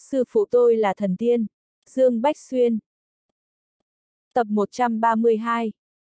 Sư phụ tôi là thần tiên. Dương Bách Xuyên. Tập 132.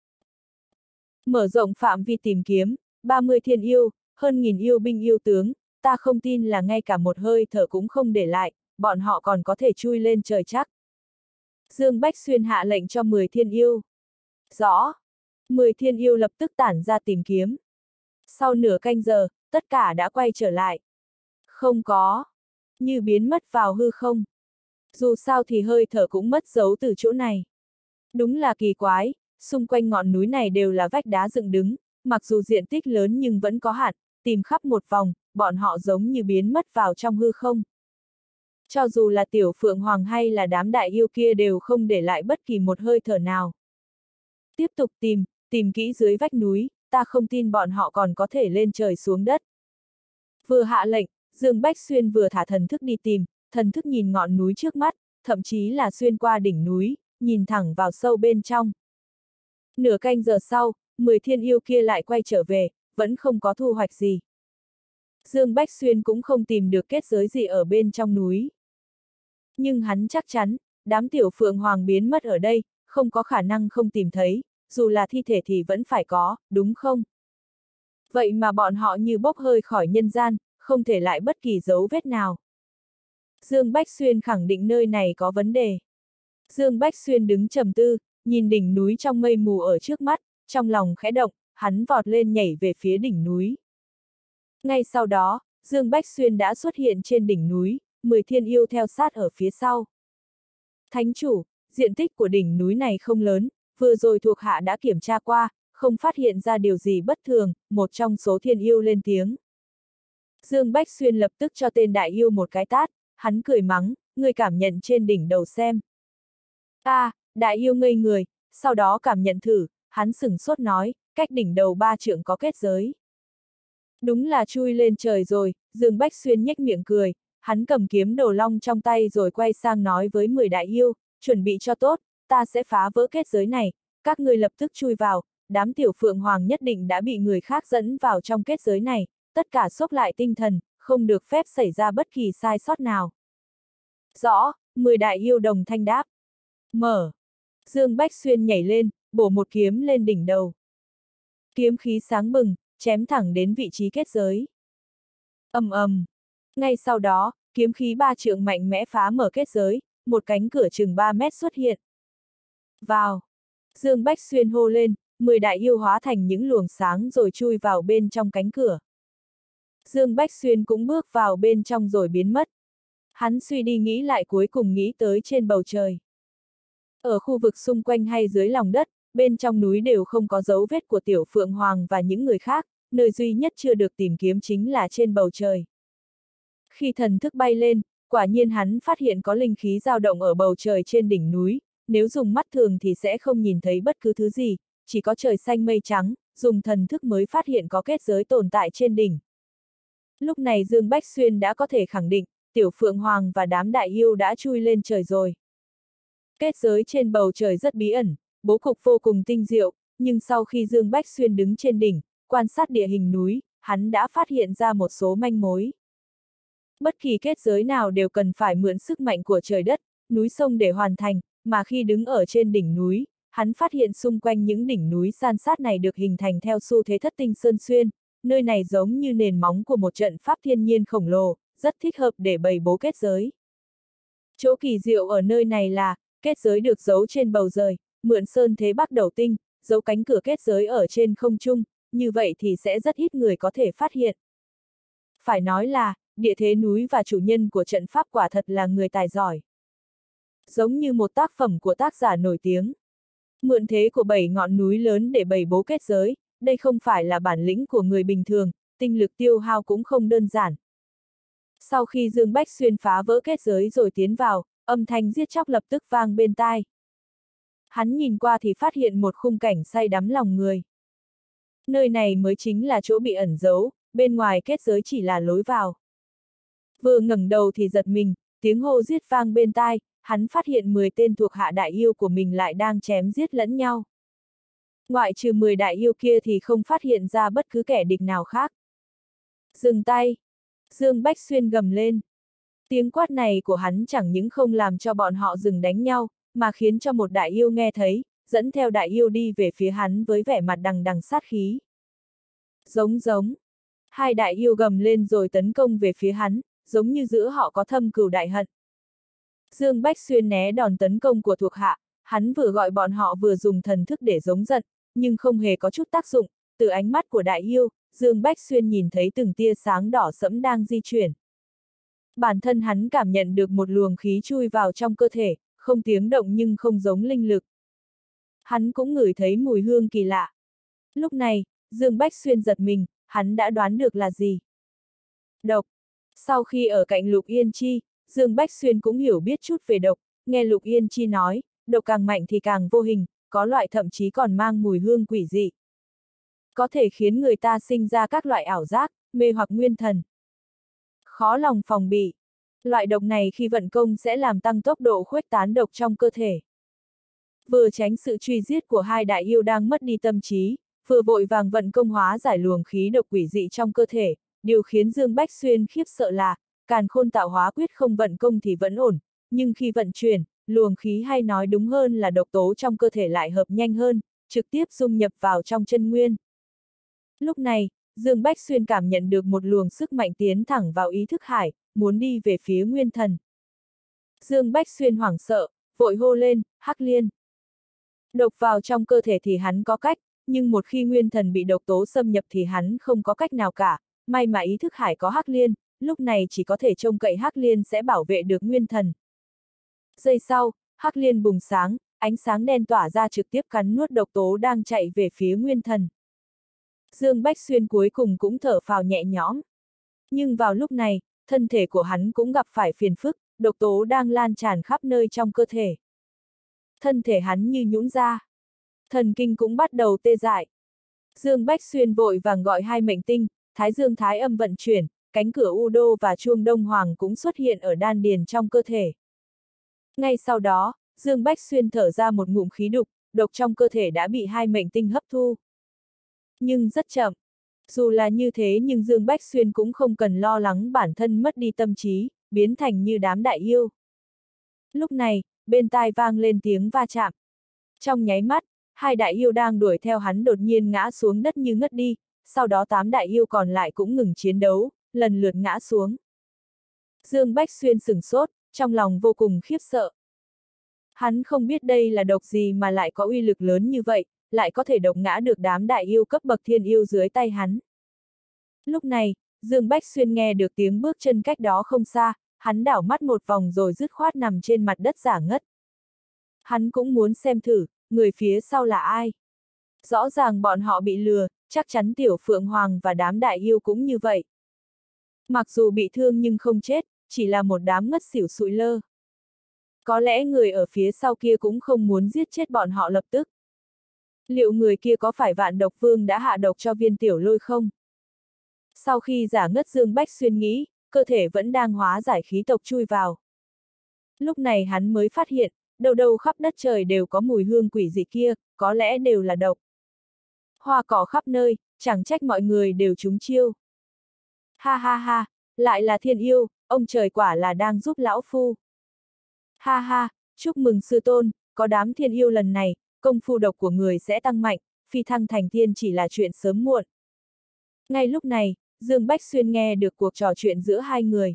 Mở rộng phạm vi tìm kiếm, 30 thiên yêu, hơn nghìn yêu binh yêu tướng, ta không tin là ngay cả một hơi thở cũng không để lại, bọn họ còn có thể chui lên trời chắc. Dương Bách Xuyên hạ lệnh cho 10 thiên yêu. Rõ. 10 thiên yêu lập tức tản ra tìm kiếm. Sau nửa canh giờ, tất cả đã quay trở lại. Không có. Như biến mất vào hư không. Dù sao thì hơi thở cũng mất dấu từ chỗ này. Đúng là kỳ quái, xung quanh ngọn núi này đều là vách đá dựng đứng, mặc dù diện tích lớn nhưng vẫn có hạn, tìm khắp một vòng, bọn họ giống như biến mất vào trong hư không. Cho dù là Tiểu Phượng Hoàng hay là đám đại yêu kia đều không để lại bất kỳ một hơi thở nào. Tiếp tục tìm kỹ dưới vách núi, ta không tin bọn họ còn có thể lên trời xuống đất. Vừa hạ lệnh, Dương Bách Xuyên vừa thả thần thức đi tìm, thần thức nhìn ngọn núi trước mắt, thậm chí là xuyên qua đỉnh núi, nhìn thẳng vào sâu bên trong. Nửa canh giờ sau, 10 thiên yêu kia lại quay trở về, vẫn không có thu hoạch gì. Dương Bách Xuyên cũng không tìm được kết giới gì ở bên trong núi. Nhưng hắn chắc chắn, đám Tiểu Phượng Hoàng biến mất ở đây, không có khả năng không tìm thấy, dù là thi thể thì vẫn phải có, đúng không? Vậy mà bọn họ như bốc hơi khỏi nhân gian, không thể lại bất kỳ dấu vết nào. Dương Bách Xuyên khẳng định nơi này có vấn đề. Dương Bách Xuyên đứng trầm tư, nhìn đỉnh núi trong mây mù ở trước mắt, trong lòng khẽ động, hắn vọt lên nhảy về phía đỉnh núi. Ngay sau đó, Dương Bách Xuyên đã xuất hiện trên đỉnh núi, 10 thiên yêu theo sát ở phía sau. Thánh chủ, diện tích của đỉnh núi này không lớn, vừa rồi thuộc hạ đã kiểm tra qua, không phát hiện ra điều gì bất thường, một trong số thiên yêu lên tiếng. Dương Bách Xuyên lập tức cho tên đại yêu một cái tát, hắn cười mắng, ngươi cảm nhận trên đỉnh đầu xem. Đại yêu ngây người, sau đó cảm nhận thử, hắn sửng sốt nói, cách đỉnh đầu 3 trượng có kết giới. Đúng là chui lên trời rồi, Dương Bách Xuyên nhếch miệng cười, hắn cầm kiếm đồ long trong tay rồi quay sang nói với 10 đại yêu, chuẩn bị cho tốt, ta sẽ phá vỡ kết giới này, các ngươi lập tức chui vào, đám Tiểu Phượng Hoàng nhất định đã bị người khác dẫn vào trong kết giới này, tất cả xốc lại tinh thần, không được phép xảy ra bất kỳ sai sót nào. Rõ, 10 đại yêu đồng thanh đáp. Mở. Dương Bách Xuyên nhảy lên, bổ một kiếm lên đỉnh đầu. Kiếm khí sáng bừng, chém thẳng đến vị trí kết giới. Ầm ầm. Ngay sau đó, kiếm khí 3 trượng mạnh mẽ phá mở kết giới, một cánh cửa chừng 3 mét xuất hiện. Vào. Dương Bách Xuyên hô lên, 10 đại yêu hóa thành những luồng sáng rồi chui vào bên trong cánh cửa. Dương Bách Xuyên cũng bước vào bên trong rồi biến mất. Hắn suy đi nghĩ lại cuối cùng nghĩ tới trên bầu trời. Ở khu vực xung quanh hay dưới lòng đất, bên trong núi đều không có dấu vết của Tiểu Phượng Hoàng và những người khác, nơi duy nhất chưa được tìm kiếm chính là trên bầu trời. Khi thần thức bay lên, quả nhiên hắn phát hiện có linh khí dao động ở bầu trời trên đỉnh núi, nếu dùng mắt thường thì sẽ không nhìn thấy bất cứ thứ gì, chỉ có trời xanh mây trắng, dùng thần thức mới phát hiện có kết giới tồn tại trên đỉnh. Lúc này Dương Bách Xuyên đã có thể khẳng định, Tiểu Phượng Hoàng và đám đại yêu đã chui lên trời rồi. Kết giới trên bầu trời rất bí ẩn, bố cục vô cùng tinh diệu, nhưng sau khi Dương Bách Xuyên đứng trên đỉnh, quan sát địa hình núi, hắn đã phát hiện ra một số manh mối. Bất kỳ kết giới nào đều cần phải mượn sức mạnh của trời đất, núi sông để hoàn thành, mà khi đứng ở trên đỉnh núi, hắn phát hiện xung quanh những đỉnh núi san sát này được hình thành theo xu thế thất tinh sơn xuyên, nơi này giống như nền móng của một trận pháp thiên nhiên khổng lồ, rất thích hợp để bày bố kết giới. Chỗ kỳ diệu ở nơi này là, kết giới được giấu trên bầu trời, mượn sơn thế bắc đầu tinh, giấu cánh cửa kết giới ở trên không trung, như vậy thì sẽ rất ít người có thể phát hiện. Phải nói là, địa thế núi và chủ nhân của trận pháp quả thật là người tài giỏi. Giống như một tác phẩm của tác giả nổi tiếng. Mượn thế của 7 ngọn núi lớn để bày bố kết giới, đây không phải là bản lĩnh của người bình thường, tinh lực tiêu hao cũng không đơn giản. Sau khi Dương Bách Xuyên phá vỡ kết giới rồi tiến vào, âm thanh giết chóc lập tức vang bên tai. Hắn nhìn qua thì phát hiện một khung cảnh say đắm lòng người. Nơi này mới chính là chỗ bị ẩn giấu, bên ngoài kết giới chỉ là lối vào. Vừa ngẩng đầu thì giật mình, tiếng hô giết vang bên tai, hắn phát hiện 10 tên thuộc hạ đại yêu của mình lại đang chém giết lẫn nhau. Ngoại trừ 10 đại yêu kia thì không phát hiện ra bất cứ kẻ địch nào khác. Dừng tay! Dương Bách Xuyên gầm lên. Tiếng quát này của hắn chẳng những không làm cho bọn họ dừng đánh nhau, mà khiến cho một đại yêu nghe thấy, dẫn theo đại yêu đi về phía hắn với vẻ mặt đằng đằng sát khí. Giống giống. Hai đại yêu gầm lên rồi tấn công về phía hắn, giống như giữa họ có thâm cừu đại hận. Dương Bách Xuyên né đòn tấn công của thuộc hạ, hắn vừa gọi bọn họ vừa dùng thần thức để giống giận, nhưng không hề có chút tác dụng. Từ ánh mắt của đại yêu, Dương Bách Xuyên nhìn thấy từng tia sáng đỏ sẫm đang di chuyển. Bản thân hắn cảm nhận được một luồng khí chui vào trong cơ thể, không tiếng động nhưng không giống linh lực. Hắn cũng ngửi thấy mùi hương kỳ lạ. Lúc này, Dương Bách Xuyên giật mình, hắn đã đoán được là gì. Độc. Sau khi ở cạnh Lục Yên Chi, Dương Bách Xuyên cũng hiểu biết chút về độc, nghe Lục Yên Chi nói, độc càng mạnh thì càng vô hình, có loại thậm chí còn mang mùi hương quỷ dị. Có thể khiến người ta sinh ra các loại ảo giác, mê hoặc nguyên thần. Khó lòng phòng bị. Loại độc này khi vận công sẽ làm tăng tốc độ khuếch tán độc trong cơ thể. Vừa tránh sự truy giết của hai đại yêu đang mất đi tâm trí, vừa vội vàng vận công hóa giải luồng khí độc quỷ dị trong cơ thể, điều khiến Dương Bách Xuyên khiếp sợ là, Càn Khôn Tạo Hóa Quyết không vận công thì vẫn ổn, nhưng khi vận chuyển, luồng khí hay nói đúng hơn là độc tố trong cơ thể lại hợp nhanh hơn, trực tiếp dung nhập vào trong chân nguyên. Lúc này, Dương Bách Xuyên cảm nhận được một luồng sức mạnh tiến thẳng vào ý thức hải, muốn đi về phía nguyên thần. Dương Bách Xuyên hoảng sợ, vội hô lên, Hắc Liên. Độc vào trong cơ thể thì hắn có cách, nhưng một khi nguyên thần bị độc tố xâm nhập thì hắn không có cách nào cả, may mà ý thức hải có Hắc Liên, lúc này chỉ có thể trông cậy Hắc Liên sẽ bảo vệ được nguyên thần. Giây sau, Hắc Liên bùng sáng, ánh sáng đen tỏa ra trực tiếp cắn nuốt độc tố đang chạy về phía nguyên thần. Dương Bách Xuyên cuối cùng cũng thở phào nhẹ nhõm. Nhưng vào lúc này, thân thể của hắn cũng gặp phải phiền phức, độc tố đang lan tràn khắp nơi trong cơ thể. Thân thể hắn như nhũn ra. Thần kinh cũng bắt đầu tê dại. Dương Bách Xuyên vội vàng gọi hai mệnh tinh, Thái Dương Thái Âm vận chuyển, cánh cửa U Đô và chuông Đông Hoàng cũng xuất hiện ở đan điền trong cơ thể. Ngay sau đó, Dương Bách Xuyên thở ra một ngụm khí độc, độc trong cơ thể đã bị hai mệnh tinh hấp thu. Nhưng rất chậm. Dù là như thế nhưng Dương Bách Xuyên cũng không cần lo lắng bản thân mất đi tâm trí, biến thành như đám đại yêu. Lúc này, bên tai vang lên tiếng va chạm. Trong nháy mắt, hai đại yêu đang đuổi theo hắn đột nhiên ngã xuống đất như ngất đi, sau đó 8 đại yêu còn lại cũng ngừng chiến đấu, lần lượt ngã xuống. Dương Bách Xuyên sửng sốt, trong lòng vô cùng khiếp sợ. Hắn không biết đây là độc gì mà lại có uy lực lớn như vậy, lại có thể độc ngã được đám đại yêu cấp bậc thiên yêu dưới tay hắn. Lúc này, Dương Bách Xuyên nghe được tiếng bước chân cách đó không xa, hắn đảo mắt một vòng rồi dứt khoát nằm trên mặt đất giả ngất. Hắn cũng muốn xem thử, người phía sau là ai. Rõ ràng bọn họ bị lừa, chắc chắn Tiểu Phượng Hoàng và đám đại yêu cũng như vậy. Mặc dù bị thương nhưng không chết, chỉ là một đám ngất xỉu sụi lơ. Có lẽ người ở phía sau kia cũng không muốn giết chết bọn họ lập tức. Liệu người kia có phải Vạn Độc Vương đã hạ độc cho Viên Tiểu Lôi không? Sau khi giả ngất Dương Bách Xuyên nghĩ, cơ thể vẫn đang hóa giải khí tộc chui vào. Lúc này hắn mới phát hiện, đâu đâu khắp đất trời đều có mùi hương quỷ dị kia, có lẽ đều là độc. Hoa cỏ khắp nơi, chẳng trách mọi người đều trúng chiêu. Ha ha ha, lại là thiên yêu, ông trời quả là đang giúp lão phu. Ha ha, chúc mừng sư tôn, có đám thiên yêu lần này, công phu độc của người sẽ tăng mạnh, phi thăng thành thiên chỉ là chuyện sớm muộn. Ngay lúc này, Dương Bách Xuyên nghe được cuộc trò chuyện giữa hai người.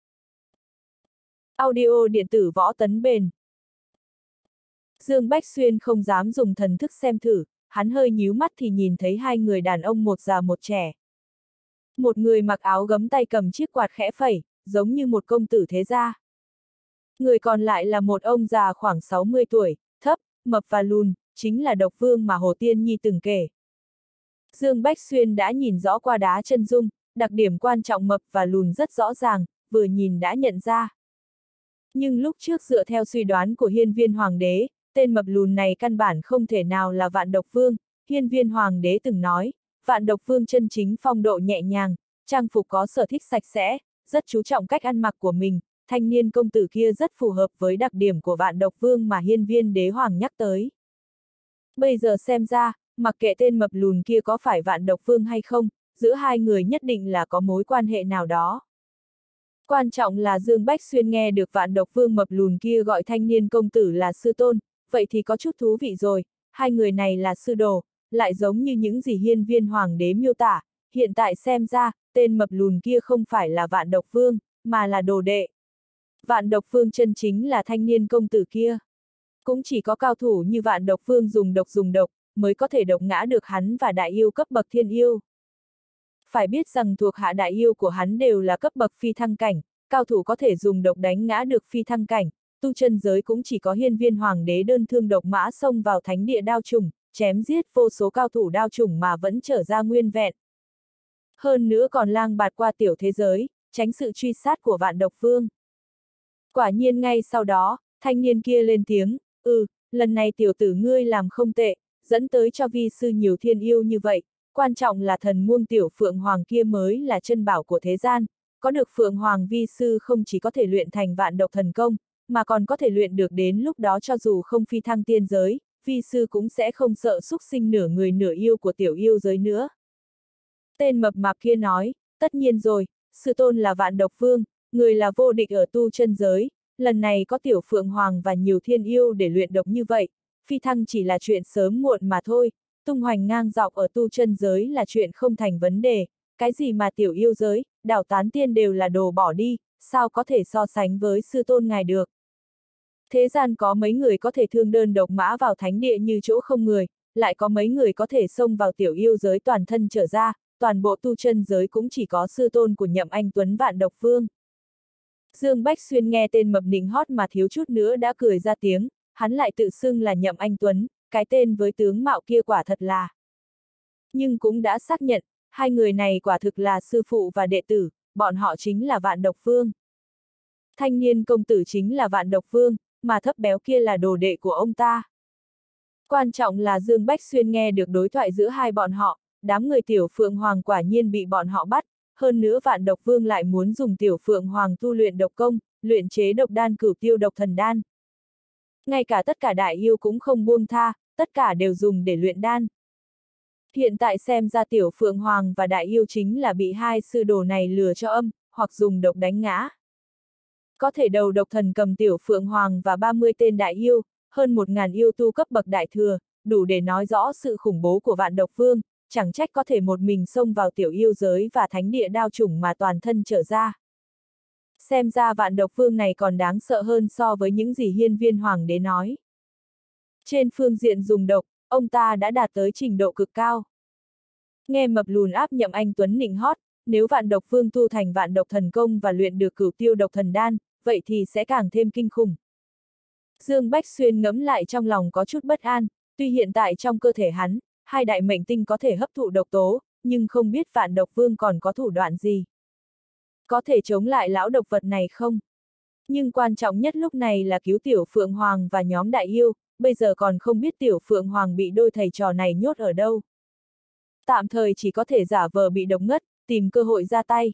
Audio điện tử Võ Tấn Bền. Dương Bách Xuyên không dám dùng thần thức xem thử, hắn hơi nhíu mắt thì nhìn thấy hai người đàn ông một già một trẻ. Một người mặc áo gấm tay cầm chiếc quạt khẽ phẩy, giống như một công tử thế gia. Người còn lại là một ông già khoảng 60 tuổi, thấp, mập và lùn, chính là Độc Vương mà Hồ Tiên Nhi từng kể. Dương Bách Xuyên đã nhìn rõ qua đá chân dung, đặc điểm quan trọng mập và lùn rất rõ ràng, vừa nhìn đã nhận ra. Nhưng lúc trước dựa theo suy đoán của Hiên Viên Hoàng đế, tên mập lùn này căn bản không thể nào là Vạn Độc Vương. Hiên Viên Hoàng đế từng nói, Vạn Độc Vương chân chính phong độ nhẹ nhàng, trang phục có sở thích sạch sẽ, rất chú trọng cách ăn mặc của mình, thanh niên công tử kia rất phù hợp với đặc điểm của Vạn Độc Vương mà Hiên Viên đế hoàng nhắc tới. Bây giờ xem ra, mặc kệ tên mập lùn kia có phải Vạn Độc Vương hay không, giữa hai người nhất định là có mối quan hệ nào đó. Quan trọng là Dương Bách Xuyên nghe được Vạn Độc Vương mập lùn kia gọi thanh niên công tử là sư tôn, vậy thì có chút thú vị rồi, hai người này là sư đồ, lại giống như những gì hiên viên hoàng đế miêu tả, hiện tại xem ra, tên mập lùn kia không phải là Vạn Độc Vương, mà là đồ đệ. Vạn Độc Vương chân chính là thanh niên công tử kia. Cũng chỉ có cao thủ như Vạn Độc Vương dùng độc, mới có thể độc ngã được hắn và đại yêu cấp bậc thiên yêu. Phải biết rằng thuộc hạ đại yêu của hắn đều là cấp bậc phi thăng cảnh, cao thủ có thể dùng độc đánh ngã được phi thăng cảnh, tu chân giới cũng chỉ có hiên viên hoàng đế đơn thương độc mã xông vào thánh địa đao trùng, chém giết vô số cao thủ đao trùng mà vẫn trở ra nguyên vẹn. Hơn nữa còn lang bạt qua tiểu thế giới, tránh sự truy sát của Vạn Độc Vương. Quả nhiên ngay sau đó, thanh niên kia lên tiếng, lần này tiểu tử ngươi làm không tệ, dẫn tới cho vi sư nhiều thiên yêu như vậy, quan trọng là thần muông tiểu Phượng Hoàng kia mới là chân bảo của thế gian, có được Phượng Hoàng vi sư không chỉ có thể luyện thành vạn độc thần công, mà còn có thể luyện được đến lúc đó cho dù không phi thăng tiên giới, vi sư cũng sẽ không sợ xúc sinh nửa người nửa yêu của tiểu yêu giới nữa. Tên mập mạp kia nói, tất nhiên rồi, sư tôn là Vạn Độc Vương, người là vô địch ở tu chân giới, lần này có tiểu Phượng Hoàng và nhiều thiên yêu để luyện độc như vậy, phi thăng chỉ là chuyện sớm muộn mà thôi, tung hoành ngang dọc ở tu chân giới là chuyện không thành vấn đề, cái gì mà tiểu yêu giới, đảo tán tiên đều là đồ bỏ đi, sao có thể so sánh với sư tôn ngài được. Thế gian có mấy người có thể thương đơn độc mã vào thánh địa như chỗ không người, lại có mấy người có thể xông vào tiểu yêu giới toàn thân trở ra, toàn bộ tu chân giới cũng chỉ có sư tôn của Nhậm Anh Tuấn Vạn Độc Vương. Dương Bách Xuyên nghe tên mập nịnh hót mà thiếu chút nữa đã cười ra tiếng, hắn lại tự xưng là Nhậm Anh Tuấn, cái tên với tướng mạo kia quả thật là. Nhưng cũng đã xác nhận, hai người này quả thực là sư phụ và đệ tử, bọn họ chính là Vạn Độc Vương. Thanh niên công tử chính là Vạn Độc Vương, mà thấp béo kia là đồ đệ của ông ta. Quan trọng là Dương Bách Xuyên nghe được đối thoại giữa hai bọn họ, đám người tiểu Phượng Hoàng quả nhiên bị bọn họ bắt, hơn nữa Vạn Độc Vương lại muốn dùng tiểu Phượng Hoàng tu luyện độc công, luyện chế độc đan cửu tiêu độc thần đan. Ngay cả tất cả đại yêu cũng không buông tha, tất cả đều dùng để luyện đan. Hiện tại xem ra tiểu Phượng Hoàng và đại yêu chính là bị hai sư đồ này lừa cho âm, hoặc dùng độc đánh ngã. Có thể đầu độc thần cầm tiểu Phượng Hoàng và 30 tên đại yêu, hơn 1000 yêu tu cấp bậc đại thừa, đủ để nói rõ sự khủng bố của Vạn Độc Vương, chẳng trách có thể một mình xông vào tiểu yêu giới và thánh địa đao chủng mà toàn thân trở ra. Xem ra Vạn Độc Vương này còn đáng sợ hơn so với những gì hiên viên hoàng đế nói. Trên phương diện dùng độc, ông ta đã đạt tới trình độ cực cao. Nghe mập lùn áp Nhậm Anh Tuấn nịnh hót, nếu Vạn Độc Vương tu thành vạn độc thần công và luyện được cửu tiêu độc thần đan, vậy thì sẽ càng thêm kinh khủng. Dương Bách Xuyên ngẫm lại trong lòng có chút bất an, tuy hiện tại trong cơ thể hắn, hai đại mệnh tinh có thể hấp thụ độc tố, nhưng không biết Vạn Độc Vương còn có thủ đoạn gì. Có thể chống lại lão độc vật này không? Nhưng quan trọng nhất lúc này là cứu tiểu Phượng Hoàng và nhóm đại yêu, bây giờ còn không biết tiểu Phượng Hoàng bị đôi thầy trò này nhốt ở đâu. Tạm thời chỉ có thể giả vờ bị độc ngất, tìm cơ hội ra tay.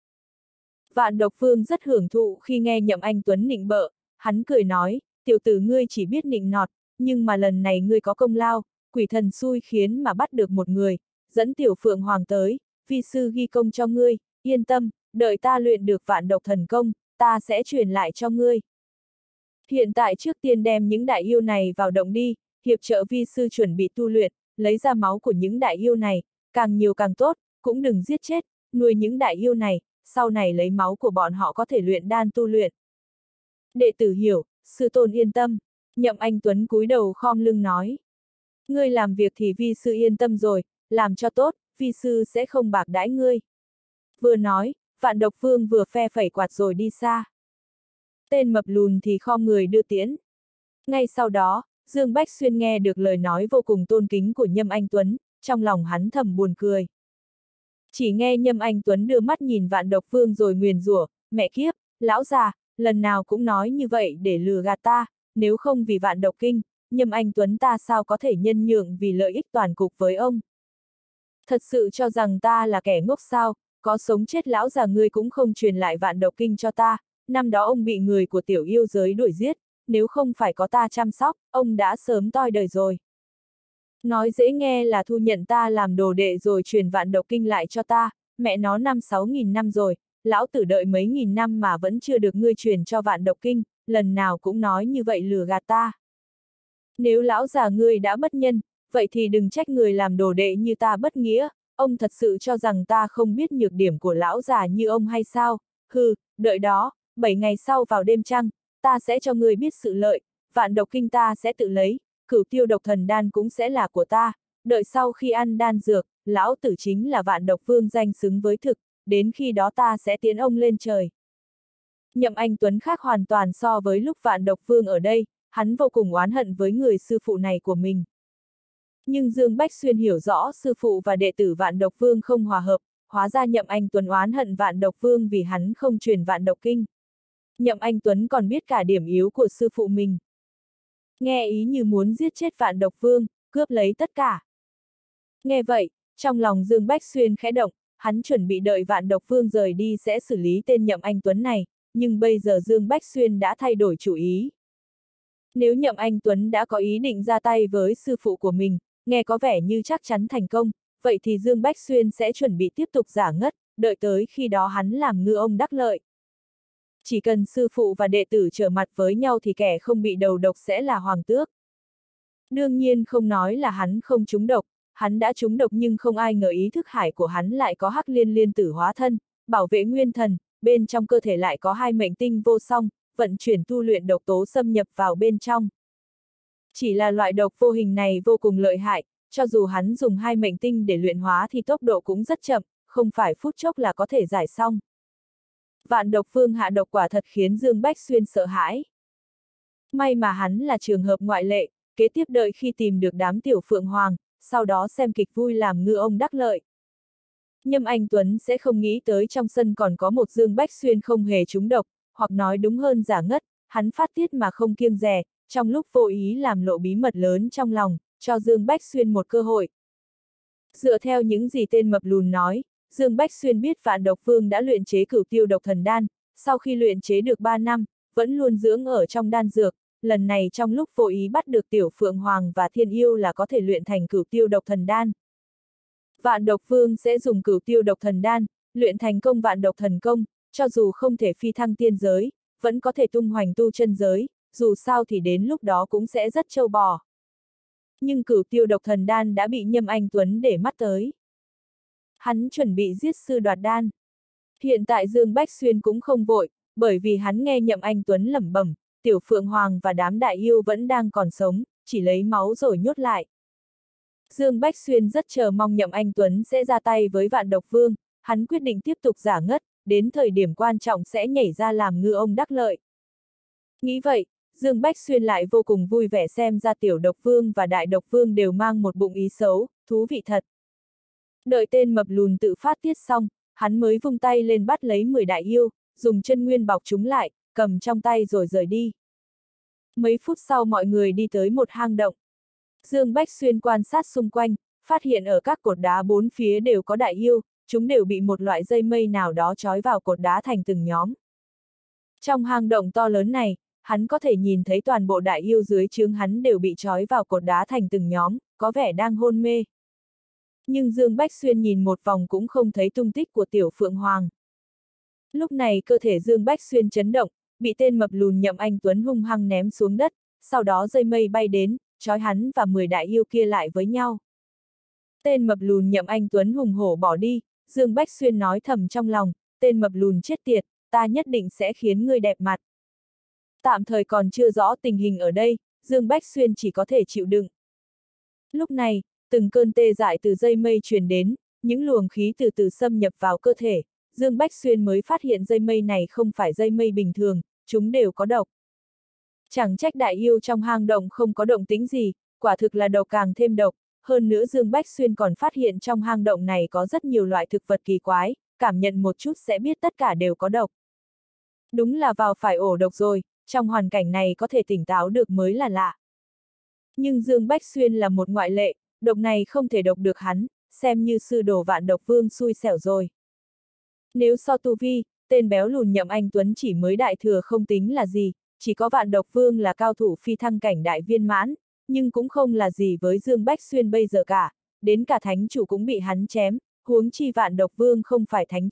Vạn Độc Vương rất hưởng thụ khi nghe Nhậm Anh Tuấn nịnh bợ, hắn cười nói, tiểu tử ngươi chỉ biết nịnh nọt, nhưng mà lần này ngươi có công lao, quỷ thần xui khiến mà bắt được một người, dẫn tiểu Phượng Hoàng tới, vi sư ghi công cho ngươi, yên tâm, đợi ta luyện được vạn độc thần công, ta sẽ truyền lại cho ngươi. Hiện tại trước tiên đem những đại yêu này vào động đi, hiệp trợ vi sư chuẩn bị tu luyện, lấy ra máu của những đại yêu này, càng nhiều càng tốt, cũng đừng giết chết, nuôi những đại yêu này, sau này lấy máu của bọn họ có thể luyện đan tu luyện. Đệ tử hiểu, sư tôn yên tâm, Nhậm Anh Tuấn cúi đầu khom lưng nói. Ngươi làm việc thì vi sư yên tâm rồi, làm cho tốt, vi sư sẽ không bạc đãi ngươi. Vừa nói, Vạn Độc Vương vừa phe phẩy quạt rồi đi xa. Tên mập lùn thì khom người đưa tiễn. Ngay sau đó, Dương Bách Xuyên nghe được lời nói vô cùng tôn kính của Nhâm Anh Tuấn, trong lòng hắn thầm buồn cười. Chỉ nghe Nhâm Anh Tuấn đưa mắt nhìn Vạn Độc Vương rồi nguyền rủa, mẹ kiếp, lão già, lần nào cũng nói như vậy để lừa gạt ta, nếu không vì Vạn Độc Kinh, Nhâm Anh Tuấn ta sao có thể nhân nhượng vì lợi ích toàn cục với ông. Thật sự cho rằng ta là kẻ ngốc sao, có sống chết lão già ngươi cũng không truyền lại Vạn Độc Kinh cho ta, năm đó ông bị người của tiểu yêu giới đuổi giết, nếu không phải có ta chăm sóc, ông đã sớm toi đời rồi. Nói dễ nghe là thu nhận ta làm đồ đệ rồi truyền Vạn Độc Kinh lại cho ta, mẹ nó 5-6 nghìn năm rồi, lão tử đợi mấy nghìn năm mà vẫn chưa được ngươi truyền cho vạn độc kinh, lần nào cũng nói như vậy lừa gạt ta. Nếu lão già ngươi đã bất nhân, vậy thì đừng trách người làm đồ đệ như ta bất nghĩa, ông thật sự cho rằng ta không biết nhược điểm của lão già như ông hay sao, hừ, đợi đó, 7 ngày sau vào đêm trăng, ta sẽ cho ngươi biết sự lợi, vạn độc kinh ta sẽ tự lấy, cửu tiêu độc thần đan cũng sẽ là của ta, đợi sau khi ăn đan dược, lão tử chính là vạn độc vương danh xứng với thực, đến khi đó ta sẽ tiến ông lên trời. Nhậm Anh Tuấn khác hoàn toàn so với lúc vạn độc vương ở đây, hắn vô cùng oán hận với người sư phụ này của mình. Nhưng Dương Bách Xuyên hiểu rõ sư phụ và đệ tử vạn độc vương không hòa hợp, hóa ra Nhậm Anh Tuấn oán hận vạn độc vương vì hắn không truyền vạn độc kinh. Nhậm Anh Tuấn còn biết cả điểm yếu của sư phụ mình. Nghe ý như muốn giết chết vạn độc vương, cướp lấy tất cả. Nghe vậy, trong lòng Dương Bách Xuyên khẽ động, hắn chuẩn bị đợi vạn độc vương rời đi sẽ xử lý tên Nhậm Anh Tuấn này, nhưng bây giờ Dương Bách Xuyên đã thay đổi chủ ý. Nếu Nhậm Anh Tuấn đã có ý định ra tay với sư phụ của mình, nghe có vẻ như chắc chắn thành công, vậy thì Dương Bách Xuyên sẽ chuẩn bị tiếp tục giả ngất, đợi tới khi đó hắn làm ngư ông đắc lợi. Chỉ cần sư phụ và đệ tử trở mặt với nhau thì kẻ không bị đầu độc sẽ là hoàng tước. Đương nhiên không nói là hắn không trúng độc, hắn đã trúng độc nhưng không ai ngờ ý thức hải của hắn lại có hắc liên liên tử hóa thân, bảo vệ nguyên thần, bên trong cơ thể lại có 2 mệnh tinh vô song, vận chuyển tu luyện độc tố xâm nhập vào bên trong. Chỉ là loại độc vô hình này vô cùng lợi hại, cho dù hắn dùng 2 mệnh tinh để luyện hóa thì tốc độ cũng rất chậm, không phải phút chốc là có thể giải xong. Vạn độc vương hạ độc quả thật khiến Dương Bách Xuyên sợ hãi. May mà hắn là trường hợp ngoại lệ, kế tiếp đợi khi tìm được đám tiểu phượng hoàng, sau đó xem kịch vui làm ngư ông đắc lợi. Nhâm Anh Tuấn sẽ không nghĩ tới trong sân còn có một Dương Bách Xuyên không hề trúng độc, hoặc nói đúng hơn giả ngất, hắn phát tiết mà không kiêng dè, trong lúc vô ý làm lộ bí mật lớn trong lòng, cho Dương Bách Xuyên một cơ hội. Dựa theo những gì tên mập lùn nói, Dương Bách Xuyên biết vạn độc vương đã luyện chế cửu tiêu độc thần đan, sau khi luyện chế được 3 năm, vẫn luôn dưỡng ở trong đan dược, lần này trong lúc vô ý bắt được tiểu phượng hoàng và thiên yêu là có thể luyện thành cửu tiêu độc thần đan. Vạn độc vương sẽ dùng cửu tiêu độc thần đan, luyện thành công vạn độc thần công, cho dù không thể phi thăng tiên giới, vẫn có thể tung hoành tu chân giới, dù sao thì đến lúc đó cũng sẽ rất trâu bò. Nhưng cửu tiêu độc thần đan đã bị Nhâm Anh Tuấn để mắt tới. Hắn chuẩn bị giết sư đoạt đan. Hiện tại Dương Bách Xuyên cũng không vội, bởi vì hắn nghe Nhậm Anh Tuấn lẩm bẩm, tiểu phượng hoàng và đám đại yêu vẫn đang còn sống, chỉ lấy máu rồi nhốt lại. Dương Bách Xuyên rất chờ mong Nhậm Anh Tuấn sẽ ra tay với vạn độc vương, hắn quyết định tiếp tục giả ngất, đến thời điểm quan trọng sẽ nhảy ra làm ngư ông đắc lợi. Nghĩ vậy, Dương Bách Xuyên lại vô cùng vui vẻ xem ra tiểu độc vương và đại độc vương đều mang một bụng ý xấu, thú vị thật. Đợi tên mập lùn tự phát tiết xong, hắn mới vung tay lên bắt lấy 10 đại yêu, dùng chân nguyên bọc chúng lại, cầm trong tay rồi rời đi. Mấy phút sau mọi người đi tới một hang động. Dương Bách Xuyên quan sát xung quanh, phát hiện ở các cột đá bốn phía đều có đại yêu, chúng đều bị một loại dây mây nào đó trói vào cột đá thành từng nhóm. Trong hang động to lớn này, hắn có thể nhìn thấy toàn bộ đại yêu dưới trướng hắn đều bị trói vào cột đá thành từng nhóm, có vẻ đang hôn mê. Nhưng Dương Bách Xuyên nhìn một vòng cũng không thấy tung tích của tiểu phượng hoàng. Lúc này cơ thể Dương Bách Xuyên chấn động, bị tên mập lùn Nhậm Anh Tuấn hung hăng ném xuống đất, sau đó dây mây bay đến, trói hắn và 10 đại yêu kia lại với nhau. Tên mập lùn Nhậm Anh Tuấn hùng hổ bỏ đi, Dương Bách Xuyên nói thầm trong lòng, tên mập lùn chết tiệt, ta nhất định sẽ khiến ngươi đẹp mặt. Tạm thời còn chưa rõ tình hình ở đây, Dương Bách Xuyên chỉ có thể chịu đựng. Lúc này, từng cơn tê dại từ dây mây truyền đến, những luồng khí từ từ xâm nhập vào cơ thể, Dương Bách Xuyên mới phát hiện dây mây này không phải dây mây bình thường, chúng đều có độc. Chẳng trách đại yêu trong hang động không có động tĩnh gì, quả thực là độc càng thêm độc, hơn nữa Dương Bách Xuyên còn phát hiện trong hang động này có rất nhiều loại thực vật kỳ quái, cảm nhận một chút sẽ biết tất cả đều có độc. Đúng là vào phải ổ độc rồi, trong hoàn cảnh này có thể tỉnh táo được mới là lạ. Nhưng Dương Bách Xuyên là một ngoại lệ, độc này không thể độc được hắn, xem như sư đồ vạn độc vương xui xẻo rồi. Nếu so tu vi, tên béo lùn Nhậm Anh Tuấn chỉ mới đại thừa không tính là gì, chỉ có vạn độc vương là cao thủ phi thăng cảnh đại viên mãn, nhưng cũng không là gì với Dương Bách Xuyên bây giờ cả, đến cả thánh chủ cũng bị hắn chém, huống chi vạn độc vương không phải thánh chủ,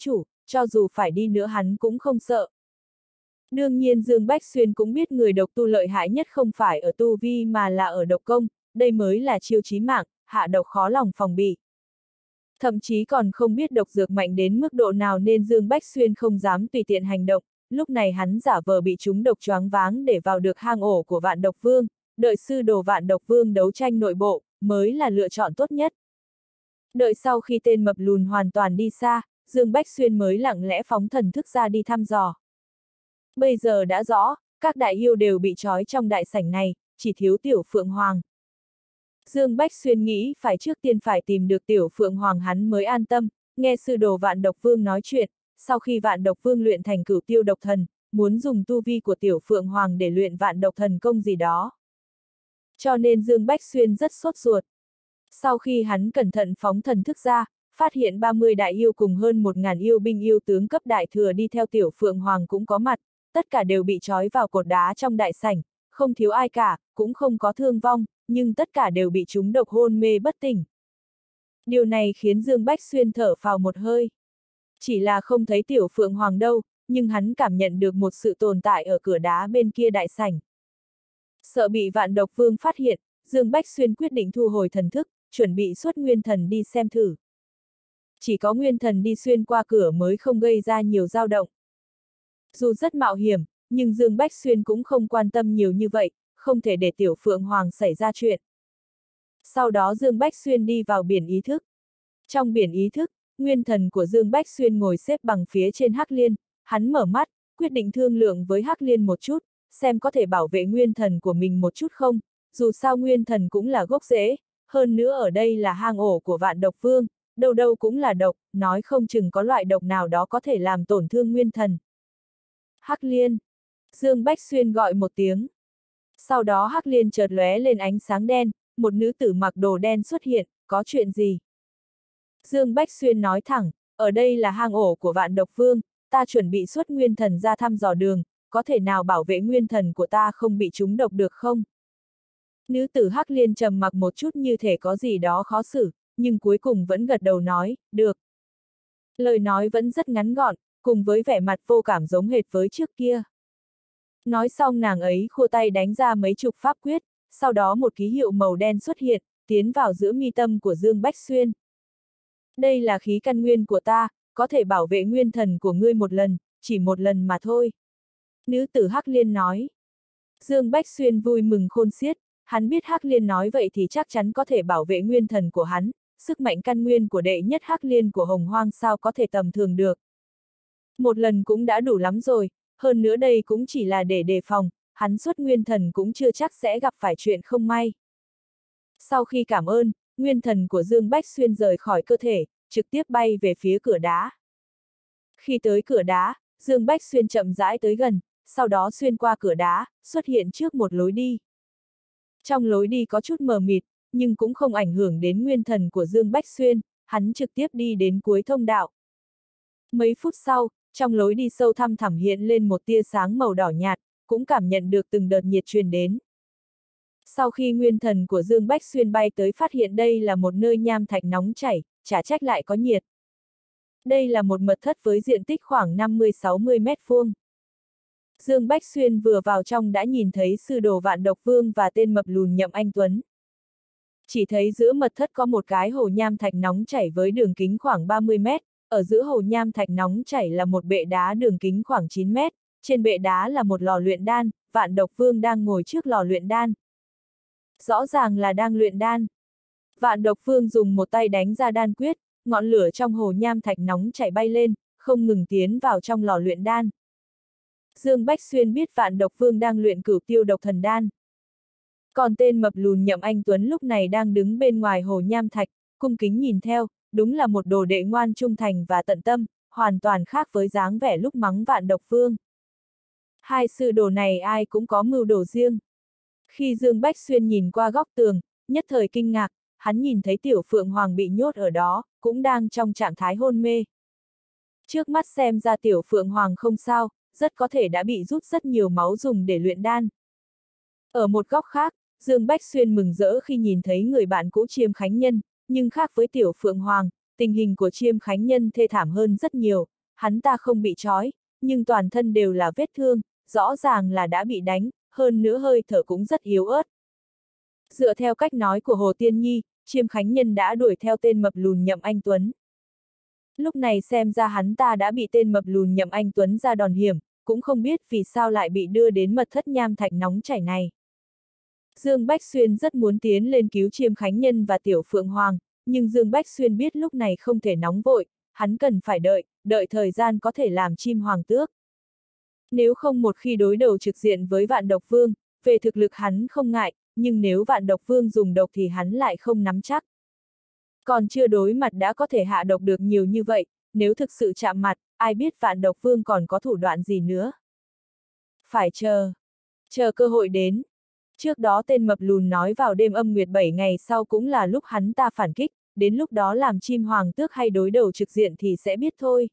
cho dù phải đi nữa hắn cũng không sợ. Đương nhiên Dương Bách Xuyên cũng biết người độc tu lợi hại nhất không phải ở tu vi mà là ở độc công, đây mới là chiêu chí mạng, hạ độc khó lòng phòng bị. Thậm chí còn không biết độc dược mạnh đến mức độ nào nên Dương Bách Xuyên không dám tùy tiện hành động, lúc này hắn giả vờ bị chúng độc choáng váng để vào được hang ổ của Vạn Độc Vương, đợi sư đồ Vạn Độc Vương đấu tranh nội bộ, mới là lựa chọn tốt nhất. Đợi sau khi tên mập lùn hoàn toàn đi xa, Dương Bách Xuyên mới lặng lẽ phóng thần thức ra đi thăm dò. Bây giờ đã rõ, các đại yêu đều bị trói trong đại sảnh này, chỉ thiếu Tiểu Phượng Hoàng. Dương Bách Xuyên nghĩ phải trước tiên phải tìm được Tiểu Phượng Hoàng hắn mới an tâm, nghe sư đồ Vạn Độc Vương nói chuyện, sau khi Vạn Độc Vương luyện thành Cửu Tiêu Độc Thần, muốn dùng tu vi của Tiểu Phượng Hoàng để luyện Vạn Độc Thần công gì đó. Cho nên Dương Bách Xuyên rất sốt ruột. Sau khi hắn cẩn thận phóng thần thức ra, phát hiện 30 đại yêu cùng hơn 1000 yêu binh yêu tướng cấp đại thừa đi theo Tiểu Phượng Hoàng cũng có mặt, tất cả đều bị trói vào cột đá trong đại sảnh, không thiếu ai cả, cũng không có thương vong, nhưng tất cả đều bị chúng độc hôn mê bất tỉnh. Điều này khiến Dương Bách Xuyên thở phào một hơi. Chỉ là không thấy Tiểu Phượng Hoàng đâu, nhưng hắn cảm nhận được một sự tồn tại ở cửa đá bên kia đại sảnh. Sợ bị Vạn Độc Vương phát hiện, Dương Bách Xuyên quyết định thu hồi thần thức, chuẩn bị xuất nguyên thần đi xem thử. Chỉ có nguyên thần đi xuyên qua cửa mới không gây ra nhiều dao động. Dù rất mạo hiểm, nhưng Dương Bách Xuyên cũng không quan tâm nhiều như vậy, không thể để Tiểu Phượng Hoàng xảy ra chuyện. Sau đó Dương Bách Xuyên đi vào biển ý thức. Trong biển ý thức, nguyên thần của Dương Bách Xuyên ngồi xếp bằng phía trên Hắc Liên, hắn mở mắt, quyết định thương lượng với Hắc Liên một chút, xem có thể bảo vệ nguyên thần của mình một chút không, dù sao nguyên thần cũng là gốc rễ, hơn nữa ở đây là hang ổ của Vạn Độc Vương, đâu đâu cũng là độc, nói không chừng có loại độc nào đó có thể làm tổn thương nguyên thần. Hắc Liên. Dương Bách Xuyên gọi một tiếng. Sau đó Hắc Liên chợt lóe lên ánh sáng đen, một nữ tử mặc đồ đen xuất hiện, có chuyện gì? Dương Bách Xuyên nói thẳng, ở đây là hang ổ của Vạn Độc Vương, ta chuẩn bị xuất nguyên thần ra thăm dò đường, có thể nào bảo vệ nguyên thần của ta không bị trúng độc được không? Nữ tử Hắc Liên trầm mặc một chút như thể có gì đó khó xử, nhưng cuối cùng vẫn gật đầu nói, được. Lời nói vẫn rất ngắn gọn, cùng với vẻ mặt vô cảm giống hệt với trước kia. Nói xong nàng ấy khua tay đánh ra mấy chục pháp quyết, sau đó một ký hiệu màu đen xuất hiện, tiến vào giữa mi tâm của Dương Bách Xuyên. Đây là khí căn nguyên của ta, có thể bảo vệ nguyên thần của ngươi một lần, chỉ một lần mà thôi. Nữ tử Hắc Liên nói. Dương Bách Xuyên vui mừng khôn xiết, hắn biết Hắc Liên nói vậy thì chắc chắn có thể bảo vệ nguyên thần của hắn, sức mạnh căn nguyên của đệ nhất Hắc Liên của Hồng Hoang sao có thể tầm thường được. Một lần cũng đã đủ lắm rồi, hơn nữa đây cũng chỉ là để đề phòng, hắn xuất nguyên thần cũng chưa chắc sẽ gặp phải chuyện không may. Sau khi cảm ơn, nguyên thần của Dương Bách Xuyên rời khỏi cơ thể, trực tiếp bay về phía cửa đá. Khi tới cửa đá, Dương Bách Xuyên chậm rãi tới gần, sau đó xuyên qua cửa đá, xuất hiện trước một lối đi. Trong lối đi có chút mờ mịt, nhưng cũng không ảnh hưởng đến nguyên thần của Dương Bách Xuyên, hắn trực tiếp đi đến cuối thông đạo. Mấy phút sau, trong lối đi sâu thăm thẳm hiện lên một tia sáng màu đỏ nhạt, cũng cảm nhận được từng đợt nhiệt truyền đến. Sau khi nguyên thần của Dương Bách Xuyên bay tới phát hiện đây là một nơi nham thạch nóng chảy, chả trách lại có nhiệt. Đây là một mật thất với diện tích khoảng 50-60 mét vuông. Dương Bách Xuyên vừa vào trong đã nhìn thấy sư đồ Vạn Độc Vương và tên mập lùn Nhậm Anh Tuấn. Chỉ thấy giữa mật thất có một cái hồ nham thạch nóng chảy với đường kính khoảng 30 mét, ở giữa hồ nham thạch nóng chảy là một bệ đá đường kính khoảng 9 mét, trên bệ đá là một lò luyện đan, Vạn Độc Vương đang ngồi trước lò luyện đan. Rõ ràng là đang luyện đan. Vạn Độc Vương dùng một tay đánh ra đan quyết, ngọn lửa trong hồ nham thạch nóng chảy bay lên, không ngừng tiến vào trong lò luyện đan. Dương Bách Xuyên biết Vạn Độc Vương đang luyện Cửu Tiêu Độc Thần Đan. Còn tên mập lùn Nhậm Anh Tuấn lúc này đang đứng bên ngoài hồ nham thạch, cung kính nhìn theo, đúng là một đồ đệ ngoan trung thành và tận tâm, hoàn toàn khác với dáng vẻ lúc mắng Vạn Độc Vương. Hai sư đồ này ai cũng có mưu đồ riêng. Khi Dương Bách Xuyên nhìn qua góc tường, nhất thời kinh ngạc, hắn nhìn thấy Tiểu Phượng Hoàng bị nhốt ở đó, cũng đang trong trạng thái hôn mê. Trước mắt xem ra Tiểu Phượng Hoàng không sao, rất có thể đã bị rút rất nhiều máu dùng để luyện đan. Ở một góc khác, Dương Bách Xuyên mừng rỡ khi nhìn thấy người bạn cũ Chiêm Khánh Nhân, nhưng khác với Tiểu Phượng Hoàng, tình hình của Chiêm Khánh Nhân thê thảm hơn rất nhiều, hắn ta không bị trói, nhưng toàn thân đều là vết thương, rõ ràng là đã bị đánh, hơn nữa hơi thở cũng rất yếu ớt. Dựa theo cách nói của Hồ Tiên Nhi, Chiêm Khánh Nhân đã đuổi theo tên mập lùn Nhậm Anh Tuấn. Lúc này xem ra hắn ta đã bị tên mập lùn Nhậm Anh Tuấn ra đòn hiểm, cũng không biết vì sao lại bị đưa đến mật thất nham thạch nóng chảy này. Dương Bách Xuyên rất muốn tiến lên cứu Chiêm Khánh Nhân và Tiểu Phượng Hoàng, nhưng Dương Bách Xuyên biết lúc này không thể nóng vội, hắn cần phải đợi thời gian có thể làm chim hoàng tước. Nếu không một khi đối đầu trực diện với Vạn Độc Vương, về thực lực hắn không ngại, nhưng nếu Vạn Độc Vương dùng độc thì hắn lại không nắm chắc. Còn chưa đối mặt đã có thể hạ độc được nhiều như vậy, nếu thực sự chạm mặt, ai biết Vạn Độc Vương còn có thủ đoạn gì nữa. Phải chờ cơ hội đến. Trước đó tên mập lùn nói vào đêm âm nguyệt 7 ngày sau cũng là lúc hắn ta phản kích, đến lúc đó làm chim hoàng tước hay đối đầu trực diện thì sẽ biết thôi.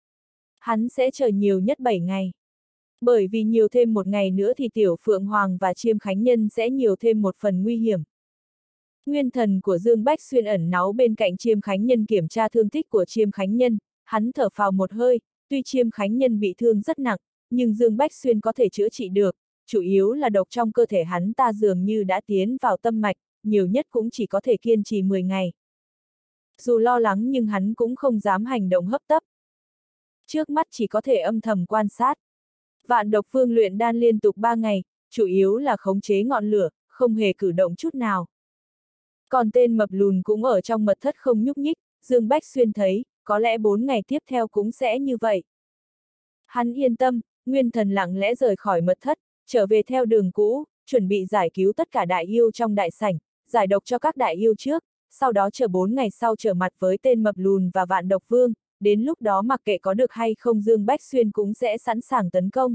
Hắn sẽ chờ nhiều nhất 7 ngày. Bởi vì nhiều thêm một ngày nữa thì Tiểu Phượng Hoàng và Chiêm Khánh Nhân sẽ nhiều thêm một phần nguy hiểm. Nguyên thần của Dương Bách Xuyên ẩn náu bên cạnh Chiêm Khánh Nhân kiểm tra thương tích của Chiêm Khánh Nhân, hắn thở phào một hơi, tuy Chiêm Khánh Nhân bị thương rất nặng, nhưng Dương Bách Xuyên có thể chữa trị được, chủ yếu là độc trong cơ thể hắn ta dường như đã tiến vào tâm mạch, nhiều nhất cũng chỉ có thể kiên trì 10 ngày. Dù lo lắng nhưng hắn cũng không dám hành động hấp tấp. Trước mắt chỉ có thể âm thầm quan sát. Vạn Độc Vương luyện đan liên tục 3 ngày, chủ yếu là khống chế ngọn lửa, không hề cử động chút nào. Còn tên mập lùn cũng ở trong mật thất không nhúc nhích, Dương Bách Xuyên thấy, có lẽ 4 ngày tiếp theo cũng sẽ như vậy. Hắn yên tâm, nguyên thần lặng lẽ rời khỏi mật thất, trở về theo đường cũ, chuẩn bị giải cứu tất cả đại yêu trong đại sảnh, giải độc cho các đại yêu trước, sau đó chờ 4 ngày sau trở mặt với tên mập lùn và Vạn Độc Vương, đến lúc đó mặc kệ có được hay không Dương Bách Xuyên cũng sẽ sẵn sàng tấn công.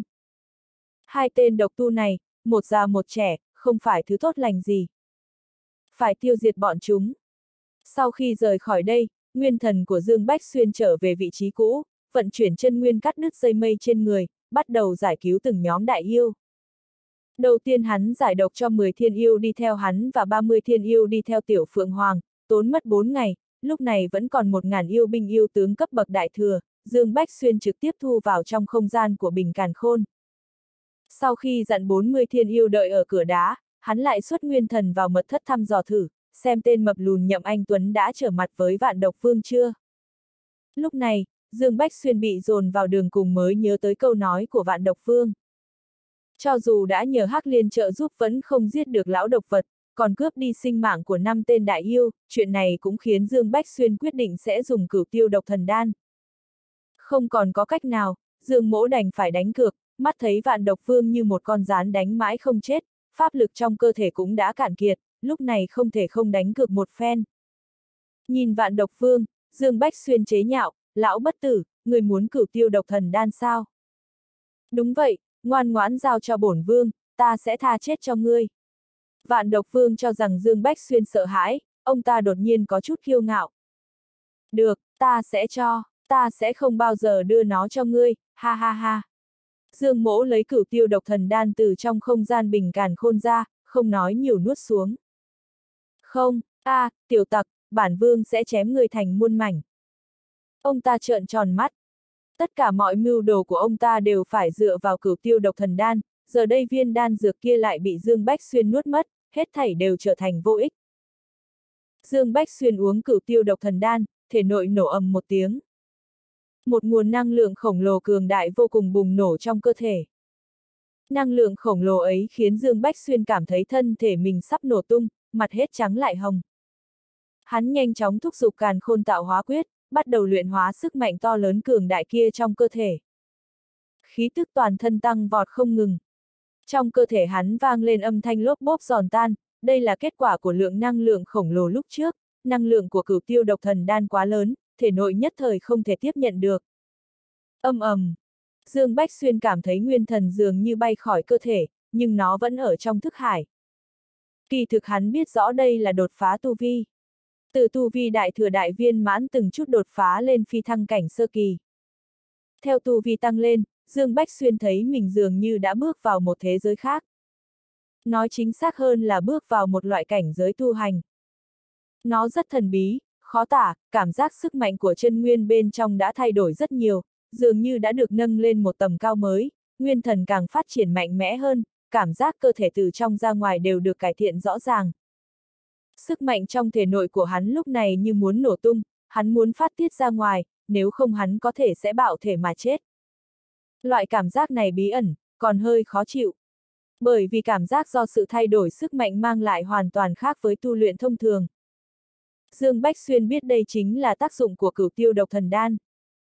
Hai tên độc tu này, một già một trẻ, không phải thứ tốt lành gì. Phải tiêu diệt bọn chúng. Sau khi rời khỏi đây, nguyên thần của Dương Bách Xuyên trở về vị trí cũ, vận chuyển chân nguyên cắt đứt dây mây trên người, bắt đầu giải cứu từng nhóm đại yêu. Đầu tiên hắn giải độc cho 10 thiên yêu đi theo hắn và 30 thiên yêu đi theo Tiểu Phượng Hoàng, tốn mất 4 ngày, lúc này vẫn còn 1000 yêu binh yêu tướng cấp bậc đại thừa, Dương Bách Xuyên trực tiếp thu vào trong không gian của Bình Càn Khôn. Sau khi dặn 40 thiên yêu đợi ở cửa đá, hắn lại xuất nguyên thần vào mật thất thăm dò thử, xem tên mập lùn Nhậm Anh Tuấn đã trở mặt với Vạn Độc Vương chưa. Lúc này, Dương Bách Xuyên bị dồn vào đường cùng mới nhớ tới câu nói của Vạn Độc Vương. Cho dù đã nhờ Hắc Liên trợ giúp vẫn không giết được lão độc vật, còn cướp đi sinh mạng của 5 tên đại yêu, chuyện này cũng khiến Dương Bách Xuyên quyết định sẽ dùng Cửu Tiêu Độc Thần Đan. Không còn có cách nào, Dương Mỗ đành phải đánh cược, mắt thấy Vạn Độc Vương như một con gián đánh mãi không chết, pháp lực trong cơ thể cũng đã cạn kiệt, lúc này không thể không đánh cược một phen. Nhìn Vạn Độc Vương, Dương Bách Xuyên chế nhạo, lão bất tử, người muốn Cửu Tiêu Độc Thần Đan sao? Đúng vậy, ngoan ngoãn giao cho bổn vương, ta sẽ tha chết cho ngươi. Vạn Độc Vương cho rằng Dương Bách Xuyên sợ hãi, ông ta đột nhiên có chút kiêu ngạo. Được, ta sẽ không bao giờ đưa nó cho ngươi, ha ha ha. Dương Mỗ lấy Cửu Tiêu Độc Thần Đan từ trong không gian Bình Càn Khôn ra, không nói nhiều nuốt xuống. Không, tiểu tặc, bản vương sẽ chém ngươi thành muôn mảnh. Ông ta trợn tròn mắt. Tất cả mọi mưu đồ của ông ta đều phải dựa vào Cửu Tiêu Độc Thần Đan, giờ đây viên đan dược kia lại bị Dương Bách Xuyên nuốt mất, hết thảy đều trở thành vô ích. Dương Bách Xuyên uống Cửu Tiêu Độc Thần Đan, thể nội nổ ầm một tiếng. Một nguồn năng lượng khổng lồ cường đại vô cùng bùng nổ trong cơ thể. Năng lượng khổng lồ ấy khiến Dương Bách Xuyên cảm thấy thân thể mình sắp nổ tung, mặt hết trắng lại hồng. Hắn nhanh chóng thúc giục Càn Khôn Tạo Hóa Quyết, bắt đầu luyện hóa sức mạnh to lớn cường đại kia trong cơ thể. Khí tức toàn thân tăng vọt không ngừng. Trong cơ thể hắn vang lên âm thanh lốp bốp giòn tan, đây là kết quả của lượng năng lượng khổng lồ lúc trước, năng lượng của Cửu Tiêu Độc Thần Đan quá lớn, thể nội nhất thời không thể tiếp nhận được. Âm ầm. Dương Bách Xuyên cảm thấy nguyên thần dường như bay khỏi cơ thể, nhưng nó vẫn ở trong thức hải. Kỳ thực hắn biết rõ đây là đột phá tu vi. Từ tu vi đại thừa đại viên mãn từng chút đột phá lên phi thăng cảnh sơ kỳ. Theo tu vi tăng lên, Dương Bách Xuyên thấy mình dường như đã bước vào một thế giới khác. Nói chính xác hơn là bước vào một loại cảnh giới tu hành. Nó rất thần bí, khó tả, cảm giác sức mạnh của chân nguyên bên trong đã thay đổi rất nhiều, dường như đã được nâng lên một tầm cao mới, nguyên thần càng phát triển mạnh mẽ hơn, cảm giác cơ thể từ trong ra ngoài đều được cải thiện rõ ràng. Sức mạnh trong thể nội của hắn lúc này như muốn nổ tung, hắn muốn phát tiết ra ngoài, nếu không hắn có thể sẽ bạo thể mà chết. Loại cảm giác này bí ẩn, còn hơi khó chịu. Bởi vì cảm giác do sự thay đổi sức mạnh mang lại hoàn toàn khác với tu luyện thông thường. Dương Bách Xuyên biết đây chính là tác dụng của Cửu Tiêu Độc Thần Đan.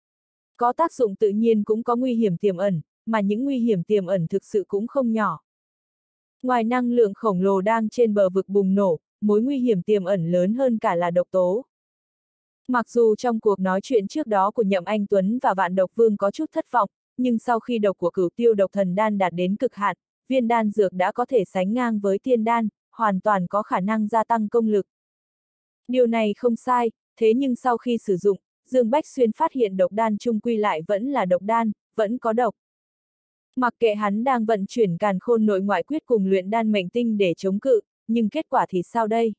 Có tác dụng tự nhiên cũng có nguy hiểm tiềm ẩn, mà những nguy hiểm tiềm ẩn thực sự cũng không nhỏ. Ngoài năng lượng khổng lồ đang trên bờ vực bùng nổ, mối nguy hiểm tiềm ẩn lớn hơn cả là độc tố. Mặc dù trong cuộc nói chuyện trước đó của Nhậm Anh Tuấn và Vạn Độc Vương có chút thất vọng, nhưng sau khi độc của Cửu Tiêu Độc Thần Đan đạt đến cực hạn, viên đan dược đã có thể sánh ngang với tiên đan, hoàn toàn có khả năng gia tăng công lực. Điều này không sai, thế nhưng sau khi sử dụng, Dương Bách Xuyên phát hiện độc đan chung quy lại vẫn là độc đan, vẫn có độc. Mặc kệ hắn đang vận chuyển càn khôn nội ngoại quyết cùng luyện đan mệnh tinh để chống cự, nhưng kết quả thì sao đây?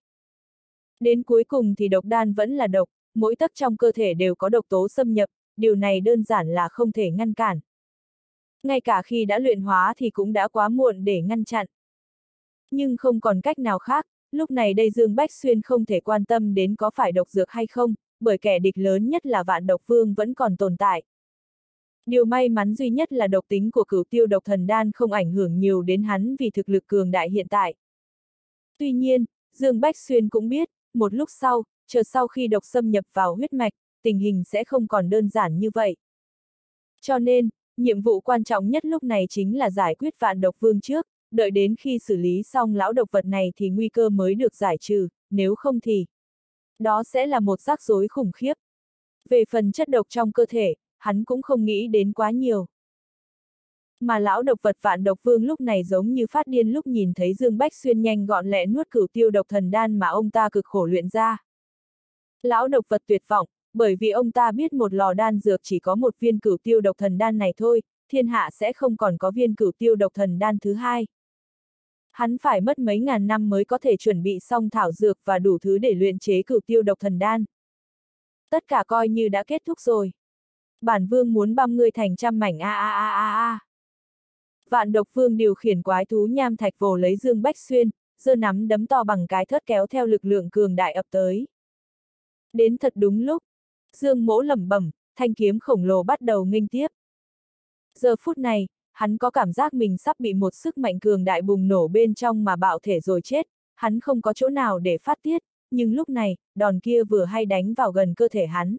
Đến cuối cùng thì độc đan vẫn là độc, mỗi tấc trong cơ thể đều có độc tố xâm nhập, điều này đơn giản là không thể ngăn cản. Ngay cả khi đã luyện hóa thì cũng đã quá muộn để ngăn chặn. Nhưng không còn cách nào khác, lúc này đây Dương Bách Xuyên không thể quan tâm đến có phải độc dược hay không, bởi kẻ địch lớn nhất là Vạn Độc Vương vẫn còn tồn tại. Điều may mắn duy nhất là độc tính của Cửu Tiêu Độc Thần Đan không ảnh hưởng nhiều đến hắn vì thực lực cường đại hiện tại. Tuy nhiên, Dương Bách Xuyên cũng biết, một lúc sau, chờ sau khi độc xâm nhập vào huyết mạch, tình hình sẽ không còn đơn giản như vậy. Cho nên, nhiệm vụ quan trọng nhất lúc này chính là giải quyết Vạn Độc Vương trước, đợi đến khi xử lý xong lão độc vật này thì nguy cơ mới được giải trừ, nếu không thì đó sẽ là một rắc rối khủng khiếp. Về phần chất độc trong cơ thể, hắn cũng không nghĩ đến quá nhiều. Mà lão độc vật Vạn Độc Vương lúc này giống như phát điên lúc nhìn thấy Dương Bách Xuyên nhanh gọn lẹ nuốt Cửu Tiêu Độc Thần Đan mà ông ta cực khổ luyện ra. Lão độc vật tuyệt vọng, bởi vì ông ta biết một lò đan dược chỉ có một viên Cửu Tiêu Độc Thần Đan này thôi, thiên hạ sẽ không còn có viên Cửu Tiêu Độc Thần Đan thứ hai. Hắn phải mất mấy ngàn năm mới có thể chuẩn bị xong thảo dược và đủ thứ để luyện chế Cửu Tiêu Độc Thần Đan. Tất cả coi như đã kết thúc rồi. Bản vương muốn băm ngươi thành trăm mảnh a. Vạn Độc Vương điều khiển quái thú nham thạch vồ lấy Dương Bách Xuyên, giơ nắm đấm to bằng cái thớt kéo theo lực lượng cường đại ập tới. Đến thật đúng lúc, Dương Mỗ lẩm bẩm, thanh kiếm khổng lồ bắt đầu nghênh tiếp. Giờ phút này, hắn có cảm giác mình sắp bị một sức mạnh cường đại bùng nổ bên trong mà bạo thể rồi chết, hắn không có chỗ nào để phát tiết, nhưng lúc này, đòn kia vừa hay đánh vào gần cơ thể hắn.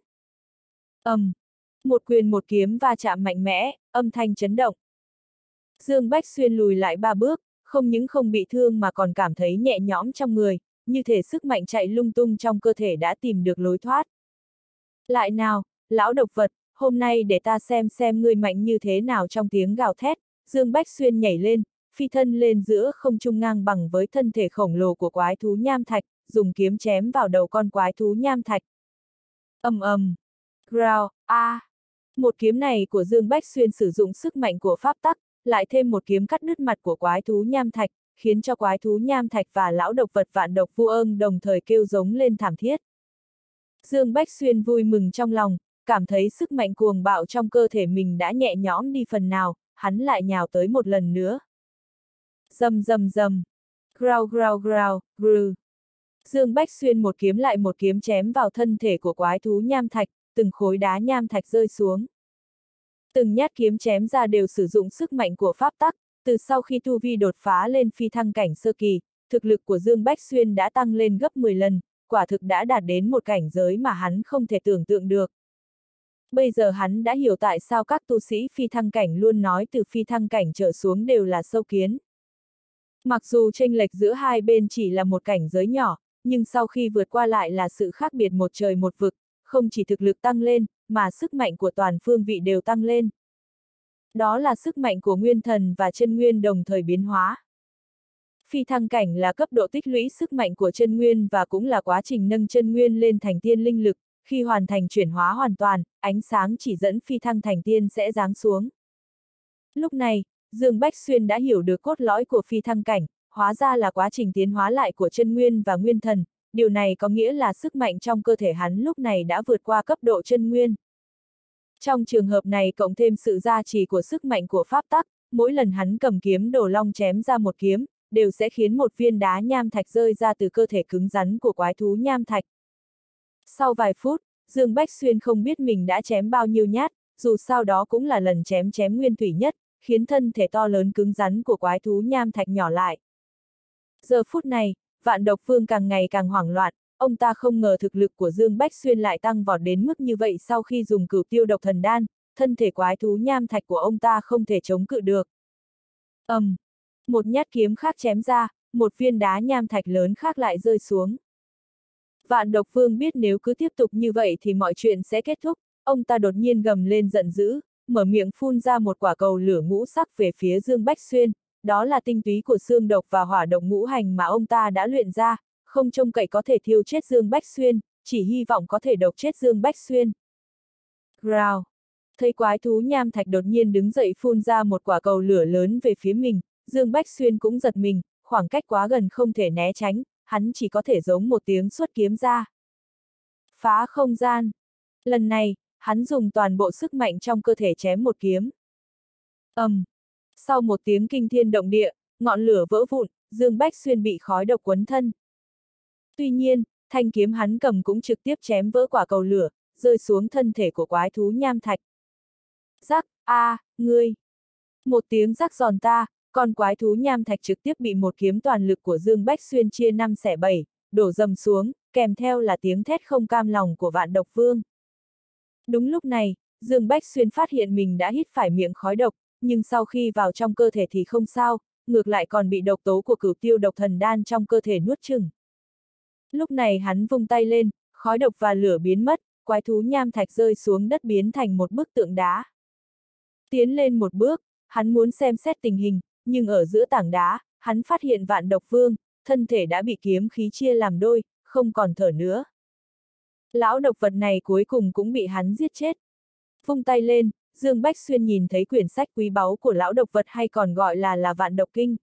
Một quyền một kiếm va chạm mạnh mẽ, âm thanh chấn động. Dương Bách Xuyên lùi lại 3 bước, không những không bị thương mà còn cảm thấy nhẹ nhõm trong người, như thể sức mạnh chạy lung tung trong cơ thể đã tìm được lối thoát. Lại nào, lão độc vật, hôm nay để ta xem ngươi mạnh như thế nào. Trong tiếng gào thét, Dương Bách Xuyên nhảy lên, phi thân lên giữa không trung ngang bằng với thân thể khổng lồ của quái thú nham thạch, dùng kiếm chém vào đầu con quái thú nham thạch. Growl, Một kiếm này của Dương Bách Xuyên sử dụng sức mạnh của pháp tắc, lại thêm một kiếm cắt đứt mặt của quái thú nham thạch, khiến cho quái thú nham thạch và lão độc vật Vạn Độc Vương đồng thời kêu giống lên thảm thiết. Dương Bách Xuyên vui mừng trong lòng, cảm thấy sức mạnh cuồng bạo trong cơ thể mình đã nhẹ nhõm đi phần nào, hắn lại nhào tới một lần nữa. Rầm. Growl. Dương Bách Xuyên một kiếm lại một kiếm chém vào thân thể của quái thú nham thạch, từng khối đá nham thạch rơi xuống. Từng nhát kiếm chém ra đều sử dụng sức mạnh của pháp tắc, từ sau khi tu vi đột phá lên phi thăng cảnh sơ kỳ, thực lực của Dương Bách Xuyên đã tăng lên gấp 10 lần, quả thực đã đạt đến một cảnh giới mà hắn không thể tưởng tượng được. Bây giờ hắn đã hiểu tại sao các tu sĩ phi thăng cảnh luôn nói từ phi thăng cảnh trở xuống đều là sâu kiến. Mặc dù chênh lệch giữa hai bên chỉ là một cảnh giới nhỏ, nhưng sau khi vượt qua lại là sự khác biệt một trời một vực, không chỉ thực lực tăng lên, mà sức mạnh của toàn phương vị đều tăng lên. Đó là sức mạnh của nguyên thần và chân nguyên đồng thời biến hóa. Phi thăng cảnh là cấp độ tích lũy sức mạnh của chân nguyên và cũng là quá trình nâng chân nguyên lên thành tiên linh lực, khi hoàn thành chuyển hóa hoàn toàn, ánh sáng chỉ dẫn phi thăng thành tiên sẽ giáng xuống. Lúc này, Dương Bách Xuyên đã hiểu được cốt lõi của phi thăng cảnh, hóa ra là quá trình tiến hóa lại của chân nguyên và nguyên thần, điều này có nghĩa là sức mạnh trong cơ thể hắn lúc này đã vượt qua cấp độ chân nguyên. Trong trường hợp này cộng thêm sự gia trì của sức mạnh của pháp tắc, mỗi lần hắn cầm kiếm Đồ Long chém ra một kiếm, đều sẽ khiến một viên đá nham thạch rơi ra từ cơ thể cứng rắn của quái thú nham thạch. Sau vài phút, Dương Bách Xuyên không biết mình đã chém bao nhiêu nhát, dù sao đó cũng là lần chém nguyên thủy nhất, khiến thân thể to lớn cứng rắn của quái thú nham thạch nhỏ lại. Giờ phút này, Vạn Độc Vương càng ngày càng hoảng loạn, ông ta không ngờ thực lực của Dương Bách Xuyên lại tăng vọt đến mức như vậy sau khi dùng Cửu Tiêu Độc Thần Đan, thân thể quái thú nham thạch của ông ta không thể chống cự được. Một nhát kiếm khác chém ra, một viên đá nham thạch lớn khác lại rơi xuống. Vạn Độc Vương biết nếu cứ tiếp tục như vậy thì mọi chuyện sẽ kết thúc, ông ta đột nhiên gầm lên giận dữ, mở miệng phun ra một quả cầu lửa ngũ sắc về phía Dương Bách Xuyên, đó là tinh túy của xương độc và hỏa độc ngũ hành mà ông ta đã luyện ra, không trông cậy có thể thiêu chết Dương Bách Xuyên, chỉ hy vọng có thể độc chết Dương Bách Xuyên. Rào! Thấy quái thú nham thạch đột nhiên đứng dậy phun ra một quả cầu lửa lớn về phía mình, Dương Bách Xuyên cũng giật mình, khoảng cách quá gần không thể né tránh, hắn chỉ có thể giống một tiếng xuất kiếm ra. Phá không gian! Lần này, hắn dùng toàn bộ sức mạnh trong cơ thể chém một kiếm. Sau một tiếng kinh thiên động địa, ngọn lửa vỡ vụn, Dương Bách Xuyên bị khói độc quấn thân. Tuy nhiên, thanh kiếm hắn cầm cũng trực tiếp chém vỡ quả cầu lửa, rơi xuống thân thể của quái thú nham thạch. Rắc, ngươi! Một tiếng rắc giòn ta, con quái thú nham thạch trực tiếp bị một kiếm toàn lực của Dương Bách Xuyên chia 5 xẻ 7, đổ dầm xuống, kèm theo là tiếng thét không cam lòng của Vạn Độc Vương. Đúng lúc này, Dương Bách Xuyên phát hiện mình đã hít phải miệng khói độc, nhưng sau khi vào trong cơ thể thì không sao, ngược lại còn bị độc tố của Cửu Tiêu Độc Thần Đan trong cơ thể nuốt chửng. Lúc này hắn vung tay lên, khói độc và lửa biến mất, quái thú nham thạch rơi xuống đất biến thành một bức tượng đá. Tiến lên một bước, hắn muốn xem xét tình hình, nhưng ở giữa tảng đá, hắn phát hiện Vạn Độc Vương, thân thể đã bị kiếm khí chia làm đôi, không còn thở nữa. Lão độc vật này cuối cùng cũng bị hắn giết chết. Vung tay lên, Dương Bách Xuyên nhìn thấy quyển sách quý báu của lão độc vật hay còn gọi là Vạn Độc Kinh.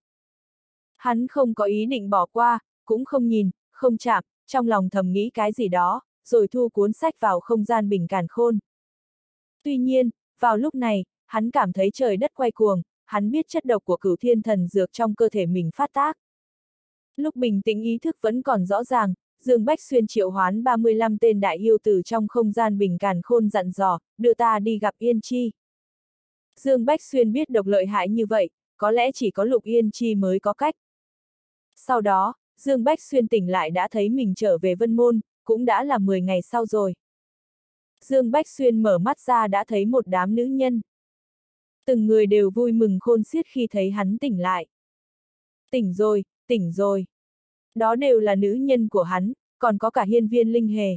Hắn không có ý định bỏ qua, cũng không nhìn, không chạm, trong lòng thầm nghĩ cái gì đó, rồi thu cuốn sách vào không gian bình càn khôn. Tuy nhiên, vào lúc này, hắn cảm thấy trời đất quay cuồng, hắn biết chất độc của Cửu Thiên Thần Dược trong cơ thể mình phát tác. Lúc bình tĩnh ý thức vẫn còn rõ ràng, Dương Bách Xuyên triệu hoán 35 tên đại yêu từ trong không gian bình càn khôn dặn dò, đưa ta đi gặp Yên Chi. Dương Bách Xuyên biết độc lợi hại như vậy, có lẽ chỉ có Lục Yên Chi mới có cách. Sau đó, Dương Bách Xuyên tỉnh lại đã thấy mình trở về Vân Môn, cũng đã là 10 ngày sau rồi. Dương Bách Xuyên mở mắt ra đã thấy một đám nữ nhân. Từng người đều vui mừng khôn xiết khi thấy hắn tỉnh lại. Tỉnh rồi, tỉnh rồi. Đó đều là nữ nhân của hắn, còn có cả Hiên Viên Linh Hề.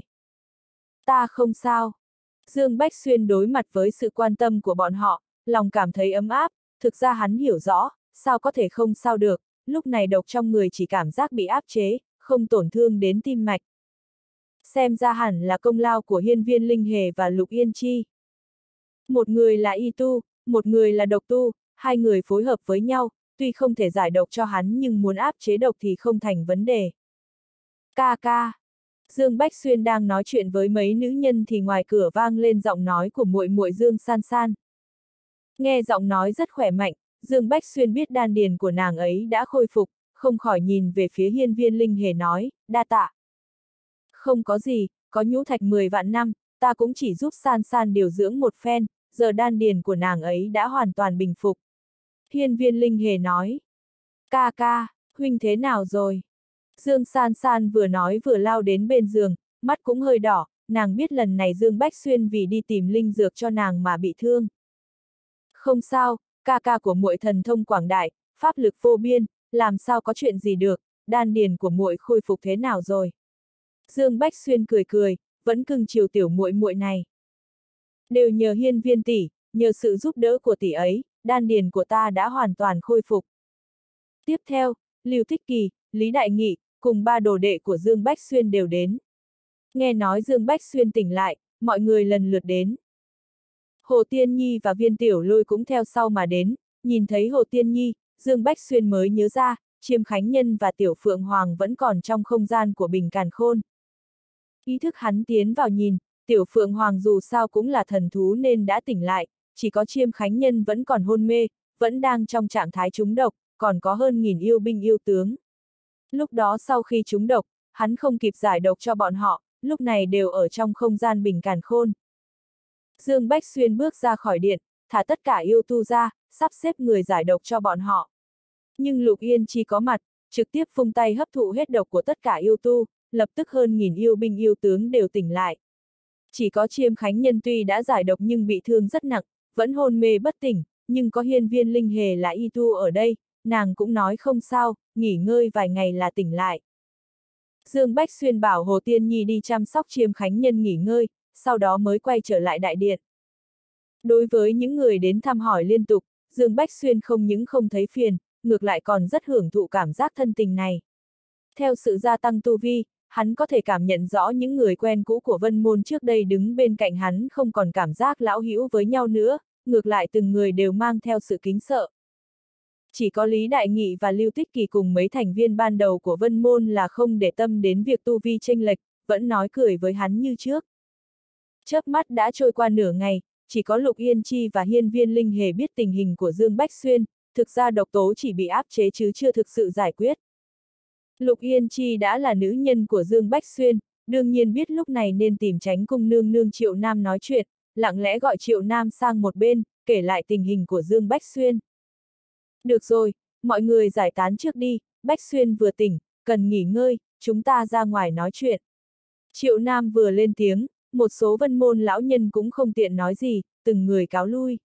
Ta không sao. Dương Bách Xuyên đối mặt với sự quan tâm của bọn họ, lòng cảm thấy ấm áp, thực ra hắn hiểu rõ, sao có thể không sao được, lúc này độc trong người chỉ cảm giác bị áp chế, không tổn thương đến tim mạch. Xem ra hẳn là công lao của Hiên Viên Linh Hề và Lục Yên Chi. Một người là y tu, một người là độc tu, hai người phối hợp với nhau, tuy không thể giải độc cho hắn nhưng muốn áp chế độc thì không thành vấn đề. Ca ca. Dương Bách Xuyên đang nói chuyện với mấy nữ nhân thì ngoài cửa vang lên giọng nói của muội muội Dương San San. Nghe giọng nói rất khỏe mạnh, Dương Bách Xuyên biết đan điền của nàng ấy đã khôi phục, không khỏi nhìn về phía Hiên Viên Linh Hề nói, đa tạ. Không có gì, có nhũ thạch 10 vạn năm, ta cũng chỉ giúp San San điều dưỡng một phen, giờ đan điền của nàng ấy đã hoàn toàn bình phục. Hiên Viên Linh Hề nói, ca ca, huynh thế nào rồi? Dương San San vừa nói vừa lao đến bên giường, mắt cũng hơi đỏ, nàng biết lần này Dương Bách Xuyên vì đi tìm linh dược cho nàng mà bị thương. Không sao, ca ca của muội thần thông quảng đại, pháp lực vô biên, làm sao có chuyện gì được, đan điền của muội khôi phục thế nào rồi? Dương Bách Xuyên cười cười, vẫn cưng chiều tiểu muội muội này. Đều nhờ Hiên Viên tỷ, nhờ sự giúp đỡ của tỷ ấy, đan điền của ta đã hoàn toàn khôi phục. Tiếp theo, Lưu Thích Kỳ, Lý Đại Nghị, cùng ba đồ đệ của Dương Bách Xuyên đều đến. Nghe nói Dương Bách Xuyên tỉnh lại, mọi người lần lượt đến. Hồ Tiên Nhi và Viên Tiểu Lôi cũng theo sau mà đến, nhìn thấy Hồ Tiên Nhi, Dương Bách Xuyên mới nhớ ra, Chiêm Khánh Nhân và Tiểu Phượng Hoàng vẫn còn trong không gian của Bình Càn Khôn. Ý thức hắn tiến vào nhìn, Tiểu Phượng Hoàng dù sao cũng là thần thú nên đã tỉnh lại, chỉ có Chiêm Khánh Nhân vẫn còn hôn mê, vẫn đang trong trạng thái trúng độc, còn có hơn 1000 yêu binh yêu tướng. Lúc đó sau khi trúng độc, hắn không kịp giải độc cho bọn họ, lúc này đều ở trong không gian bình càn khôn. Dương Bách Xuyên bước ra khỏi điện, thả tất cả yêu tu ra, sắp xếp người giải độc cho bọn họ. Nhưng Lục Yên Chi có mặt, trực tiếp vung tay hấp thụ hết độc của tất cả yêu tu, lập tức hơn 1000 yêu binh yêu tướng đều tỉnh lại. Chỉ có Chiêm Khánh Nhân tuy đã giải độc nhưng bị thương rất nặng, vẫn hôn mê bất tỉnh, nhưng có Hiên Viên Linh Hề là y tu ở đây, nàng cũng nói không sao, nghỉ ngơi vài ngày là tỉnh lại. Dương Bách Xuyên bảo Hồ Tiên Nhi đi chăm sóc Chiêm Khánh Nhân nghỉ ngơi, sau đó mới quay trở lại đại điện. Đối với những người đến thăm hỏi liên tục, Dương Bách Xuyên không những không thấy phiền, ngược lại còn rất hưởng thụ cảm giác thân tình này. Theo sự gia tăng tu vi, hắn có thể cảm nhận rõ những người quen cũ của Vân Môn trước đây đứng bên cạnh hắn không còn cảm giác lão hữu với nhau nữa, ngược lại từng người đều mang theo sự kính sợ. Chỉ có Lý Đại Nghị và Lưu Tích Kỳ cùng mấy thành viên ban đầu của Vân Môn là không để tâm đến việc tu vi chênh lệch, vẫn nói cười với hắn như trước. Chớp mắt đã trôi qua nửa ngày, chỉ có Lục Yên Chi và Hiên Viên Linh Hề biết tình hình của Dương Bách Xuyên, thực ra độc tố chỉ bị áp chế chứ chưa thực sự giải quyết. Lục Yên Chi đã là nữ nhân của Dương Bách Xuyên, đương nhiên biết lúc này nên tìm Chánh Cung nương nương Triệu Nam nói chuyện, lặng lẽ gọi Triệu Nam sang một bên, kể lại tình hình của Dương Bách Xuyên. Được rồi, mọi người giải tán trước đi, Bách Xuyên vừa tỉnh, cần nghỉ ngơi, chúng ta ra ngoài nói chuyện. Triệu Nam vừa lên tiếng, một số Vân Môn lão nhân cũng không tiện nói gì, từng người cáo lui.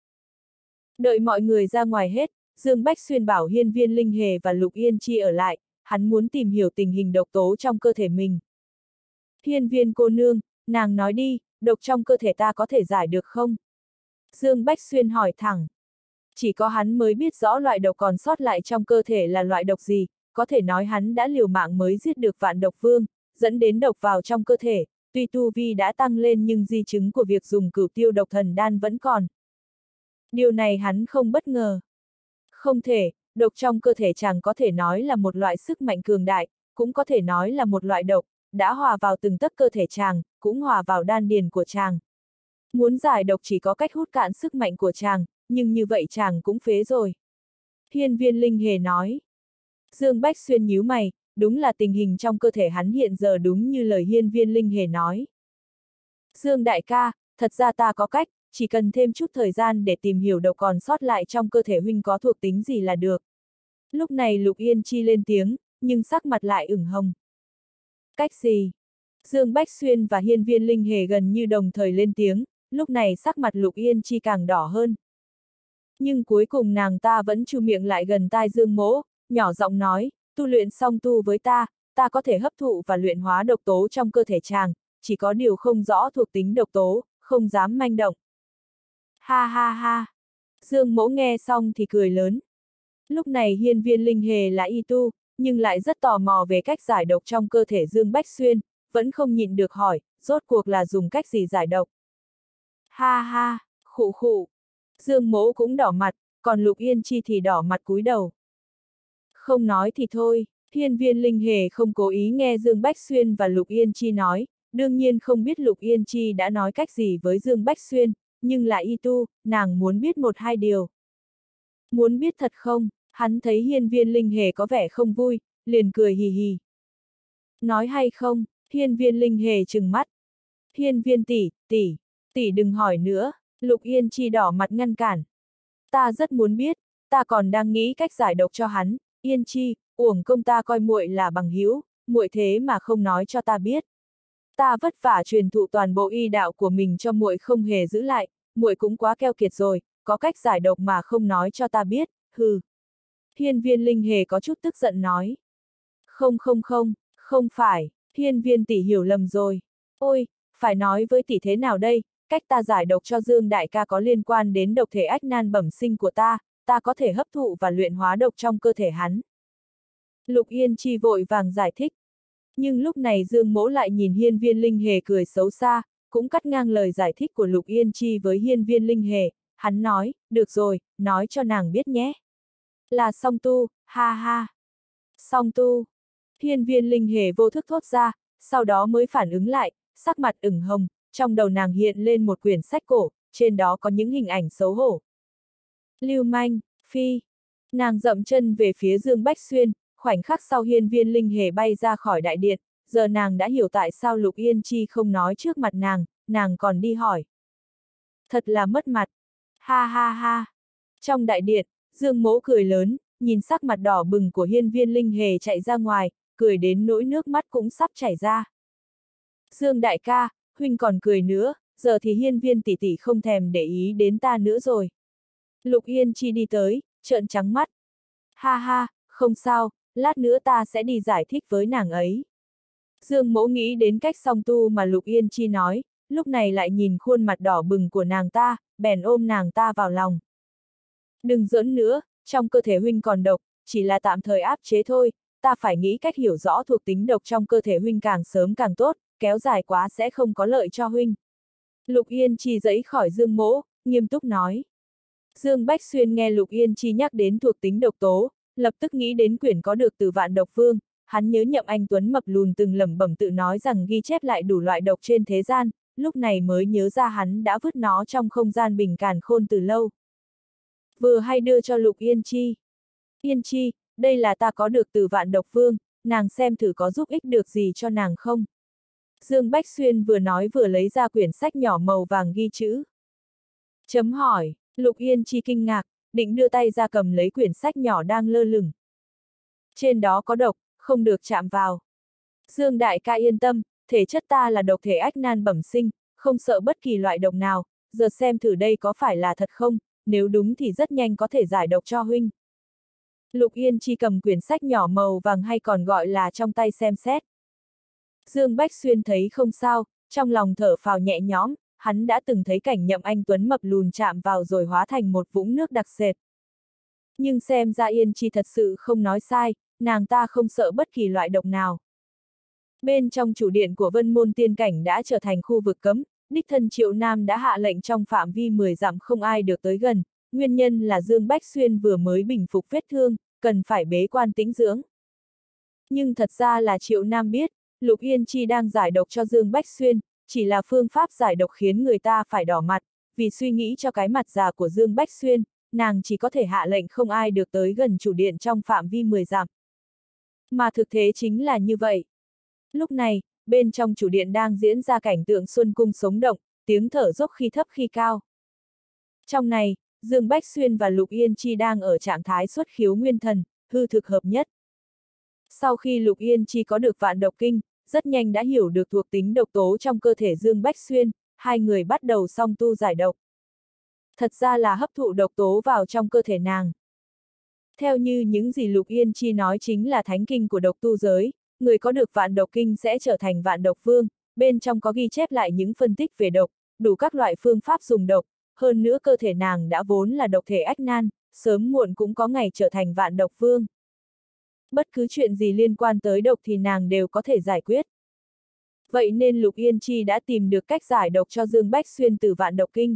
Đợi mọi người ra ngoài hết, Dương Bách Xuyên bảo Hiên Viên Linh Hề và Lục Yên Chi ở lại, hắn muốn tìm hiểu tình hình độc tố trong cơ thể mình. Hiên Viên cô nương, nàng nói đi, độc trong cơ thể ta có thể giải được không? Dương Bách Xuyên hỏi thẳng. Chỉ có hắn mới biết rõ loại độc còn sót lại trong cơ thể là loại độc gì, có thể nói hắn đã liều mạng mới giết được Vạn Độc Vương, dẫn đến độc vào trong cơ thể, tuy tu vi đã tăng lên nhưng di chứng của việc dùng Cửu Tiêu Độc Thần Đan vẫn còn. Điều này hắn không bất ngờ. Không thể, độc trong cơ thể chàng có thể nói là một loại sức mạnh cường đại, cũng có thể nói là một loại độc, đã hòa vào từng tấc cơ thể chàng, cũng hòa vào đan điền của chàng. Muốn giải độc chỉ có cách hút cạn sức mạnh của chàng, nhưng như vậy chàng cũng phế rồi. Hiên Viên Linh Hề nói. Dương Bách Xuyên nhíu mày, đúng là tình hình trong cơ thể hắn hiện giờ đúng như lời Hiên Viên Linh Hề nói. Dương đại ca, thật ra ta có cách, chỉ cần thêm chút thời gian để tìm hiểu độc còn sót lại trong cơ thể huynh có thuộc tính gì là được. Lúc này Lục Yên Chi lên tiếng, nhưng sắc mặt lại ửng hồng. Cách gì? Dương Bách Xuyên và Hiên Viên Linh Hề gần như đồng thời lên tiếng, lúc này sắc mặt Lục Yên Chi càng đỏ hơn. Nhưng cuối cùng nàng ta vẫn chu miệng lại gần tai Dương Mỗ, nhỏ giọng nói, tu luyện song tu với ta có thể hấp thụ và luyện hóa độc tố trong cơ thể chàng, chỉ có điều không rõ thuộc tính độc tố, không dám manh động. Ha ha ha! Dương Mỗ nghe xong thì cười lớn. Lúc này Hiên Viên Linh Hề là y tu, nhưng lại rất tò mò về cách giải độc trong cơ thể Dương Bách Xuyên, vẫn không nhịn được hỏi, rốt cuộc là dùng cách gì giải độc. Ha ha, khụ khụ. Dương Mỗ cũng đỏ mặt, còn Lục Yên Chi thì đỏ mặt cúi đầu. Không nói thì thôi, Hiên Viên Linh Hề không cố ý nghe Dương Bách Xuyên và Lục Yên Chi nói, đương nhiên không biết Lục Yên Chi đã nói cách gì với Dương Bách Xuyên, nhưng là y tu, nàng muốn biết một hai điều. Muốn biết thật không? Hắn thấy Hiên Viên Linh Hề có vẻ không vui, liền cười hì hì. Nói hay không? Hiên Viên Linh Hề trừng mắt. Hiên Viên tỷ đừng hỏi nữa, Lục Yên Chi đỏ mặt ngăn cản. Ta rất muốn biết, ta còn đang nghĩ cách giải độc cho hắn, Yên Chi, uổng công ta coi muội là bằng hữu, muội thế mà không nói cho ta biết. Ta vất vả truyền thụ toàn bộ y đạo của mình cho muội không hề giữ lại, muội cũng quá keo kiệt rồi, có cách giải độc mà không nói cho ta biết, hừ. Hiên Viên Linh Hề có chút tức giận nói. Không phải, Hiên Viên tỷ hiểu lầm rồi. Ôi, phải nói với tỷ thế nào đây, cách ta giải độc cho Dương đại ca có liên quan đến độc thể ách nan bẩm sinh của ta có thể hấp thụ và luyện hóa độc trong cơ thể hắn. Lục Yên Chi vội vàng giải thích. Nhưng lúc này Dương Mỗ lại nhìn Hiên Viên Linh Hề cười xấu xa, cũng cắt ngang lời giải thích của Lục Yên Chi với Hiên Viên Linh Hề, hắn nói, được rồi, nói cho nàng biết nhé. Là song tu, ha ha. Song tu. Hiên Viên Linh Hề vô thức thốt ra, sau đó mới phản ứng lại, sắc mặt ửng hồng, trong đầu nàng hiện lên một quyển sách cổ, trên đó có những hình ảnh xấu hổ. Lưu manh, phi. Nàng dậm chân về phía Dương Bách Xuyên, khoảnh khắc sau hiên viên linh hề bay ra khỏi đại điện, giờ nàng đã hiểu tại sao Lục Yên Chi không nói trước mặt nàng còn đi hỏi. Thật là mất mặt. Ha ha ha. Trong đại điện, Dương Mỗ cười lớn, nhìn sắc mặt đỏ bừng của hiên viên linh hề chạy ra ngoài, cười đến nỗi nước mắt cũng sắp chảy ra. Dương đại ca, huynh còn cười nữa, giờ thì hiên viên tỷ tỷ không thèm để ý đến ta nữa rồi. Lục Yên Chi đi tới, trợn trắng mắt. Ha ha, không sao, lát nữa ta sẽ đi giải thích với nàng ấy. Dương Mỗ nghĩ đến cách song tu mà Lục Yên Chi nói, lúc này lại nhìn khuôn mặt đỏ bừng của nàng ta, bèn ôm nàng ta vào lòng. Đừng giỡn nữa, trong cơ thể huynh còn độc, chỉ là tạm thời áp chế thôi, ta phải nghĩ cách hiểu rõ thuộc tính độc trong cơ thể huynh càng sớm càng tốt, kéo dài quá sẽ không có lợi cho huynh. Lục Yên Chi giãy khỏi Dương Mỗ, nghiêm túc nói. Dương Bách Xuyên nghe Lục Yên Chi nhắc đến thuộc tính độc tố, lập tức nghĩ đến quyển có được từ Vạn Độc Vương, hắn nhớ Nhậm Anh Tuấn mập lùn từng lẩm bẩm tự nói rằng ghi chép lại đủ loại độc trên thế gian, lúc này mới nhớ ra hắn đã vứt nó trong không gian bình càn khôn từ lâu. Vừa hay đưa cho Lục Yên Chi. Yên Chi, đây là ta có được từ Vạn Độc Vương, nàng xem thử có giúp ích được gì cho nàng không? Dương Bách Xuyên vừa nói vừa lấy ra quyển sách nhỏ màu vàng ghi chữ. Chấm hỏi, Lục Yên Chi kinh ngạc, định đưa tay ra cầm lấy quyển sách nhỏ đang lơ lửng. Trên đó có độc, không được chạm vào. Dương đại ca yên tâm, thể chất ta là độc thể ách nan bẩm sinh, không sợ bất kỳ loại độc nào, giờ xem thử đây có phải là thật không, nếu đúng thì rất nhanh có thể giải độc cho huynh. Lục Yên Chi cầm quyển sách nhỏ màu vàng hay còn gọi là trong tay xem xét. Dương Bách Xuyên thấy không sao, trong lòng thở phào nhẹ nhõm, hắn đã từng thấy cảnh Nhậm Anh Tuấn mập lùn chạm vào rồi hóa thành một vũng nước đặc sệt. Nhưng xem ra Yên Chi thật sự không nói sai, nàng ta không sợ bất kỳ loại độc nào. Bên trong chủ điện của Vân Môn Tiên Cảnh đã trở thành khu vực cấm, đích thân Triệu Nam đã hạ lệnh trong phạm vi 10 dặm không ai được tới gần, nguyên nhân là Dương Bách Xuyên vừa mới bình phục vết thương, cần phải bế quan tĩnh dưỡng. Nhưng thật ra là Triệu Nam biết, Lục Yên Chi đang giải độc cho Dương Bách Xuyên, chỉ là phương pháp giải độc khiến người ta phải đỏ mặt, vì suy nghĩ cho cái mặt già của Dương Bách Xuyên, nàng chỉ có thể hạ lệnh không ai được tới gần chủ điện trong phạm vi 10 dặm. Mà thực tế chính là như vậy. Lúc này, bên trong chủ điện đang diễn ra cảnh tượng xuân cung sống động, tiếng thở dốc khi thấp khi cao. Trong này, Dương Bách Xuyên và Lục Yên Chi đang ở trạng thái xuất khiếu nguyên thần, hư thực hợp nhất. Sau khi Lục Yên Chi có được Vạn Độc Kinh, rất nhanh đã hiểu được thuộc tính độc tố trong cơ thể Dương Bách Xuyên, hai người bắt đầu song tu giải độc. Thật ra là hấp thụ độc tố vào trong cơ thể nàng. Theo như những gì Lục Yên Chi nói chính là thánh kinh của độc tu giới, người có được Vạn Độc Kinh sẽ trở thành Vạn Độc Vương, bên trong có ghi chép lại những phân tích về độc, đủ các loại phương pháp dùng độc, hơn nữa cơ thể nàng đã vốn là độc thể ách nan, sớm muộn cũng có ngày trở thành Vạn Độc Vương. Bất cứ chuyện gì liên quan tới độc thì nàng đều có thể giải quyết. Vậy nên Lục Yên Chi đã tìm được cách giải độc cho Dương Bách Xuyên từ Vạn Độc Kinh.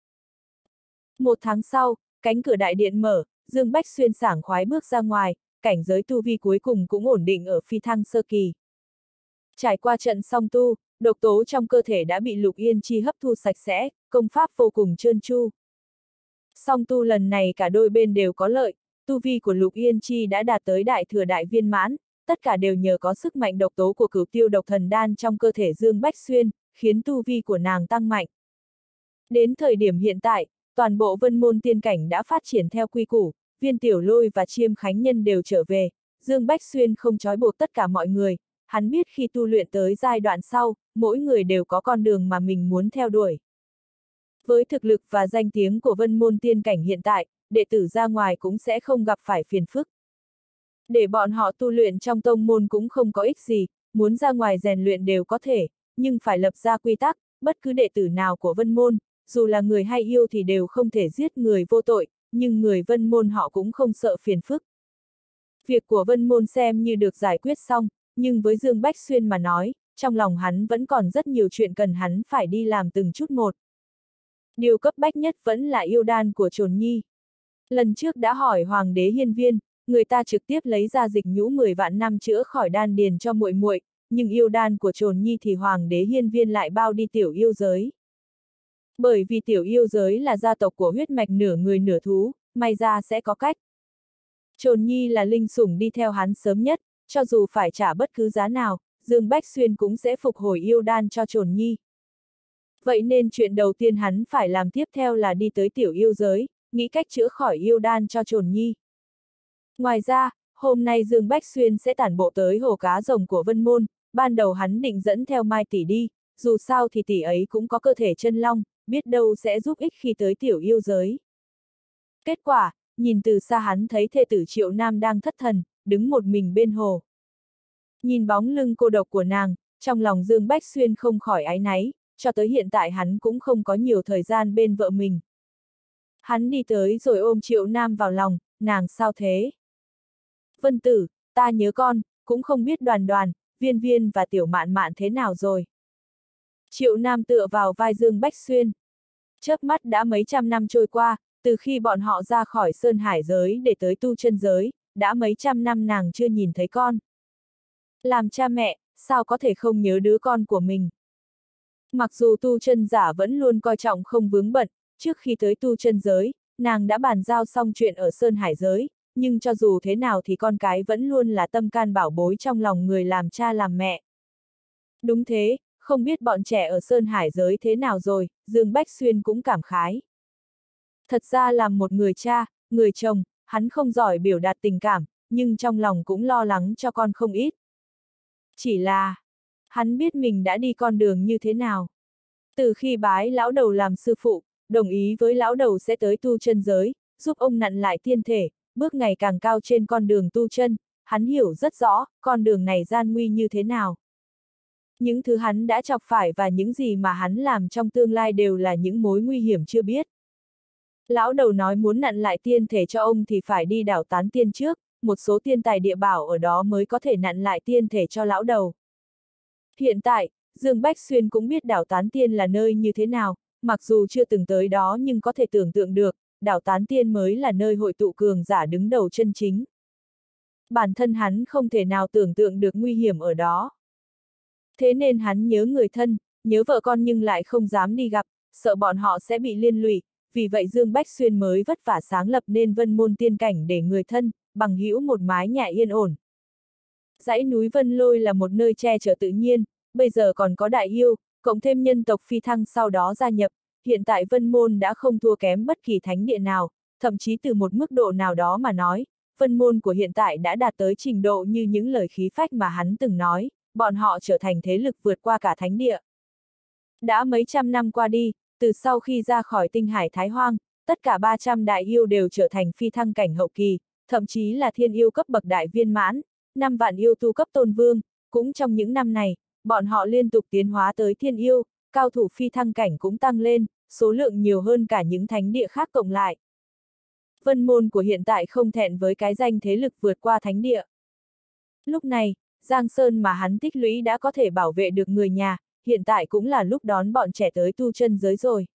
1 tháng sau, cánh cửa đại điện mở, Dương Bách Xuyên sảng khoái bước ra ngoài, cảnh giới tu vi cuối cùng cũng ổn định ở phi thăng sơ kỳ. Trải qua trận song tu, độc tố trong cơ thể đã bị Lục Yên Chi hấp thu sạch sẽ, công pháp vô cùng trơn tru. Song tu lần này cả đôi bên đều có lợi, tu vi của Lục Yên Chi đã đạt tới đại thừa đại viên mãn, tất cả đều nhờ có sức mạnh độc tố của Cửu Tiêu Độc Thần Đan trong cơ thể Dương Bách Xuyên, khiến tu vi của nàng tăng mạnh. Đến thời điểm hiện tại, toàn bộ Vân Môn Tiên Cảnh đã phát triển theo quy củ, Viên Tiểu Lôi và Chiêm Khánh Nhân đều trở về, Dương Bách Xuyên không trói buộc tất cả mọi người, hắn biết khi tu luyện tới giai đoạn sau, mỗi người đều có con đường mà mình muốn theo đuổi. Với thực lực và danh tiếng của Vân Môn Tiên Cảnh hiện tại, đệ tử ra ngoài cũng sẽ không gặp phải phiền phức. Để bọn họ tu luyện trong tông môn cũng không có ích gì, muốn ra ngoài rèn luyện đều có thể, nhưng phải lập ra quy tắc, bất cứ đệ tử nào của Vân Môn, dù là người hay yêu thì đều không thể giết người vô tội, nhưng người Vân Môn họ cũng không sợ phiền phức. Việc của Vân Môn xem như được giải quyết xong, nhưng với Dương Bách Xuyên mà nói, trong lòng hắn vẫn còn rất nhiều chuyện cần hắn phải đi làm từng chút một. Điều cấp bách nhất vẫn là yêu đan của Trồn Nhi. Lần trước đã hỏi Hoàng đế Hiên Viên, người ta trực tiếp lấy ra dịch nhũ 10 vạn năm chữa khỏi đan điền cho muội muội, nhưng yêu đan của Trồn Nhi thì Hoàng đế Hiên Viên lại bao đi tiểu yêu giới. Bởi vì tiểu yêu giới là gia tộc của huyết mạch nửa người nửa thú, may ra sẽ có cách. Trồn Nhi là linh sủng đi theo hắn sớm nhất, cho dù phải trả bất cứ giá nào, Dương Bách Xuyên cũng sẽ phục hồi yêu đan cho Trồn Nhi. Vậy nên chuyện đầu tiên hắn phải làm tiếp theo là đi tới tiểu yêu giới, nghĩ cách chữa khỏi yêu đan cho Trồn Nhi. Ngoài ra, hôm nay Dương Bách Xuyên sẽ tản bộ tới hồ cá rồng của Vân Môn, ban đầu hắn định dẫn theo Mai tỷ đi, dù sao thì tỷ ấy cũng có cơ thể chân long, biết đâu sẽ giúp ích khi tới tiểu yêu giới. Kết quả, nhìn từ xa hắn thấy thê tử Triệu Nam đang thất thần, đứng một mình bên hồ. Nhìn bóng lưng cô độc của nàng, trong lòng Dương Bách Xuyên không khỏi áy náy, cho tới hiện tại hắn cũng không có nhiều thời gian bên vợ mình. Hắn đi tới rồi ôm Triệu Nam vào lòng, nàng sao thế? Vân tử, ta nhớ con, cũng không biết Đoàn Đoàn, Viên Viên và Tiểu Mạn Mạn thế nào rồi. Triệu Nam tựa vào vai Dương Bách Xuyên. Chớp mắt đã mấy trăm năm trôi qua, từ khi bọn họ ra khỏi Sơn Hải giới để tới tu chân giới, đã mấy trăm năm nàng chưa nhìn thấy con. Làm cha mẹ, sao có thể không nhớ đứa con của mình? Mặc dù tu chân giả vẫn luôn coi trọng không vướng bận, trước khi tới tu chân giới, nàng đã bàn giao xong chuyện ở Sơn Hải giới, nhưng cho dù thế nào thì con cái vẫn luôn là tâm can bảo bối trong lòng người làm cha làm mẹ. Đúng thế, không biết bọn trẻ ở Sơn Hải giới thế nào rồi, Dương Bách Xuyên cũng cảm khái. Thật ra làm một người cha, người chồng, hắn không giỏi biểu đạt tình cảm, nhưng trong lòng cũng lo lắng cho con không ít. Chỉ là, hắn biết mình đã đi con đường như thế nào. Từ khi bái lão đầu làm sư phụ, đồng ý với lão đầu sẽ tới tu chân giới, giúp ông nặn lại tiên thể, bước ngày càng cao trên con đường tu chân, hắn hiểu rất rõ, con đường này gian nguy như thế nào. Những thứ hắn đã chọc phải và những gì mà hắn làm trong tương lai đều là những mối nguy hiểm chưa biết. Lão đầu nói muốn nặn lại tiên thể cho ông thì phải đi đảo Tán Tiên trước, một số tiên tài địa bảo ở đó mới có thể nặn lại tiên thể cho lão đầu. Hiện tại, Dương Bách Xuyên cũng biết đảo Tán Tiên là nơi như thế nào, mặc dù chưa từng tới đó nhưng có thể tưởng tượng được, đảo Tán Tiên mới là nơi hội tụ cường giả đứng đầu chân chính. Bản thân hắn không thể nào tưởng tượng được nguy hiểm ở đó. Thế nên hắn nhớ người thân, nhớ vợ con nhưng lại không dám đi gặp, sợ bọn họ sẽ bị liên lụy, vì vậy Dương Bách Xuyên mới vất vả sáng lập nên Vân Môn Tiên Cảnh để người thân, bằng hữu một mái nhà yên ổn. Dãy núi Vân Lôi là một nơi che chở tự nhiên, bây giờ còn có đại yêu, cộng thêm nhân tộc phi thăng sau đó gia nhập, hiện tại Vân Môn đã không thua kém bất kỳ thánh địa nào, thậm chí từ một mức độ nào đó mà nói, Vân Môn của hiện tại đã đạt tới trình độ như những lời khí phách mà hắn từng nói, bọn họ trở thành thế lực vượt qua cả thánh địa. Đã mấy trăm năm qua đi, từ sau khi ra khỏi tinh hải Thái Hoang, tất cả 300 đại yêu đều trở thành phi thăng cảnh hậu kỳ, thậm chí là thiên yêu cấp bậc đại viên mãn, 5 vạn yêu tu cấp tôn vương, cũng trong những năm này, bọn họ liên tục tiến hóa tới thiên yêu, cao thủ phi thăng cảnh cũng tăng lên, số lượng nhiều hơn cả những thánh địa khác cộng lại. Vân Môn của hiện tại không thẹn với cái danh thế lực vượt qua thánh địa. Lúc này, Giang Sơn mà hắn tích lũy đã có thể bảo vệ được người nhà, hiện tại cũng là lúc đón bọn trẻ tới tu chân giới rồi.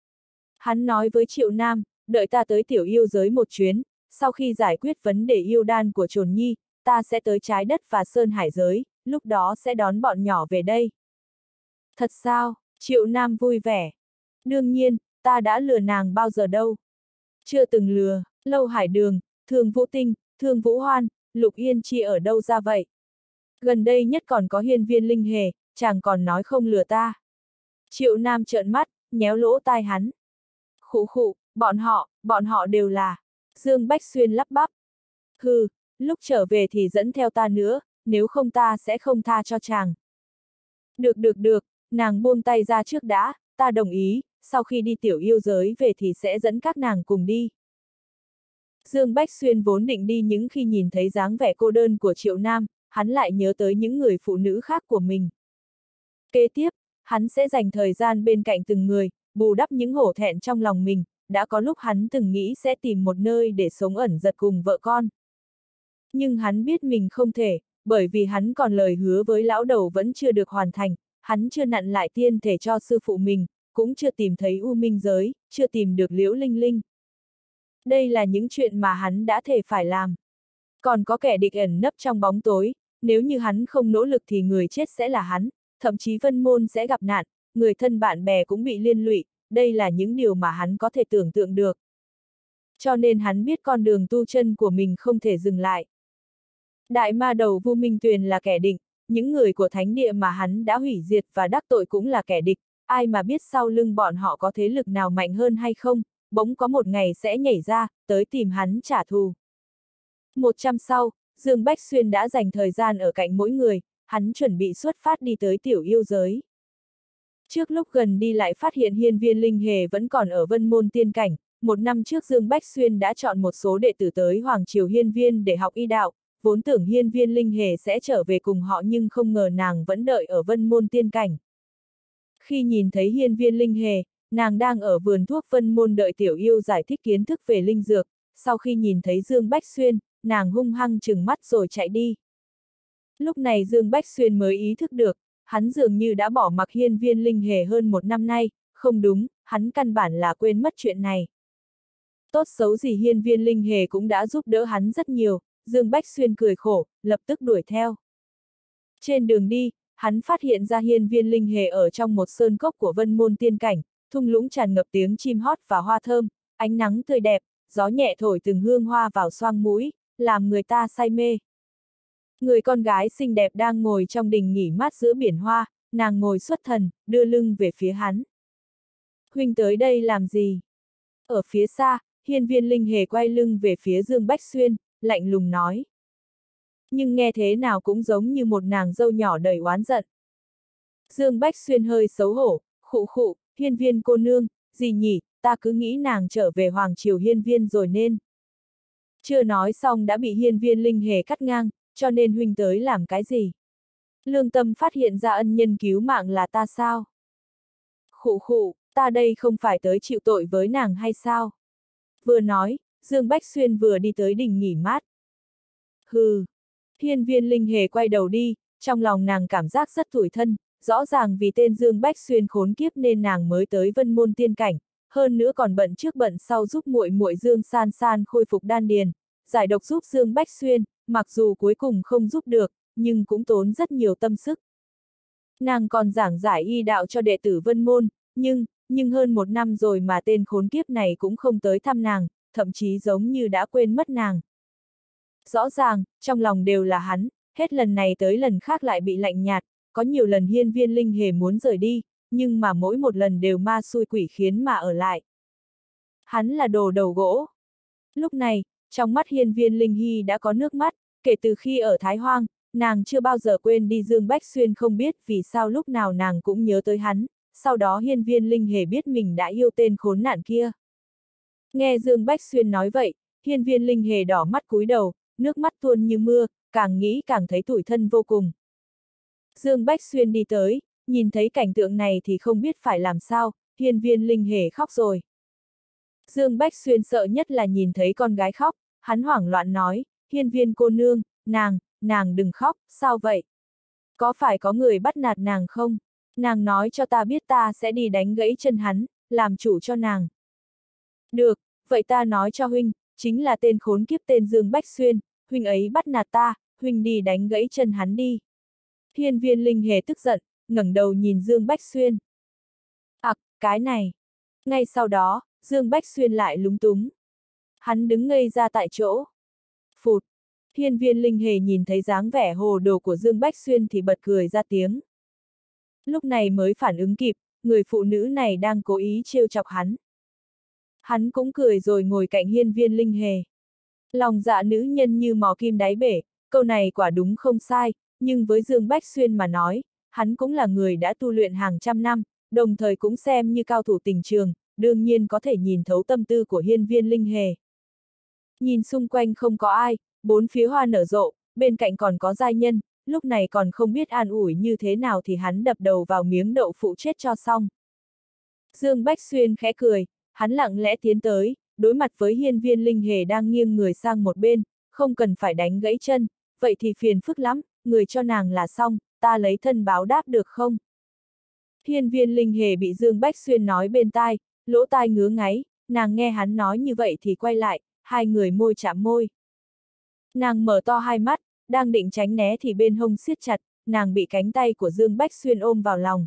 Hắn nói với Triệu Nam, đợi ta tới tiểu yêu giới một chuyến, sau khi giải quyết vấn đề yêu đan của Trồn Nhi, ta sẽ tới trái đất và Sơn Hải giới, lúc đó sẽ đón bọn nhỏ về đây. Thật sao? Triệu Nam vui vẻ. Đương nhiên, ta đã lừa nàng bao giờ đâu. Chưa từng lừa, Lâu Hải Đường, Thương Vũ Tinh, Thương Vũ Hoan, Lục Yên Chi ở đâu ra vậy? Gần đây nhất còn có Hiên Viên Linh Hề, chàng còn nói không lừa ta. Triệu Nam trợn mắt, nhéo lỗ tai hắn. Khụ khụ, bọn họ đều là. Dương Bách Xuyên lắp bắp. Hừ, lúc trở về thì dẫn theo ta nữa, nếu không ta sẽ không tha cho chàng. Được, nàng buông tay ra trước đã, ta đồng ý, sau khi đi tiểu yêu giới về thì sẽ dẫn các nàng cùng đi. Dương Bách Xuyên vốn định đi nhưng khi nhìn thấy dáng vẻ cô đơn của Triệu Nam, hắn lại nhớ tới những người phụ nữ khác của mình. Kế tiếp, hắn sẽ dành thời gian bên cạnh từng người, bù đắp những hổ thẹn trong lòng mình, đã có lúc hắn từng nghĩ sẽ tìm một nơi để sống ẩn giật cùng vợ con. Nhưng hắn biết mình không thể, bởi vì hắn còn lời hứa với lão đầu vẫn chưa được hoàn thành, hắn chưa nặn lại tiên thể cho sư phụ mình, cũng chưa tìm thấy U Minh giới, chưa tìm được Liễu Linh Linh. Đây là những chuyện mà hắn đã thể phải làm. Còn có kẻ địch ẩn nấp trong bóng tối, nếu như hắn không nỗ lực thì người chết sẽ là hắn, thậm chí Vân Môn sẽ gặp nạn, người thân bạn bè cũng bị liên lụy, đây là những điều mà hắn có thể tưởng tượng được. Cho nên hắn biết con đường tu chân của mình không thể dừng lại. Đại ma đầu Vu Minh Tuyền là kẻ địch, những người của thánh địa mà hắn đã hủy diệt và đắc tội cũng là kẻ địch, ai mà biết sau lưng bọn họ có thế lực nào mạnh hơn hay không, bỗng có một ngày sẽ nhảy ra, tới tìm hắn trả thù. 100 sau, Dương Bách Xuyên đã dành thời gian ở cạnh mỗi người, hắn chuẩn bị xuất phát đi tới tiểu yêu giới. Trước lúc gần đi lại phát hiện Hiên Viên Linh Hề vẫn còn ở Vân Môn Tiên Cảnh, 1 năm trước Dương Bách Xuyên đã chọn một số đệ tử tới Hoàng Triều Hiên Viên để học y đạo, vốn tưởng Hiên Viên Linh Hề sẽ trở về cùng họ nhưng không ngờ nàng vẫn đợi ở Vân Môn Tiên Cảnh. Khi nhìn thấy Hiên Viên Linh Hề, nàng đang ở vườn thuốc Vân Môn đợi tiểu yêu giải thích kiến thức về linh dược, sau khi nhìn thấy Dương Bách Xuyên, nàng hung hăng trừng mắt rồi chạy đi. Lúc này Dương Bách Xuyên mới ý thức được, hắn dường như đã bỏ mặc Hiên Viên Linh Hề hơn 1 năm nay, không đúng, hắn căn bản là quên mất chuyện này. Tốt xấu gì Hiên Viên Linh Hề cũng đã giúp đỡ hắn rất nhiều, Dương Bách Xuyên cười khổ, lập tức đuổi theo. Trên đường đi, hắn phát hiện ra Hiên Viên Linh Hề ở trong một sơn cốc của Vân Môn Tiên Cảnh, thung lũng tràn ngập tiếng chim hót và hoa thơm, ánh nắng tươi đẹp, gió nhẹ thổi từng hương hoa vào xoang mũi, làm người ta say mê. Người con gái xinh đẹp đang ngồi trong đình nghỉ mát giữa biển hoa, nàng ngồi xuất thần, đưa lưng về phía hắn. Huynh tới đây làm gì? Ở phía xa, Hiên Viên Linh Hề quay lưng về phía Dương Bách Xuyên, lạnh lùng nói. Nhưng nghe thế nào cũng giống như một nàng dâu nhỏ đầy oán giận. Dương Bách Xuyên hơi xấu hổ, khụ khụ, Hiên Viên cô nương, gì nhỉ, ta cứ nghĩ nàng trở về Hoàng Triều Hiên Viên rồi nên. Chưa nói xong đã bị Hiên Viên Linh Hề cắt ngang, cho nên huynh tới làm cái gì? Lương tâm phát hiện ra ân nhân cứu mạng là ta sao? Khụ khụ, ta đây không phải tới chịu tội với nàng hay sao? Vừa nói, Dương Bách Xuyên vừa đi tới đình nghỉ mát. Hừ. Hiên Viên Linh Hề quay đầu đi, trong lòng nàng cảm giác rất tủi thân, rõ ràng vì tên Dương Bách Xuyên khốn kiếp nên nàng mới tới Vân Môn Tiên Cảnh, hơn nữa còn bận trước bận sau giúp muội muội Dương San San khôi phục đan điền, giải độc giúp Dương Bách Xuyên, mặc dù cuối cùng không giúp được, nhưng cũng tốn rất nhiều tâm sức. Nàng còn giảng giải y đạo cho đệ tử Vân Môn, nhưng hơn 1 năm rồi mà tên khốn kiếp này cũng không tới thăm nàng, thậm chí giống như đã quên mất nàng. Rõ ràng, trong lòng đều là hắn, hết lần này tới lần khác lại bị lạnh nhạt, có nhiều lần Hiên Viên Linh Hề muốn rời đi, nhưng mà mỗi một lần đều ma xui quỷ khiến mà ở lại. Hắn là đồ đầu gỗ. Lúc này, trong mắt Hiên Viên Linh Hy đã có nước mắt, kể từ khi ở Thái Hoang, nàng chưa bao giờ quên đi Dương Bách Xuyên, không biết vì sao lúc nào nàng cũng nhớ tới hắn, sau đó Hiên Viên Linh Hề biết mình đã yêu tên khốn nạn kia. Nghe Dương Bách Xuyên nói vậy, Hiên Viên Linh Hề đỏ mắt cúi đầu, nước mắt tuôn như mưa, càng nghĩ càng thấy tủi thân vô cùng. Dương Bách Xuyên đi tới, nhìn thấy cảnh tượng này thì không biết phải làm sao, Hiên Viên Linh Hề khóc rồi. Dương Bách Xuyên sợ nhất là nhìn thấy con gái khóc, hắn hoảng loạn nói, Hiên Viên cô nương, nàng đừng khóc, sao vậy? Có phải có người bắt nạt nàng không? Nàng nói cho ta biết ta sẽ đi đánh gãy chân hắn, làm chủ cho nàng. Được, vậy ta nói cho huynh, chính là tên khốn kiếp tên Dương Bách Xuyên, huynh ấy bắt nạt ta, huynh đi đánh gãy chân hắn đi. Hiên Viên Linh Hề tức giận, ngẩng đầu nhìn Dương Bách Xuyên. Cái này. Ngay sau đó, Dương Bách Xuyên lại lúng túng. Hắn đứng ngây ra tại chỗ. Phụt. Hiên Viên Linh Hề nhìn thấy dáng vẻ hồ đồ của Dương Bách Xuyên thì bật cười ra tiếng. Lúc này mới phản ứng kịp, người phụ nữ này đang cố ý trêu chọc hắn. Hắn cũng cười rồi ngồi cạnh Hiên Viên Linh Hề. Lòng dạ nữ nhân như mò kim đáy bể, câu này quả đúng không sai, nhưng với Dương Bách Xuyên mà nói, hắn cũng là người đã tu luyện hàng trăm năm, đồng thời cũng xem như cao thủ tình trường, đương nhiên có thể nhìn thấu tâm tư của Hiên Viên Linh Hề. Nhìn xung quanh không có ai, bốn phía hoa nở rộ, bên cạnh còn có giai nhân, lúc này còn không biết an ủi như thế nào thì hắn đập đầu vào miếng đậu phụ chết cho xong. Dương Bách Xuyên khẽ cười, hắn lặng lẽ tiến tới, đối mặt với Hiên Viên Linh Hề đang nghiêng người sang một bên, không cần phải đánh gãy chân, vậy thì phiền phức lắm, người cho nàng là xong, ta lấy thân báo đáp được không? Hiên Viên Linh Hề bị Dương Bách Xuyên nói bên tai, lỗ tai ngứa ngáy, nàng nghe hắn nói như vậy thì quay lại, hai người môi chạm môi. Nàng mở to hai mắt, đang định tránh né thì bên hông siết chặt, nàng bị cánh tay của Dương Bách Xuyên ôm vào lòng.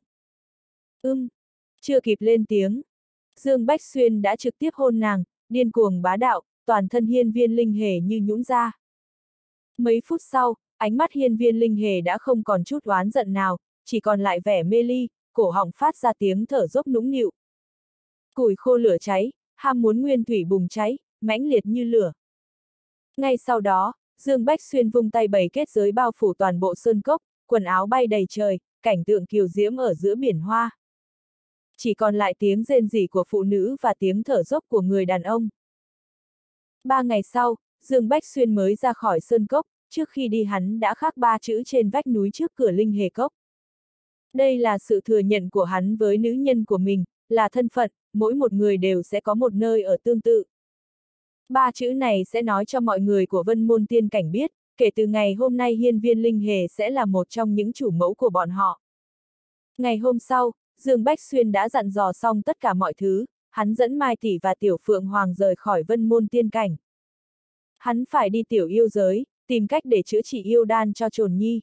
Chưa kịp lên tiếng, Dương Bách Xuyên đã trực tiếp hôn nàng, điên cuồng bá đạo, toàn thân Hiên Viên Linh Hề như nhũn ra. Mấy phút sau, ánh mắt Hiên Viên Linh Hề đã không còn chút oán giận nào, chỉ còn lại vẻ mê ly, cổ họng phát ra tiếng thở dốc nũng nịu. Củi khô lửa cháy, ham muốn nguyên thủy bùng cháy, mãnh liệt như lửa. Ngay sau đó, Dương Bách Xuyên vung tay bày kết giới bao phủ toàn bộ sơn cốc, quần áo bay đầy trời, cảnh tượng kiều diễm ở giữa biển hoa. Chỉ còn lại tiếng rên rỉ của phụ nữ và tiếng thở dốc của người đàn ông. 3 ngày sau, Dương Bách Xuyên mới ra khỏi sơn cốc, trước khi đi hắn đã khắc 3 chữ trên vách núi trước cửa Linh Hề Cốc. Đây là sự thừa nhận của hắn với nữ nhân của mình, là thân phận, mỗi một người đều sẽ có một nơi ở tương tự. 3 chữ này sẽ nói cho mọi người của Vân Môn Tiên Cảnh biết, kể từ ngày hôm nay Hiên Viên Linh Hề sẽ là một trong những chủ mẫu của bọn họ. Ngày hôm sau, Dương Bách Xuyên đã dặn dò xong tất cả mọi thứ, hắn dẫn Mai Tỷ và Tiểu Phượng Hoàng rời khỏi Vân Môn Tiên Cảnh. Hắn phải đi tiểu yêu giới, tìm cách để chữa trị yêu đan cho Trồn Nhi.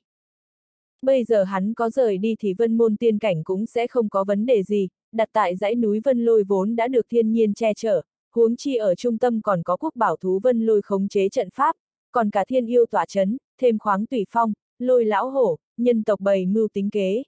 Bây giờ hắn có rời đi thì Vân Môn Tiên Cảnh cũng sẽ không có vấn đề gì, đặt tại dãy núi Vân Lôi vốn đã được thiên nhiên che chở, huống chi ở trung tâm còn có quốc bảo thú Vân Lôi khống chế trận pháp, còn cả thiên yêu tỏa chấn, thêm khoáng tùy phong, Lôi lão hổ, nhân tộc bày mưu tính kế.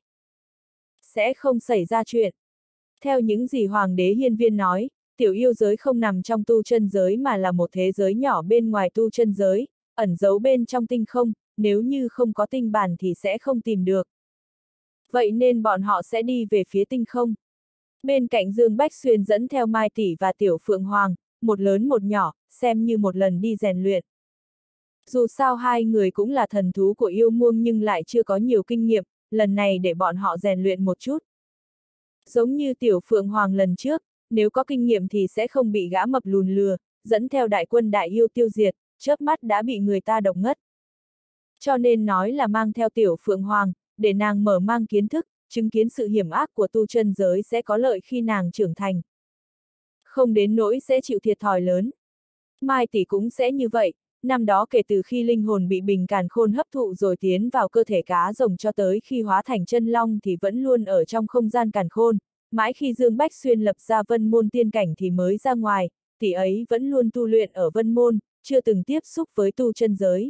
Sẽ không xảy ra chuyện. Theo những gì Hoàng đế Hiên Viên nói, tiểu yêu giới không nằm trong tu chân giới mà là một thế giới nhỏ bên ngoài tu chân giới, ẩn giấu bên trong tinh không, nếu như không có tinh bản thì sẽ không tìm được. Vậy nên bọn họ sẽ đi về phía tinh không. Bên cạnh Dương Bách Xuyên dẫn theo Mai Tỷ và Tiểu Phượng Hoàng, một lớn một nhỏ, xem như một lần đi rèn luyện. Dù sao hai người cũng là thần thú của yêu muông nhưng lại chưa có nhiều kinh nghiệm, lần này để bọn họ rèn luyện một chút. Giống như Tiểu Phượng Hoàng lần trước, nếu có kinh nghiệm thì sẽ không bị gã mập lùn lừa, dẫn theo đại quân đại yêu tiêu diệt, chớp mắt đã bị người ta độc ngất. Cho nên nói là mang theo Tiểu Phượng Hoàng, để nàng mở mang kiến thức, chứng kiến sự hiểm ác của tu chân giới sẽ có lợi khi nàng trưởng thành. Không đến nỗi sẽ chịu thiệt thòi lớn. Mai Tỷ cũng sẽ như vậy, năm đó kể từ khi linh hồn bị bình càn khôn hấp thụ rồi tiến vào cơ thể cá rồng cho tới khi hóa thành chân long thì vẫn luôn ở trong không gian càn khôn, mãi khi Dương Bách Xuyên lập ra Vân Môn Tiên Cảnh thì mới ra ngoài, tỷ ấy vẫn luôn tu luyện ở Vân Môn, chưa từng tiếp xúc với tu chân giới.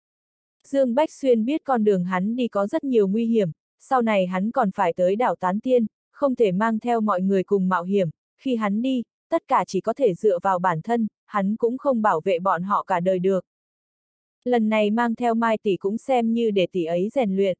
Dương Bách Xuyên biết con đường hắn đi có rất nhiều nguy hiểm, sau này hắn còn phải tới đảo Tán Tiên, không thể mang theo mọi người cùng mạo hiểm, khi hắn đi, tất cả chỉ có thể dựa vào bản thân, hắn cũng không bảo vệ bọn họ cả đời được. Lần này mang theo Mai Tỷ cũng xem như để tỷ ấy rèn luyện.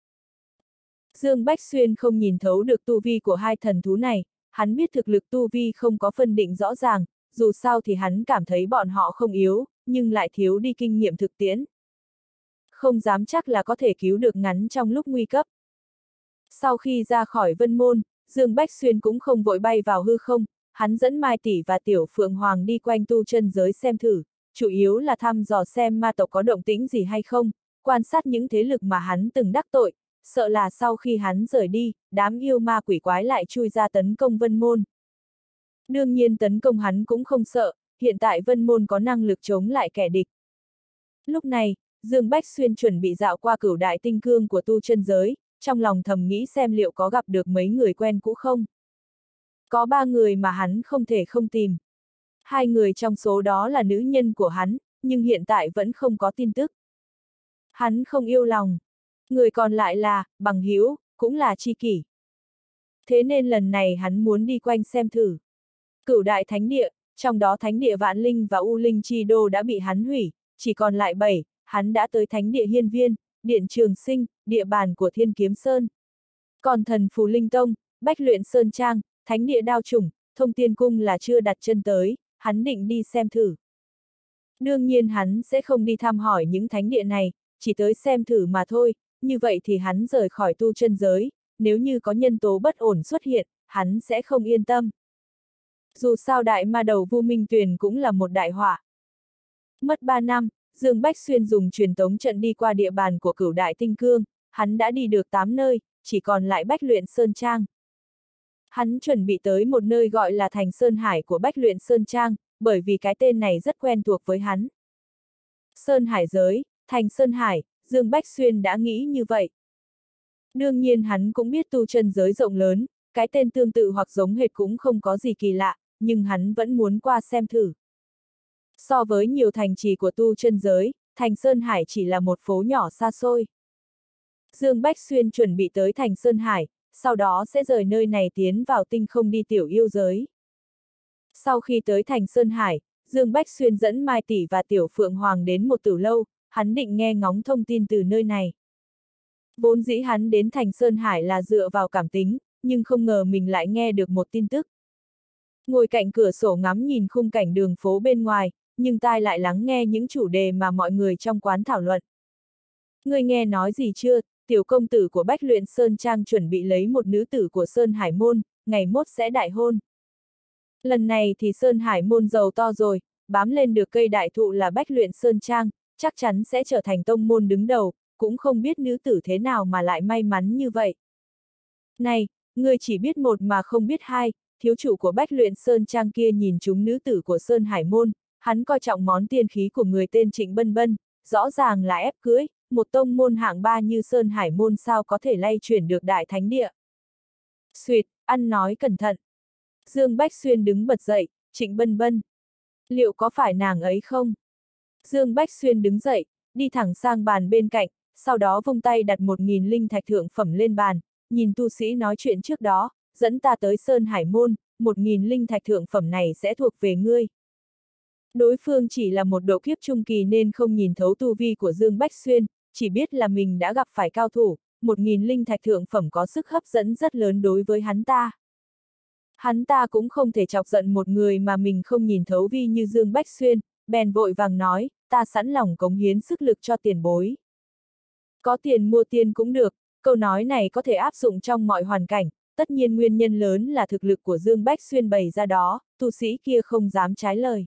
Dương Bách Xuyên không nhìn thấu được tu vi của hai thần thú này, hắn biết thực lực tu vi không có phân định rõ ràng, dù sao thì hắn cảm thấy bọn họ không yếu, nhưng lại thiếu đi kinh nghiệm thực tiễn. Không dám chắc là có thể cứu được ngắn trong lúc nguy cấp. Sau khi ra khỏi Vân Môn, Dương Bách Xuyên cũng không vội bay vào hư không, hắn dẫn Mai Tỷ và Tiểu Phượng Hoàng đi quanh tu chân giới xem thử, chủ yếu là thăm dò xem ma tộc có động tĩnh gì hay không, quan sát những thế lực mà hắn từng đắc tội, sợ là sau khi hắn rời đi, đám yêu ma quỷ quái lại chui ra tấn công Vân Môn. Đương nhiên tấn công hắn cũng không sợ, hiện tại Vân Môn có năng lực chống lại kẻ địch. Lúc này, Dương Bách Xuyên chuẩn bị dạo qua cửu đại tinh cương của tu chân giới, trong lòng thầm nghĩ xem liệu có gặp được mấy người quen cũ không. Có 3 người mà hắn không thể không tìm. 2 người trong số đó là nữ nhân của hắn, nhưng hiện tại vẫn không có tin tức. Hắn không yêu lòng. Người còn lại là, bằng hữu, cũng là tri kỷ. Thế nên lần này hắn muốn đi quanh xem thử. Cửu đại thánh địa, trong đó thánh địa Vạn Linh và U Linh Chi Đô đã bị hắn hủy, chỉ còn lại 7, hắn đã tới thánh địa Hiên Viên, điện Trường Sinh, địa bàn của Thiên Kiếm Sơn. Còn thần Phù Linh Tông, Bách Luyện Sơn Trang, thánh địa Đao Chủng, Thông Tiên Cung là chưa đặt chân tới, hắn định đi xem thử. Đương nhiên hắn sẽ không đi thăm hỏi những thánh địa này, chỉ tới xem thử mà thôi, như vậy thì hắn rời khỏi tu chân giới, nếu như có nhân tố bất ổn xuất hiện, hắn sẽ không yên tâm. Dù sao đại ma đầu Vu Minh Tuyền cũng là một đại họa. Mất 3 năm, Dương Bách Xuyên dùng truyền tống trận đi qua địa bàn của cửu đại tinh cương, hắn đã đi được 8 nơi, chỉ còn lại Bách Luyện Sơn Trang. Hắn chuẩn bị tới một nơi gọi là Thành Sơn Hải của Bách Luyện Sơn Trang, bởi vì cái tên này rất quen thuộc với hắn. Sơn Hải giới, Thành Sơn Hải, Dương Bách Xuyên đã nghĩ như vậy. Đương nhiên hắn cũng biết tu chân giới rộng lớn, cái tên tương tự hoặc giống hệt cũng không có gì kỳ lạ, nhưng hắn vẫn muốn qua xem thử. So với nhiều thành trì của tu chân giới, thành Sơn Hải chỉ là một phố nhỏ xa xôi. Dương Bách Xuyên chuẩn bị tới thành Sơn Hải, sau đó sẽ rời nơi này tiến vào tinh không đi tiểu yêu giới. Sau khi tới thành Sơn Hải, Dương Bách Xuyên dẫn Mai Tỷ và Tiểu Phượng Hoàng đến một tử lâu, hắn định nghe ngóng thông tin từ nơi này. Vốn dĩ hắn đến thành Sơn Hải là dựa vào cảm tính, nhưng không ngờ mình lại nghe được một tin tức. Ngồi cạnh cửa sổ ngắm nhìn khung cảnh đường phố bên ngoài, nhưng tai lại lắng nghe những chủ đề mà mọi người trong quán thảo luận. Ngươi nghe nói gì chưa, tiểu công tử của Bách Luyện Sơn Trang chuẩn bị lấy một nữ tử của Sơn Hải Môn, ngày mốt sẽ đại hôn. Lần này thì Sơn Hải Môn giàu to rồi, bám lên được cây đại thụ là Bách Luyện Sơn Trang, chắc chắn sẽ trở thành tông môn đứng đầu, cũng không biết nữ tử thế nào mà lại may mắn như vậy. Này, ngươi chỉ biết một mà không biết hai, thiếu chủ của Bách Luyện Sơn Trang kia nhìn chúng nữ tử của Sơn Hải Môn, hắn coi trọng món tiên khí của người tên Trịnh Bân Bân, rõ ràng là ép cưới, một tông môn hạng ba như Sơn Hải Môn sao có thể lay chuyển được đại thánh địa. Xuyệt, ăn nói cẩn thận. Dương Bách Xuyên đứng bật dậy, Trịnh Bân Bân. Liệu có phải nàng ấy không? Dương Bách Xuyên đứng dậy, đi thẳng sang bàn bên cạnh, sau đó vung tay đặt 1000 linh thạch thượng phẩm lên bàn, nhìn tu sĩ nói chuyện trước đó, dẫn ta tới Sơn Hải Môn, 1000 linh thạch thượng phẩm này sẽ thuộc về ngươi. Đối phương chỉ là một độ kiếp trung kỳ nên không nhìn thấu tu vi của Dương Bách Xuyên, chỉ biết là mình đã gặp phải cao thủ, 1000 linh thạch thượng phẩm có sức hấp dẫn rất lớn đối với hắn ta. Hắn ta cũng không thể chọc giận một người mà mình không nhìn thấu vi như Dương Bách Xuyên, bèn vội vàng nói, ta sẵn lòng cống hiến sức lực cho tiền bối. Có tiền mua tiên cũng được, câu nói này có thể áp dụng trong mọi hoàn cảnh, tất nhiên nguyên nhân lớn là thực lực của Dương Bách Xuyên bày ra đó, tu sĩ kia không dám trái lời.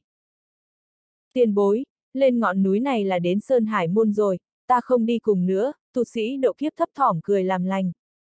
Tiền bối, lên ngọn núi này là đến Sơn Hải Môn rồi, ta không đi cùng nữa, tu sĩ độ kiếp thấp thỏm cười làm lành.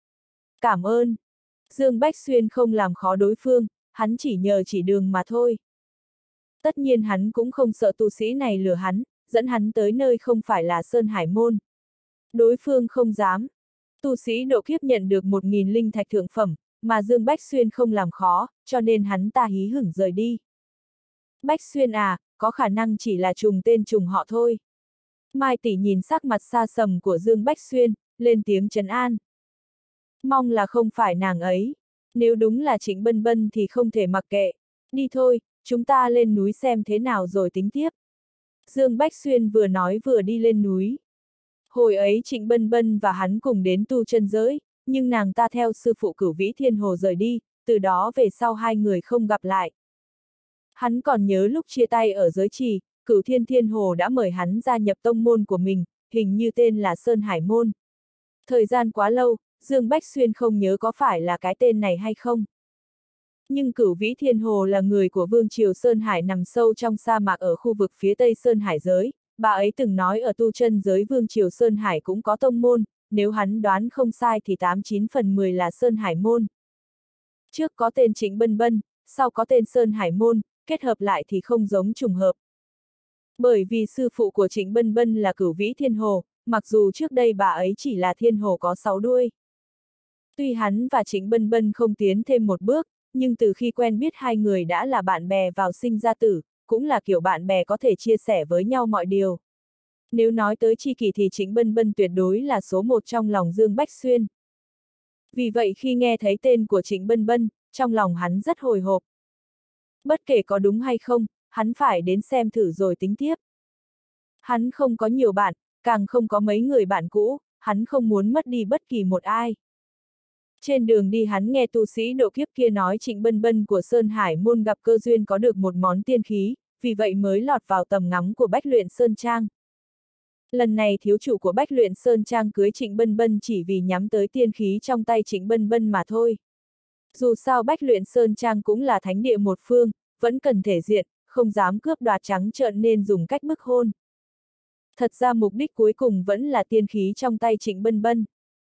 Cảm ơn. Dương Bách Xuyên không làm khó đối phương, hắn chỉ nhờ chỉ đường mà thôi. Tất nhiên hắn cũng không sợ tu sĩ này lừa hắn, dẫn hắn tới nơi không phải là Sơn Hải Môn. Đối phương không dám. Tu sĩ độ kiếp nhận được 1000 linh thạch thượng phẩm, mà Dương Bách Xuyên không làm khó, cho nên hắn ta hí hửng rời đi. Bách Xuyên à, có khả năng chỉ là trùng tên trùng họ thôi. Mai Tỷ nhìn sắc mặt xa sầm của Dương Bách Xuyên, lên tiếng trấn an. Mong là không phải nàng ấy. Nếu đúng là Trịnh Bân Bân thì không thể mặc kệ. Đi thôi, chúng ta lên núi xem thế nào rồi tính tiếp. Dương Bách Xuyên vừa nói vừa đi lên núi. Hồi ấy Trịnh Bân Bân và hắn cùng đến tu chân giới, nhưng nàng ta theo sư phụ Cửu Vĩ Thiên Hồ rời đi, từ đó về sau hai người không gặp lại. Hắn còn nhớ lúc chia tay ở giới trì, Cửu Thiên Thiên Hồ đã mời hắn gia nhập tông môn của mình, hình như tên là Sơn Hải Môn. Thời gian quá lâu, Dương Bách Xuyên không nhớ có phải là cái tên này hay không. Nhưng Cửu Vĩ Thiên Hồ là người của Vương Triều Sơn Hải nằm sâu trong sa mạc ở khu vực phía tây Sơn Hải giới, bà ấy từng nói ở tu chân giới Vương Triều Sơn Hải cũng có tông môn, nếu hắn đoán không sai thì 89 phần 10 là Sơn Hải Môn. Trước có tên Trịnh Bân Bân, sau có tên Sơn Hải Môn, kết hợp lại thì không giống trùng hợp. Bởi vì sư phụ của Trịnh Bân Bân là Cửu Vĩ Thiên Hồ, mặc dù trước đây bà ấy chỉ là thiên hồ có 6 đuôi. Tuy hắn và Trịnh Bân Bân không tiến thêm một bước, nhưng từ khi quen biết hai người đã là bạn bè vào sinh ra tử, cũng là kiểu bạn bè có thể chia sẻ với nhau mọi điều. Nếu nói tới tri kỷ thì Trịnh Bân Bân tuyệt đối là số một trong lòng Dương Bách Xuyên. Vì vậy khi nghe thấy tên của Trịnh Bân Bân, trong lòng hắn rất hồi hộp. Bất kể có đúng hay không, hắn phải đến xem thử rồi tính tiếp. Hắn không có nhiều bạn, càng không có mấy người bạn cũ, hắn không muốn mất đi bất kỳ một ai. Trên đường đi hắn nghe tu sĩ độ kiếp kia nói Trịnh Bân Bân của Sơn Hải Môn gặp cơ duyên có được một món tiên khí, vì vậy mới lọt vào tầm ngắm của Bách Luyện Sơn Trang. Lần này thiếu chủ của Bách Luyện Sơn Trang cưới Trịnh Bân Bân chỉ vì nhắm tới tiên khí trong tay Trịnh Bân Bân mà thôi. Dù sao Bách Luyện Sơn Trang cũng là thánh địa một phương, vẫn cần thể diện, không dám cướp đoạt trắng trợn nên dùng cách bức hôn. Thật ra mục đích cuối cùng vẫn là tiên khí trong tay Trịnh Bân Bân.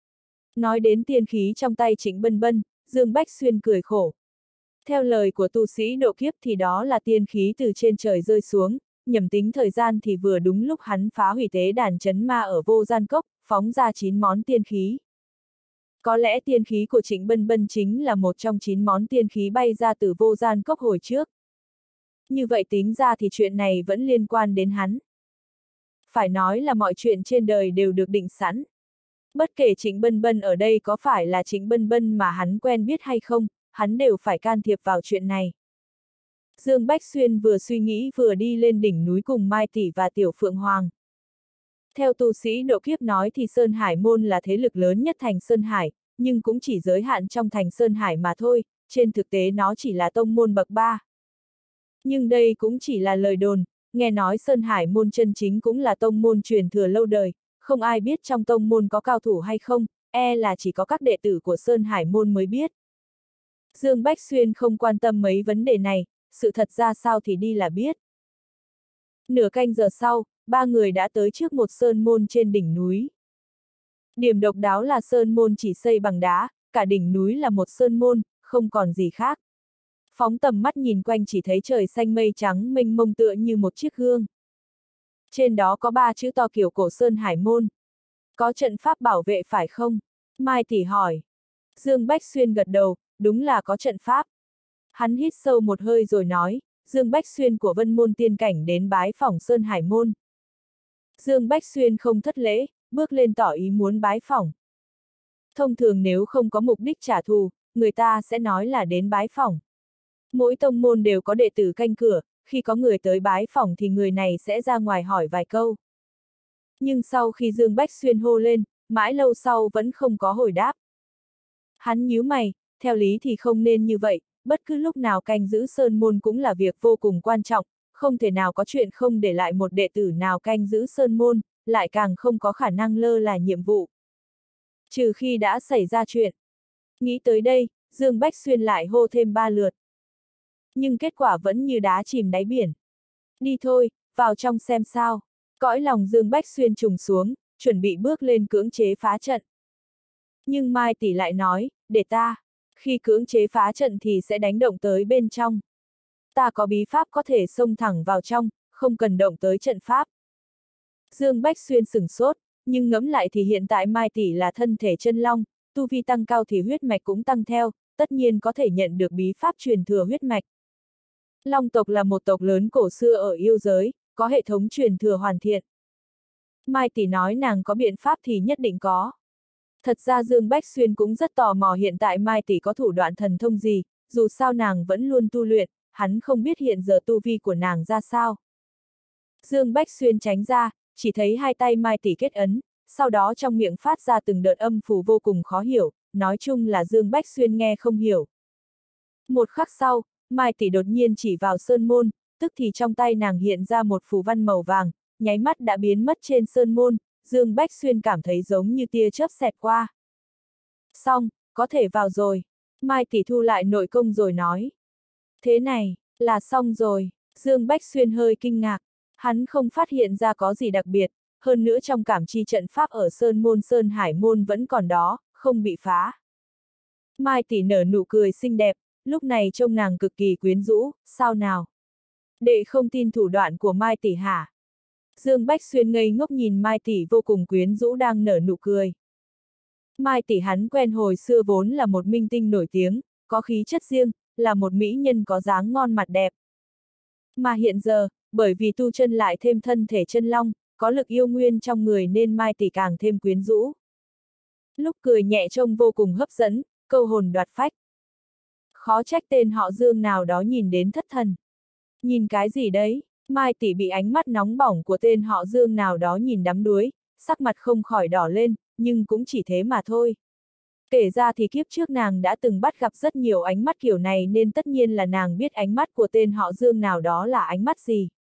Nói đến tiên khí trong tay Trịnh Bân Bân, Dương Bách Xuyên cười khổ. Theo lời của tu sĩ độ kiếp thì đó là tiên khí từ trên trời rơi xuống, nhầm tính thời gian thì vừa đúng lúc hắn phá hủy tế đàn trấn ma ở Vô Gian Cốc, phóng ra 9 món tiên khí. Có lẽ tiên khí của Trịnh Bân Bân chính là một trong 9 món tiên khí bay ra từ Vô Gian Cốc hồi trước. Như vậy tính ra thì chuyện này vẫn liên quan đến hắn. Phải nói là mọi chuyện trên đời đều được định sẵn. Bất kể Trịnh Bân Bân ở đây có phải là Trịnh Bân Bân mà hắn quen biết hay không, hắn đều phải can thiệp vào chuyện này. Dương Bách Xuyên vừa suy nghĩ vừa đi lên đỉnh núi cùng Mai Tỷ và Tiểu Phượng Hoàng. Theo tu sĩ độ kiếp nói thì Sơn Hải Môn là thế lực lớn nhất thành Sơn Hải, nhưng cũng chỉ giới hạn trong thành Sơn Hải mà thôi, trên thực tế nó chỉ là tông môn bậc 3. Nhưng đây cũng chỉ là lời đồn, nghe nói Sơn Hải Môn chân chính cũng là tông môn truyền thừa lâu đời, không ai biết trong tông môn có cao thủ hay không, là chỉ có các đệ tử của Sơn Hải Môn mới biết. Dương Bách Xuyên không quan tâm mấy vấn đề này, sự thật ra sao thì đi là biết. Nửa canh giờ sau, 3 người đã tới trước một sơn môn trên đỉnh núi. Điểm độc đáo là sơn môn chỉ xây bằng đá, cả đỉnh núi là một sơn môn, không còn gì khác. Phóng tầm mắt nhìn quanh chỉ thấy trời xanh mây trắng mênh mông tựa như một chiếc gương. Trên đó có 3 chữ to kiểu cổ Sơn Hải Môn. Có trận pháp bảo vệ phải không? Mai Tỷ hỏi. Dương Bách Xuyên gật đầu, đúng là có trận pháp. Hắn hít sâu một hơi rồi nói, Dương Bách Xuyên của Vân Môn Tiên Cảnh đến bái phỏng Sơn Hải Môn. Dương Bách Xuyên không thất lễ, bước lên tỏ ý muốn bái phỏng. Thông thường nếu không có mục đích trả thù, người ta sẽ nói là đến bái phỏng. Mỗi tông môn đều có đệ tử canh cửa, khi có người tới bái phỏng thì người này sẽ ra ngoài hỏi vài câu. Nhưng sau khi Dương Bách Xuyên hô lên, mãi lâu sau vẫn không có hồi đáp. Hắn nhíu mày, theo lý thì không nên như vậy, bất cứ lúc nào canh giữ sơn môn cũng là việc vô cùng quan trọng, không thể nào có chuyện không để lại một đệ tử nào canh giữ sơn môn, lại càng không có khả năng lơ là nhiệm vụ. Trừ khi đã xảy ra chuyện. Nghĩ tới đây, Dương Bách Xuyên lại hô thêm 3 lượt. Nhưng kết quả vẫn như đá chìm đáy biển. Đi thôi, vào trong xem sao. Cõi lòng Dương Bách Xuyên trùng xuống, chuẩn bị bước lên cưỡng chế phá trận. Nhưng Mai Tỷ lại nói, để ta, khi cưỡng chế phá trận thì sẽ đánh động tới bên trong. Ta có bí pháp có thể xông thẳng vào trong, không cần động tới trận pháp. Dương Bách Xuyên sửng sốt, nhưng ngẫm lại thì hiện tại Mai Tỷ là thân thể chân long, tu vi tăng cao thì huyết mạch cũng tăng theo, tất nhiên có thể nhận được bí pháp truyền thừa huyết mạch. Long tộc là một tộc lớn cổ xưa ở yêu giới, có hệ thống truyền thừa hoàn thiện. Mai Tỷ nói nàng có biện pháp thì nhất định có. Thật ra Dương Bách Xuyên cũng rất tò mò hiện tại Mai Tỷ có thủ đoạn thần thông gì, dù sao nàng vẫn luôn tu luyện, hắn không biết hiện giờ tu vi của nàng ra sao. Dương Bách Xuyên tránh ra, chỉ thấy hai tay Mai Tỷ kết ấn, sau đó trong miệng phát ra từng đợt âm phù vô cùng khó hiểu, nói chung là Dương Bách Xuyên nghe không hiểu. Một khắc sau, Mai Tỷ đột nhiên chỉ vào sơn môn, tức thì trong tay nàng hiện ra một phù văn màu vàng, nháy mắt đã biến mất trên sơn môn, Dương Bách Xuyên cảm thấy giống như tia chớp xẹt qua. Xong, có thể vào rồi. Mai Tỷ thu lại nội công rồi nói. Thế này, là xong rồi. Dương Bách Xuyên hơi kinh ngạc. Hắn không phát hiện ra có gì đặc biệt, hơn nữa trong cảm chi trận pháp ở Sơn Môn Sơn Hải Môn vẫn còn đó, không bị phá. Mai Tỷ nở nụ cười xinh đẹp, lúc này trông nàng cực kỳ quyến rũ, sao nào? Đệ không tin thủ đoạn của Mai Tỷ hả? Dương Bách Xuyên ngây ngốc nhìn Mai Tỷ vô cùng quyến rũ đang nở nụ cười. Mai Tỷ hắn quen hồi xưa vốn là một minh tinh nổi tiếng, có khí chất riêng, là một mỹ nhân có dáng ngon mặt đẹp. Mà hiện giờ, bởi vì tu chân lại thêm thân thể chân long, có lực yêu nguyên trong người nên Mai Tỷ càng thêm quyến rũ. Lúc cười nhẹ trông vô cùng hấp dẫn, câu hồn đoạt phách. Khó trách tên họ Dương nào đó nhìn đến thất thần. Nhìn cái gì đấy? Mai Tỷ bị ánh mắt nóng bỏng của tên họ Dương nào đó nhìn đắm đuối, sắc mặt không khỏi đỏ lên, nhưng cũng chỉ thế mà thôi. Kể ra thì kiếp trước nàng đã từng bắt gặp rất nhiều ánh mắt kiểu này nên tất nhiên là nàng biết ánh mắt của tên họ Dương nào đó là ánh mắt gì.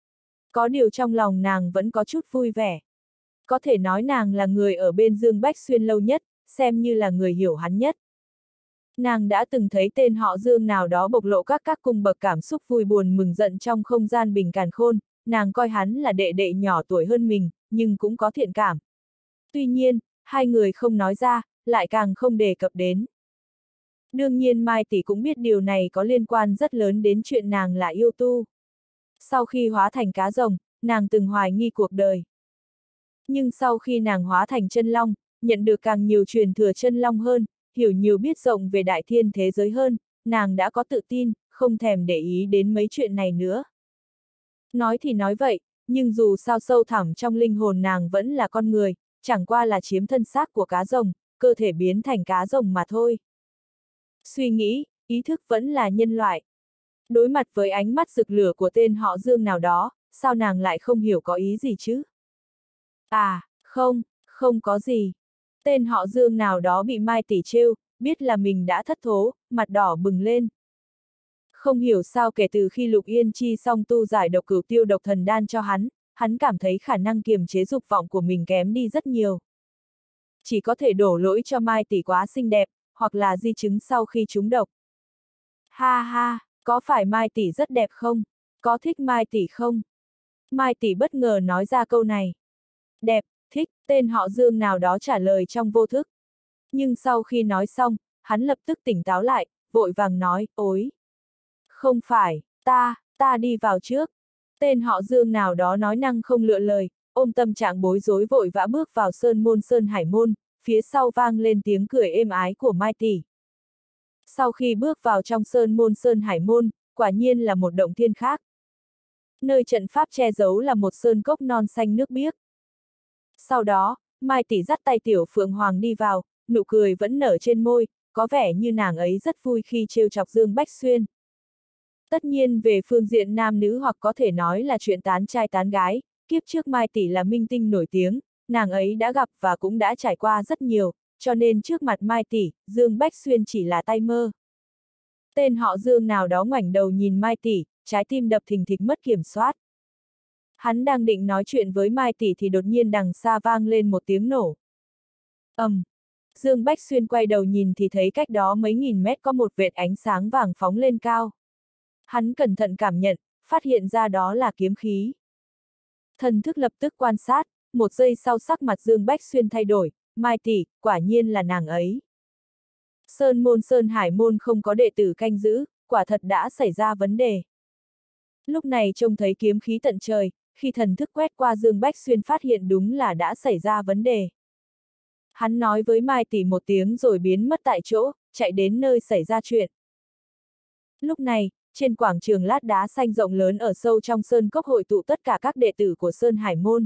Có điều trong lòng nàng vẫn có chút vui vẻ. Có thể nói nàng là người ở bên Dương Bách Xuyên lâu nhất, xem như là người hiểu hắn nhất. Nàng đã từng thấy tên họ Dương nào đó bộc lộ các cung bậc cảm xúc vui buồn mừng giận trong không gian bình càn khôn, nàng coi hắn là đệ đệ nhỏ tuổi hơn mình, nhưng cũng có thiện cảm. Tuy nhiên, hai người không nói ra, lại càng không đề cập đến. Đương nhiên Mai Tỷ cũng biết điều này có liên quan rất lớn đến chuyện nàng là yêu tu. Sau khi hóa thành cá rồng, nàng từng hoài nghi cuộc đời. Nhưng sau khi nàng hóa thành chân long, nhận được càng nhiều truyền thừa chân long hơn, hiểu nhiều biết rộng về đại thiên thế giới hơn, nàng đã có tự tin, không thèm để ý đến mấy chuyện này nữa. Nói thì nói vậy, nhưng dù sao sâu thẳm trong linh hồn nàng vẫn là con người, chẳng qua là chiếm thân xác của cá rồng, cơ thể biến thành cá rồng mà thôi. Suy nghĩ, ý thức vẫn là nhân loại. Đối mặt với ánh mắt rực lửa của tên họ Dương nào đó, sao nàng lại không hiểu có ý gì chứ? À, không có gì. Tên họ Dương nào đó bị Mai Tỷ trêu, biết là mình đã thất thố, mặt đỏ bừng lên. Không hiểu sao kể từ khi Lục Yên Chi xong tu giải độc cửu tiêu độc thần đan cho hắn cảm thấy khả năng kiềm chế dục vọng của mình kém đi rất nhiều. Chỉ có thể đổ lỗi cho Mai Tỷ quá xinh đẹp, hoặc là di chứng sau khi trúng độc. Ha ha, có phải Mai Tỷ rất đẹp không? Có thích Mai Tỷ không? Mai Tỷ bất ngờ nói ra câu này. Đẹp, thích, tên họ Dương nào đó trả lời trong vô thức. Nhưng sau khi nói xong, hắn lập tức tỉnh táo lại, vội vàng nói, ối. Không phải, ta đi vào trước. Tên họ Dương nào đó nói năng không lựa lời, ôm tâm trạng bối rối vội vã bước vào Sơn Hải môn, phía sau vang lên tiếng cười êm ái của Mai Tỷ. Sau khi bước vào trong Sơn Hải môn, quả nhiên là một động thiên khác. Nơi trận pháp che giấu là một sơn cốc non xanh nước biếc. Sau đó, Mai Tỷ dắt tay Tiểu Phượng Hoàng đi vào, nụ cười vẫn nở trên môi, có vẻ như nàng ấy rất vui khi trêu chọc Dương Bách Xuyên. Tất nhiên về phương diện nam nữ hoặc có thể nói là chuyện tán trai tán gái, kiếp trước Mai Tỷ là minh tinh nổi tiếng, nàng ấy đã gặp và cũng đã trải qua rất nhiều, cho nên trước mặt Mai Tỷ, Dương Bách Xuyên chỉ là tay mơ. Tên họ Dương nào đó ngoảnh đầu nhìn Mai Tỷ, trái tim đập thình thịch mất kiểm soát. Hắn đang định nói chuyện với Mai Tỷ thì đột nhiên đằng xa vang lên một tiếng nổ. Dương Bách Xuyên quay đầu nhìn thì thấy cách đó mấy nghìn mét có một vệt ánh sáng vàng phóng lên cao. Hắn cẩn thận cảm nhận, phát hiện ra đó là kiếm khí. Thần thức lập tức quan sát, một giây sau sắc mặt Dương Bách Xuyên thay đổi, Mai Tỷ, quả nhiên là nàng ấy. Sơn Hải môn không có đệ tử canh giữ, quả thật đã xảy ra vấn đề. Lúc này trông thấy kiếm khí tận trời, khi thần thức quét qua Dương Bách Xuyên phát hiện đúng là đã xảy ra vấn đề. Hắn nói với Mai Tỷ một tiếng rồi biến mất tại chỗ, chạy đến nơi xảy ra chuyện. Lúc này, trên quảng trường lát đá xanh rộng lớn ở sâu trong sơn cốc hội tụ tất cả các đệ tử của Sơn Hải môn.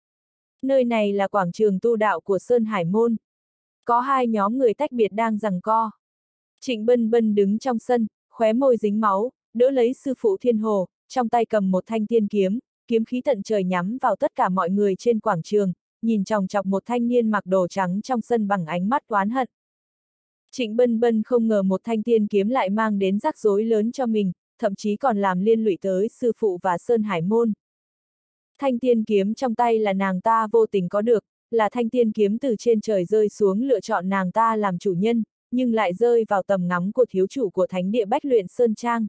Nơi này là quảng trường tu đạo của Sơn Hải môn. Có hai nhóm người tách biệt đang giằng co. Trịnh Bân Bân đứng trong sân, khóe môi dính máu, đỡ lấy sư phụ Thiên Hồ, trong tay cầm một thanh tiên kiếm, kiếm khí tận trời nhắm vào tất cả mọi người trên quảng trường, nhìn chòng chọc một thanh niên mặc đồ trắng trong sân bằng ánh mắt oán hận. Trịnh Bân Bân không ngờ một thanh tiên kiếm lại mang đến rắc rối lớn cho mình, thậm chí còn làm liên lụy tới sư phụ và Sơn Hải môn. Thanh tiên kiếm trong tay là nàng ta vô tình có được, là thanh tiên kiếm từ trên trời rơi xuống lựa chọn nàng ta làm chủ nhân, nhưng lại rơi vào tầm ngắm của thiếu chủ của thánh địa Bách Luyện Sơn Trang.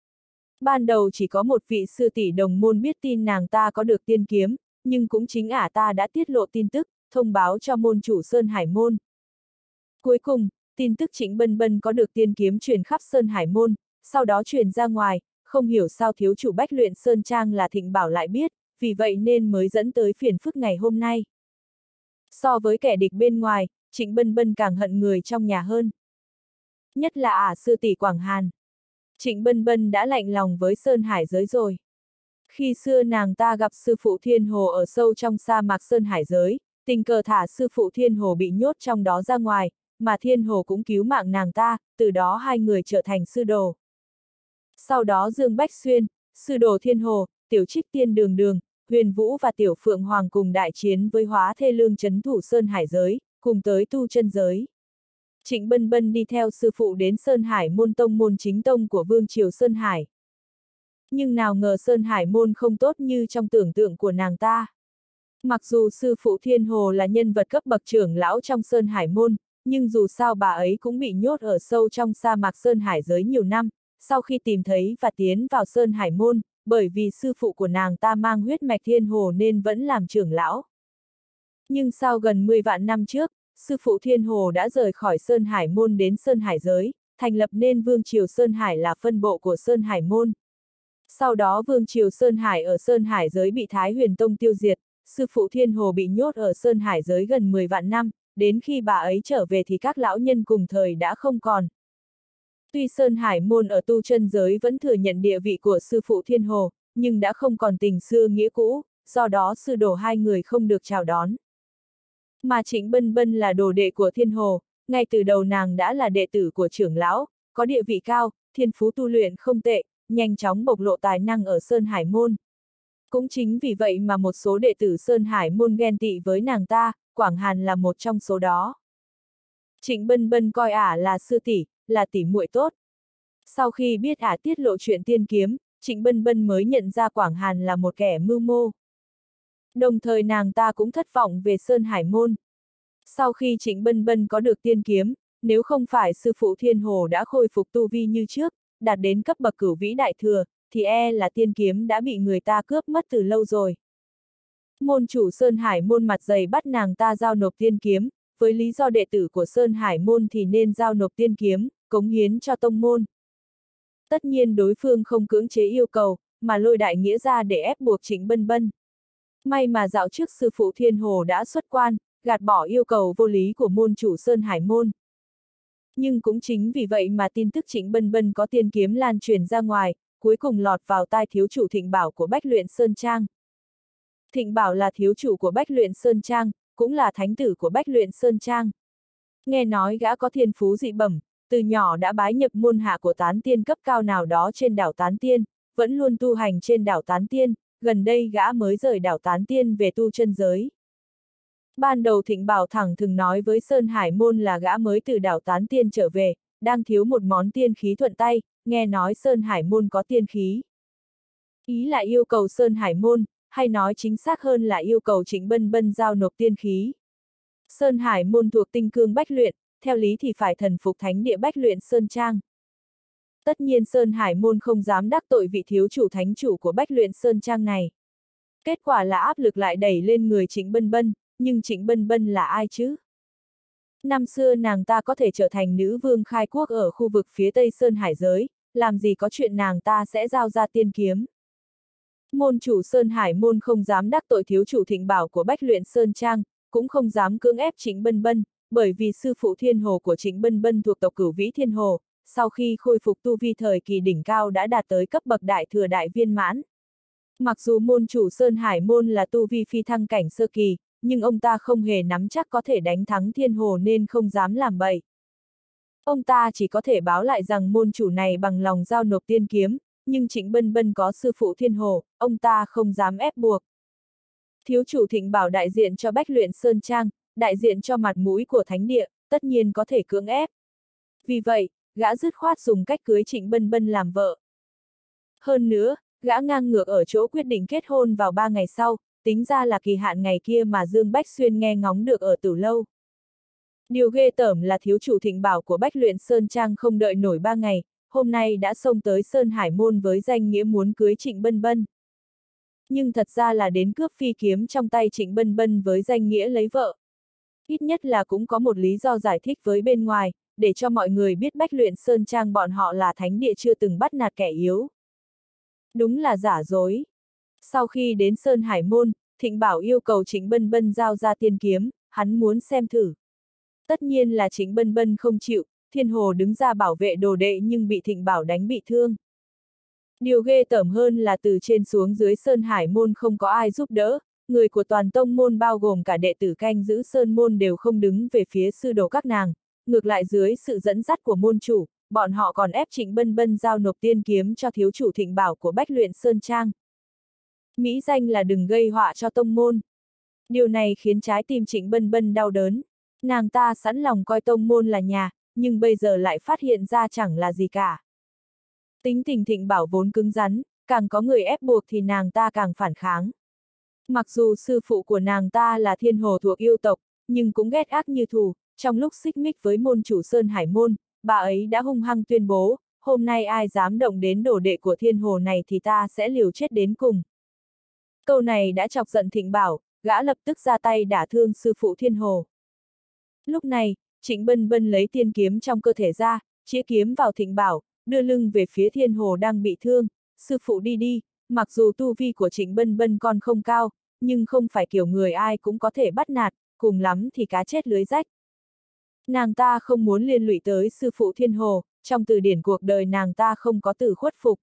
Ban đầu chỉ có một vị sư tỷ đồng môn biết tin nàng ta có được tiên kiếm, nhưng cũng chính ả ta đã tiết lộ tin tức, thông báo cho môn chủ Sơn Hải môn. Cuối cùng, tin tức Trịnh Bân Bân có được tiên kiếm truyền khắp Sơn Hải môn, sau đó truyền ra ngoài, không hiểu sao thiếu chủ Bách Luyện Sơn Trang là Thịnh Bảo lại biết, vì vậy nên mới dẫn tới phiền phức ngày hôm nay. So với kẻ địch bên ngoài, Trịnh Bân Bân càng hận người trong nhà hơn. Nhất là ả sư tỷ Quảng Hàn. Trịnh Bân Bân đã lạnh lòng với Sơn Hải giới rồi. Khi xưa nàng ta gặp sư phụ Thiên Hồ ở sâu trong sa mạc Sơn Hải giới, tình cờ thả sư phụ Thiên Hồ bị nhốt trong đó ra ngoài, mà Thiên Hồ cũng cứu mạng nàng ta, từ đó hai người trở thành sư đồ. Sau đó Dương Bách Xuyên, sư đồ Thiên Hồ, Tiểu Trích Tiên Đường Đường, Huyền Vũ và Tiểu Phượng Hoàng cùng đại chiến với Hóa Thê Lương trấn thủ Sơn Hải giới, cùng tới tu chân giới. Trịnh Bân Bân đi theo sư phụ đến Sơn Hải môn tông môn chính tông của Vương Triều Sơn Hải. Nhưng nào ngờ Sơn Hải môn không tốt như trong tưởng tượng của nàng ta. Mặc dù sư phụ Thiên Hồ là nhân vật cấp bậc trưởng lão trong Sơn Hải môn, nhưng dù sao bà ấy cũng bị nhốt ở sâu trong sa mạc Sơn Hải giới nhiều năm, sau khi tìm thấy và tiến vào Sơn Hải môn, bởi vì sư phụ của nàng ta mang huyết mạch Thiên Hồ nên vẫn làm trưởng lão. Nhưng sau gần 10 vạn năm trước, sư phụ Thiên Hồ đã rời khỏi Sơn Hải môn đến Sơn Hải giới, thành lập nên Vương Triều Sơn Hải là phân bộ của Sơn Hải môn. Sau đó Vương triều Sơn Hải ở Sơn Hải giới bị Thái Huyền Tông tiêu diệt, sư phụ Thiên Hồ bị nhốt ở Sơn Hải giới gần 10 vạn năm, đến khi bà ấy trở về thì các lão nhân cùng thời đã không còn. Tuy Sơn Hải môn ở tu chân giới vẫn thừa nhận địa vị của sư phụ Thiên Hồ, nhưng đã không còn tình xưa nghĩa cũ, do đó sư đồ hai người không được chào đón. Mà Trịnh Bân Bân là đồ đệ của Thiên Hồ, ngay từ đầu nàng đã là đệ tử của trưởng lão, có địa vị cao, thiên phú tu luyện không tệ, nhanh chóng bộc lộ tài năng ở Sơn Hải môn. Cũng chính vì vậy mà một số đệ tử Sơn Hải môn ghen tị với nàng ta, Quảng Hàn là một trong số đó. Trịnh Bân Bân coi ả là sư tỷ, là tỷ muội tốt. Sau khi biết ả tiết lộ chuyện tiên kiếm, Trịnh Bân Bân mới nhận ra Quảng Hàn là một kẻ mưu mô. Đồng thời nàng ta cũng thất vọng về Sơn Hải môn. Sau khi Trịnh Bân Bân có được tiên kiếm, nếu không phải sư phụ Thiên Hồ đã khôi phục tu vi như trước, đạt đến cấp bậc cửu vĩ đại thừa, thì là tiên kiếm đã bị người ta cướp mất từ lâu rồi. Môn chủ Sơn Hải môn mặt dày bắt nàng ta giao nộp tiên kiếm, với lý do đệ tử của Sơn Hải môn thì nên giao nộp tiên kiếm, cống hiến cho tông môn. Tất nhiên đối phương không cưỡng chế yêu cầu, mà lôi đại nghĩa ra để ép buộc Trịnh Bân Bân. May mà dạo trước sư phụ Thiên Hồ đã xuất quan, gạt bỏ yêu cầu vô lý của môn chủ Sơn Hải môn. Nhưng cũng chính vì vậy mà tin tức Trịnh Bân Bân có tiên kiếm lan truyền ra ngoài, cuối cùng lọt vào tai thiếu chủ Thịnh Bảo của Bách Luyện Sơn Trang. Thịnh Bảo là thiếu chủ của Bách Luyện Sơn Trang, cũng là thánh tử của Bách Luyện Sơn Trang. Nghe nói gã có thiên phú dị bẩm, từ nhỏ đã bái nhập môn hạ của tán tiên cấp cao nào đó trên đảo Tán Tiên, vẫn luôn tu hành trên đảo Tán Tiên, gần đây gã mới rời đảo Tán Tiên về tu chân giới. Ban đầu Thịnh Bảo thẳng thừng nói với Sơn Hải môn là gã mới từ đảo Tán Tiên trở về, đang thiếu một món tiên khí thuận tay, nghe nói Sơn Hải môn có tiên khí. Ý là yêu cầu Sơn Hải môn, hay nói chính xác hơn là yêu cầu Trịnh Bân Bân giao nộp tiên khí. Sơn Hải môn thuộc tinh cương Bách Luyện, theo lý thì phải thần phục thánh địa Bách Luyện Sơn Trang. Tất nhiên Sơn Hải môn không dám đắc tội vị thiếu chủ thánh chủ của Bách Luyện Sơn Trang này. Kết quả là áp lực lại đẩy lên người Trịnh Bân Bân, nhưng Trịnh Bân Bân là ai chứ? Năm xưa nàng ta có thể trở thành nữ vương khai quốc ở khu vực phía Tây Sơn Hải giới, làm gì có chuyện nàng ta sẽ giao ra tiên kiếm. Môn chủ Sơn Hải môn không dám đắc tội thiếu chủ Thịnh Bảo của Bách Luyện Sơn Trang, cũng không dám cưỡng ép Trịnh Bân Bân, bởi vì sư phụ Thiên Hồ của Trịnh Bân Bân thuộc tộc Cửu Vĩ Thiên Hồ, sau khi khôi phục tu vi thời kỳ đỉnh cao đã đạt tới cấp bậc đại thừa đại viên mãn. Mặc dù môn chủ Sơn Hải môn là tu vi phi thăng cảnh sơ kỳ, nhưng ông ta không hề nắm chắc có thể đánh thắng Thiên Hồ nên không dám làm bậy. Ông ta chỉ có thể báo lại rằng môn chủ này bằng lòng giao nộp tiên kiếm, nhưng Trịnh Bân Bân có sư phụ Thiên Hồ, ông ta không dám ép buộc. Thiếu chủ Thịnh Bảo đại diện cho Bách Luyện Sơn Trang, đại diện cho mặt mũi của thánh địa, tất nhiên có thể cưỡng ép. Vì vậy, gã dứt khoát dùng cách cưới Trịnh Bân Bân làm vợ. Hơn nữa, gã ngang ngược ở chỗ quyết định kết hôn vào 3 ngày sau, tính ra là kỳ hạn ngày kia mà Dương Bách Xuyên nghe ngóng được ở Tử Lâu. Điều ghê tởm là thiếu chủ Thịnh Bảo của Bách Luyện Sơn Trang không đợi nổi 3 ngày, hôm nay đã xông tới Sơn Hải môn với danh nghĩa muốn cưới Trịnh Bân Bân. Nhưng thật ra là đến cướp phi kiếm trong tay Trịnh Bân Bân với danh nghĩa lấy vợ. Ít nhất là cũng có một lý do giải thích với bên ngoài, để cho mọi người biết Bách Luyện Sơn Trang bọn họ là thánh địa chưa từng bắt nạt kẻ yếu. Đúng là giả dối. Sau khi đến Sơn Hải môn, Thịnh Bảo yêu cầu Trịnh Bân Bân giao ra tiên kiếm, hắn muốn xem thử. Tất nhiên là Trịnh Bân Bân không chịu, Thiên Hồ đứng ra bảo vệ đồ đệ nhưng bị Thịnh Bảo đánh bị thương. Điều ghê tởm hơn là từ trên xuống dưới Sơn Hải môn không có ai giúp đỡ, người của toàn tông môn bao gồm cả đệ tử canh giữ Sơn môn đều không đứng về phía sư đồ các nàng, ngược lại dưới sự dẫn dắt của môn chủ, bọn họ còn ép Trịnh Bân Bân giao nộp tiên kiếm cho thiếu chủ Thịnh Bảo của Bách Luyện Sơn Trang. Mỹ danh là đừng gây họa cho tông môn. Điều này khiến trái tim Trịnh Bân Bân đau đớn. Nàng ta sẵn lòng coi tông môn là nhà, nhưng bây giờ lại phát hiện ra chẳng là gì cả. Tính tình Thịnh Bảo vốn cứng rắn, càng có người ép buộc thì nàng ta càng phản kháng. Mặc dù sư phụ của nàng ta là Thiên Hồ thuộc yêu tộc, nhưng cũng ghét ác như thù, trong lúc xích mích với môn chủ Sơn Hải môn, bà ấy đã hung hăng tuyên bố, hôm nay ai dám động đến đồ đệ của Thiên Hồ này thì ta sẽ liều chết đến cùng. Câu này đã chọc giận Thịnh Bảo, gã lập tức ra tay đả thương sư phụ Thiên Hồ. Lúc này, Trịnh Bân Bân lấy tiên kiếm trong cơ thể ra, chĩa kiếm vào Thịnh Bảo, đưa lưng về phía Thiên Hồ đang bị thương, sư phụ đi đi, mặc dù tu vi của Trịnh Bân Bân còn không cao, nhưng không phải kiểu người ai cũng có thể bắt nạt, cùng lắm thì cá chết lưới rách. Nàng ta không muốn liên lụy tới sư phụ Thiên Hồ, trong từ điển cuộc đời nàng ta không có từ khuất phục.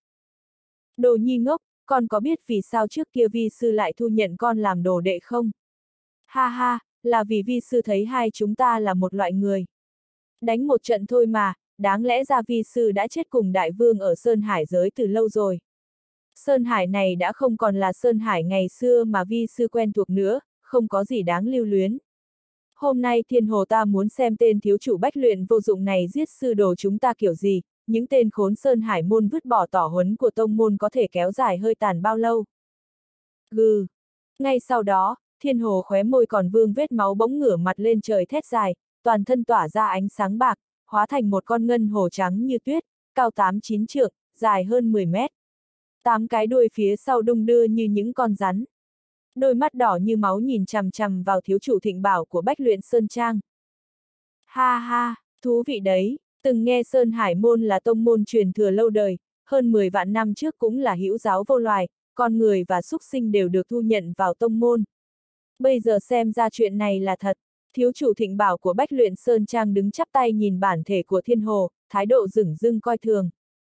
Đồ nhi ngốc, con có biết vì sao trước kia vi sư lại thu nhận con làm đồ đệ không? Ha ha, là vì vi sư thấy hai chúng ta là một loại người. Đánh một trận thôi mà, đáng lẽ ra vi sư đã chết cùng đại vương ở Sơn Hải giới từ lâu rồi. Sơn Hải này đã không còn là Sơn Hải ngày xưa mà vi sư quen thuộc nữa, không có gì đáng lưu luyến. Hôm nay Thiên Hồ ta muốn xem tên thiếu chủ bách luyện vô dụng này giết sư đồ chúng ta kiểu gì, những tên khốn Sơn Hải môn vứt bỏ tỏ huấn của tông môn có thể kéo dài hơi tàn bao lâu. Gừ. Ngay sau đó, Thiên Hồ khóe môi còn vương vết máu bỗng ngửa mặt lên trời thét dài, toàn thân tỏa ra ánh sáng bạc, hóa thành một con ngân hồ trắng như tuyết, cao 8-9 trượng, dài hơn 10 mét. 8 cái đuôi phía sau đung đưa như những con rắn. Đôi mắt đỏ như máu nhìn chằm chằm vào thiếu chủ Thịnh Bảo của Bách Luyện Sơn Trang. Ha ha, thú vị đấy, từng nghe Sơn Hải môn là tông môn truyền thừa lâu đời, hơn 10 vạn năm trước cũng là hữu giáo vô loài, con người và súc sinh đều được thu nhận vào tông môn. Bây giờ xem ra chuyện này là thật, thiếu chủ Thịnh Bảo của Bách Luyện Sơn Trang đứng chắp tay nhìn bản thể của Thiên Hồ, thái độ dửng dưng coi thường.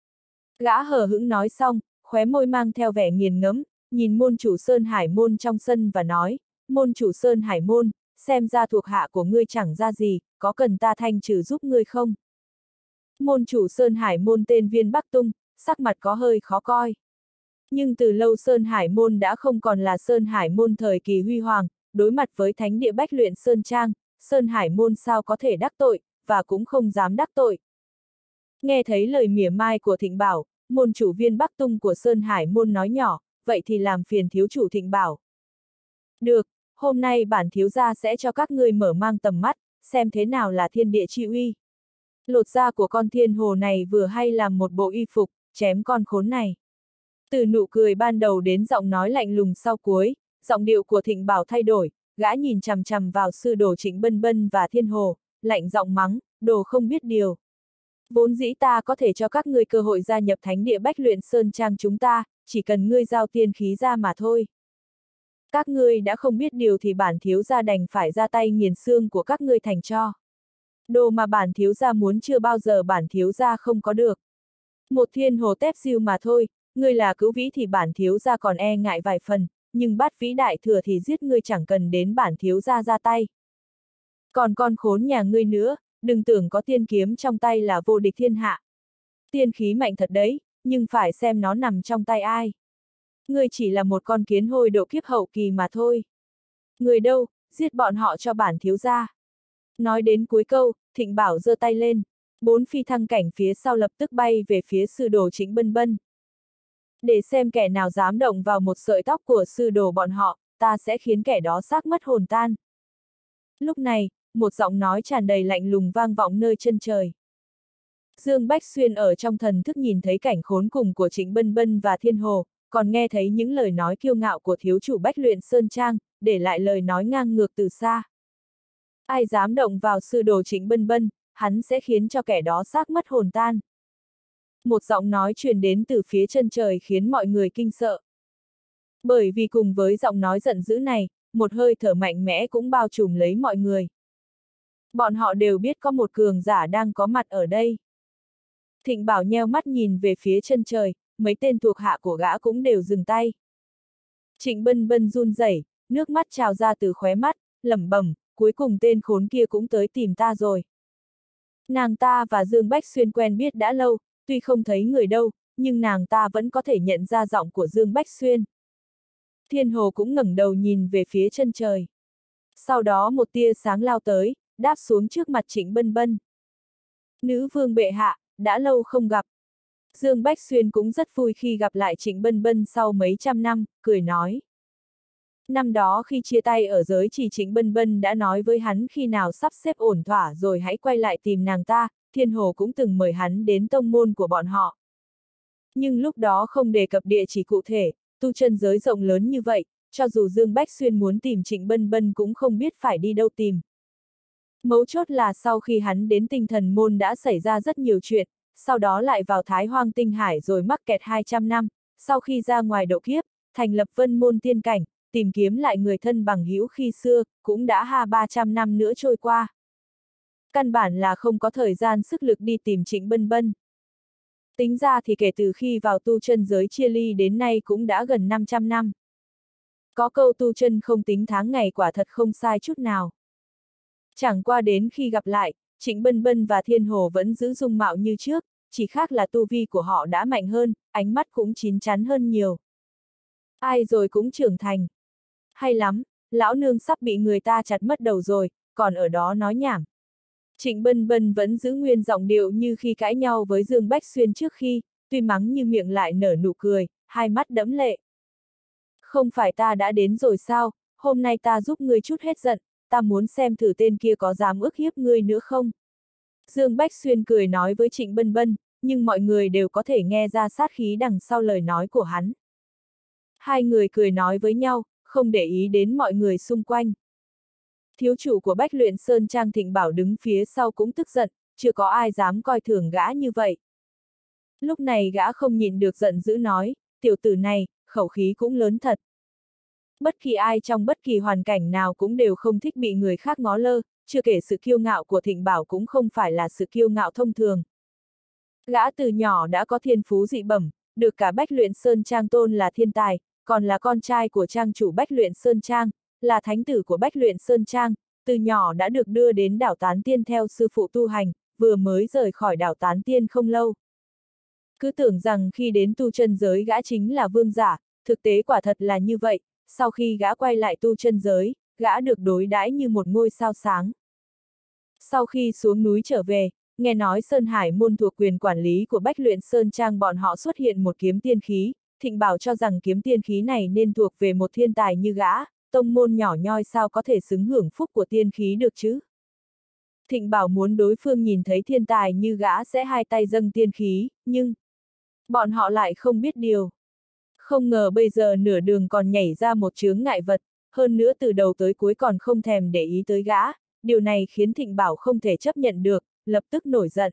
Gã hờ hững nói xong, khóe môi mang theo vẻ nghiền ngẫm, nhìn môn chủ Sơn Hải môn trong sân và nói, môn chủ Sơn Hải môn, xem ra thuộc hạ của ngươi chẳng ra gì, có cần ta thanh trừ giúp ngươi không? Môn chủ Sơn Hải môn tên Viên Bắc Tung, sắc mặt có hơi khó coi. Nhưng từ lâu Sơn Hải môn đã không còn là Sơn Hải môn thời kỳ huy hoàng, đối mặt với thánh địa Bách Luyện Sơn Trang, Sơn Hải môn sao có thể đắc tội, và cũng không dám đắc tội. Nghe thấy lời mỉa mai của Thịnh Bảo, môn chủ Viên Bắc Tung của Sơn Hải môn nói nhỏ, vậy thì làm phiền thiếu chủ Thịnh Bảo. Được, hôm nay bản thiếu gia sẽ cho các ngươi mở mang tầm mắt, xem thế nào là thiên địa chi uy. Lột da của con thiên hồ này vừa hay làm một bộ y phục, chém con khốn này. Từ nụ cười ban đầu đến giọng nói lạnh lùng sau cuối, giọng điệu của Thịnh Bảo thay đổi, gã nhìn chằm chằm vào sư đồ Trịnh Bân Bân và Thiên Hồ, lạnh giọng mắng, đồ không biết điều. Vốn dĩ ta có thể cho các ngươi cơ hội gia nhập thánh địa Bách Luyện Sơn Trang chúng ta, chỉ cần ngươi giao tiên khí ra mà thôi. Các ngươi đã không biết điều thì bản thiếu gia đành phải ra tay nghiền xương của các ngươi thành tro. Đồ mà bản thiếu gia muốn chưa bao giờ bản thiếu gia không có được. Một Thiên Hồ tép diêu mà thôi, ngươi là cứu vĩ thì bản thiếu gia còn e ngại vài phần, nhưng Bát Vĩ đại thừa thì giết ngươi chẳng cần đến bản thiếu gia ra tay. Còn con khốn nhà ngươi nữa, đừng tưởng có tiên kiếm trong tay là vô địch thiên hạ. Tiên khí mạnh thật đấy, nhưng phải xem nó nằm trong tay ai. Ngươi chỉ là một con kiến hôi độ kiếp hậu kỳ mà thôi. Người đâu, giết bọn họ cho bản thiếu gia. Nói đến cuối câu, Thịnh Bảo giơ tay lên, 4 phi thăng cảnh phía sau lập tức bay về phía sư đồ Trịnh Bân Bân. Để xem kẻ nào dám động vào một sợi tóc của sư đồ bọn họ, ta sẽ khiến kẻ đó xác mất hồn tan. Lúc này, một giọng nói tràn đầy lạnh lùng vang vọng nơi chân trời. Dương Bách Xuyên ở trong thần thức nhìn thấy cảnh khốn cùng của Trịnh Bân Bân và Thiên Hồ, còn nghe thấy những lời nói kiêu ngạo của thiếu chủ Bách Luyện Sơn Trang, để lại lời nói ngang ngược từ xa. Ai dám động vào sư đồ Trịnh Bân Bân, hắn sẽ khiến cho kẻ đó xác mất hồn tan. Một giọng nói truyền đến từ phía chân trời khiến mọi người kinh sợ. Bởi vì cùng với giọng nói giận dữ này, một hơi thở mạnh mẽ cũng bao trùm lấy mọi người. Bọn họ đều biết có một cường giả đang có mặt ở đây. Thịnh Bảo nheo mắt nhìn về phía chân trời, mấy tên thuộc hạ của gã cũng đều dừng tay. Trịnh Bân Bân run rẩy, nước mắt trào ra từ khóe mắt, lẩm bẩm, cuối cùng tên khốn kia cũng tới tìm ta rồi. Nàng ta và Dương Bách Xuyên quen biết đã lâu, tuy không thấy người đâu, nhưng nàng ta vẫn có thể nhận ra giọng của Dương Bách Xuyên. Thiên Hồ cũng ngẩng đầu nhìn về phía chân trời. Sau đó một tia sáng lao tới, đáp xuống trước mặt Trịnh Bân Bân. Nữ vương bệ hạ, đã lâu không gặp. Dương Bách Xuyên cũng rất vui khi gặp lại Trịnh Bân Bân sau mấy trăm năm, cười nói. Năm đó khi chia tay ở giới chỉ Trịnh Bân Bân đã nói với hắn khi nào sắp xếp ổn thỏa rồi hãy quay lại tìm nàng ta, Thiên Hồ cũng từng mời hắn đến tông môn của bọn họ. Nhưng lúc đó không đề cập địa chỉ cụ thể, tu chân giới rộng lớn như vậy, cho dù Dương Bách Xuyên muốn tìm Trịnh Bân Bân cũng không biết phải đi đâu tìm. Mấu chốt là sau khi hắn đến Tinh Thần môn đã xảy ra rất nhiều chuyện, sau đó lại vào Thái Hoang Tinh Hải rồi mắc kẹt 200 năm, sau khi ra ngoài độ kiếp, thành lập Vân Môn Tiên Cảnh, tìm kiếm lại người thân bằng hữu khi xưa, cũng đã 300 năm nữa trôi qua. Căn bản là không có thời gian sức lực đi tìm Trịnh Bân Bân. Tính ra thì kể từ khi vào tu chân giới chia ly đến nay cũng đã gần 500 năm. Có câu tu chân không tính tháng ngày quả thật không sai chút nào. Chẳng qua đến khi gặp lại, Trịnh Bân Bân và Thiên Hồ vẫn giữ dung mạo như trước, chỉ khác là tu vi của họ đã mạnh hơn, ánh mắt cũng chín chắn hơn nhiều. Ai rồi cũng trưởng thành. Hay lắm, lão nương sắp bị người ta chặt mất đầu rồi, còn ở đó nói nhảm. Trịnh Bân Bân vẫn giữ nguyên giọng điệu như khi cãi nhau với Dương Bách Xuyên trước khi, tuy mắng như miệng lại nở nụ cười, hai mắt đẫm lệ. Không phải ta đã đến rồi sao, hôm nay ta giúp ngươi chút hết giận, ta muốn xem thử tên kia có dám ức hiếp ngươi nữa không. Dương Bách Xuyên cười nói với Trịnh Bân Bân, nhưng mọi người đều có thể nghe ra sát khí đằng sau lời nói của hắn. Hai người cười nói với nhau, không để ý đến mọi người xung quanh. Thiếu chủ của Bách Luyện Sơn Trang Thịnh Bảo đứng phía sau cũng tức giận, chưa có ai dám coi thường gã như vậy. Lúc này gã không nhịn được giận dữ nói, tiểu tử này, khẩu khí cũng lớn thật. Bất kỳ ai trong bất kỳ hoàn cảnh nào cũng đều không thích bị người khác ngó lơ, chưa kể sự kiêu ngạo của Thịnh Bảo cũng không phải là sự kiêu ngạo thông thường. Gã từ nhỏ đã có thiên phú dị bẩm, được cả Bách Luyện Sơn Trang tôn là thiên tài, còn là con trai của trang chủ Bách Luyện Sơn Trang, là thánh tử của Bách Luyện Sơn Trang, từ nhỏ đã được đưa đến đảo Tán Tiên theo sư phụ tu hành, vừa mới rời khỏi đảo Tán Tiên không lâu. Cứ tưởng rằng khi đến tu chân giới gã chính là vương giả, thực tế quả thật là như vậy, sau khi gã quay lại tu chân giới, gã được đối đãi như một ngôi sao sáng. Sau khi xuống núi trở về, nghe nói Sơn Hải môn thuộc quyền quản lý của Bách Luyện Sơn Trang bọn họ xuất hiện một kiếm tiên khí, Thịnh Bảo cho rằng kiếm tiên khí này nên thuộc về một thiên tài như gã, tông môn nhỏ nhoi sao có thể xứng hưởng phúc của tiên khí được chứ. Thịnh Bảo muốn đối phương nhìn thấy thiên tài như gã sẽ hai tay dâng tiên khí, nhưng bọn họ lại không biết điều. Không ngờ bây giờ nửa đường còn nhảy ra một chướng ngại vật, hơn nữa từ đầu tới cuối còn không thèm để ý tới gã, điều này khiến Thịnh Bảo không thể chấp nhận được, lập tức nổi giận.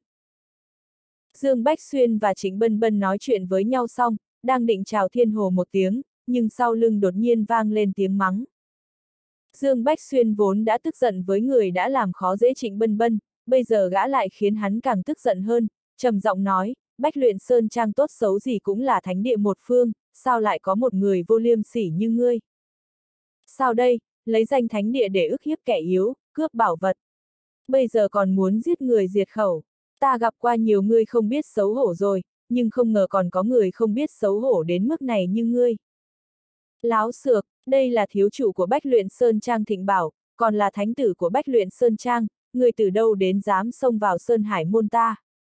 Dương Bách Xuyên và Trịnh Bân Bân nói chuyện với nhau xong, đang định chào Thiên Hồ một tiếng, nhưng sau lưng đột nhiên vang lên tiếng mắng. Dương Bách Xuyên vốn đã tức giận với người đã làm khó dễ Trịnh Bân Bân, bây giờ gã lại khiến hắn càng tức giận hơn, trầm giọng nói, Bách Luyện Sơn Trang tốt xấu gì cũng là thánh địa một phương, sao lại có một người vô liêm sỉ như ngươi? Sao đây, lấy danh thánh địa để ức hiếp kẻ yếu, cướp bảo vật. Bây giờ còn muốn giết người diệt khẩu. Ta gặp qua nhiều người không biết xấu hổ rồi, nhưng không ngờ còn có người không biết xấu hổ đến mức này như ngươi. Láo xược, đây là thiếu chủ của Bách Luyện Sơn Trang Thịnh Bảo, còn là thánh tử của Bách Luyện Sơn Trang, người từ đâu đến dám xông vào Sơn Hải môn ta?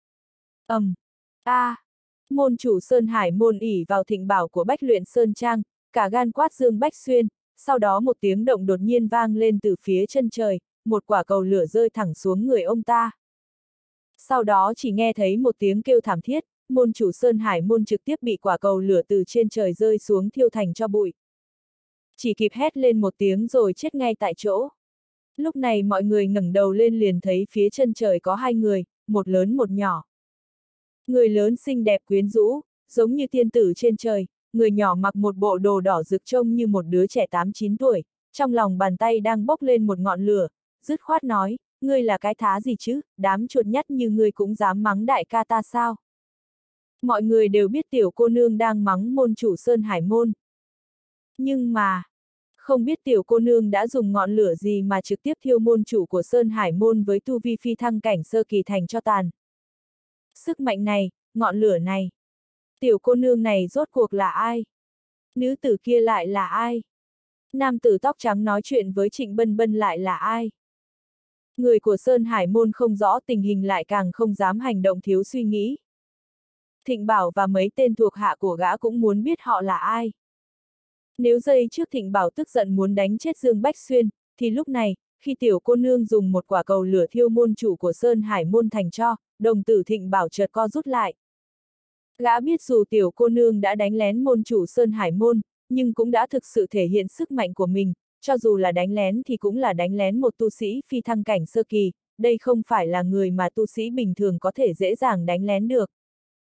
Môn chủ Sơn Hải môn ỉ vào Thịnh Bảo của Bách Luyện Sơn Trang, cả gan quát Dương Bách Xuyên, sau đó một tiếng động đột nhiên vang lên từ phía chân trời, một quả cầu lửa rơi thẳng xuống người ông ta. Sau đó chỉ nghe thấy một tiếng kêu thảm thiết, môn chủ Sơn Hải môn trực tiếp bị quả cầu lửa từ trên trời rơi xuống thiêu thành tro bụi. Chỉ kịp hét lên một tiếng rồi chết ngay tại chỗ. Lúc này mọi người ngẩng đầu lên liền thấy phía chân trời có hai người, một lớn một nhỏ. Người lớn xinh đẹp quyến rũ, giống như tiên tử trên trời, người nhỏ mặc một bộ đồ đỏ rực trông như một đứa trẻ 8-9 tuổi, trong lòng bàn tay đang bốc lên một ngọn lửa, dứt khoát nói, ngươi là cái thá gì chứ, đám chuột nhắt như ngươi cũng dám mắng đại ca ta sao? Mọi người đều biết tiểu cô nương đang mắng môn chủ Sơn Hải môn. Nhưng mà, không biết tiểu cô nương đã dùng ngọn lửa gì mà trực tiếp thiêu môn chủ của Sơn Hải môn với tu vi phi thăng cảnh sơ kỳ thành cho tàn. Sức mạnh này, ngọn lửa này. Tiểu cô nương này rốt cuộc là ai? Nữ tử kia lại là ai? Nam tử tóc trắng nói chuyện với Trịnh Bân Bân lại là ai? Người của Sơn Hải môn không rõ tình hình lại càng không dám hành động thiếu suy nghĩ. Thịnh Bảo và mấy tên thuộc hạ của gã cũng muốn biết họ là ai. Nếu giây trước Thịnh Bảo tức giận muốn đánh chết Dương Bách Xuyên, thì lúc này, khi tiểu cô nương dùng một quả cầu lửa thiêu môn chủ của Sơn Hải môn thành tro, đồng tử Thịnh Bảo chợt co rút lại. Gã biết dù tiểu cô nương đã đánh lén môn chủ Sơn Hải môn, nhưng cũng đã thực sự thể hiện sức mạnh của mình, cho dù là đánh lén thì cũng là đánh lén một tu sĩ phi thăng cảnh sơ kỳ, đây không phải là người mà tu sĩ bình thường có thể dễ dàng đánh lén được.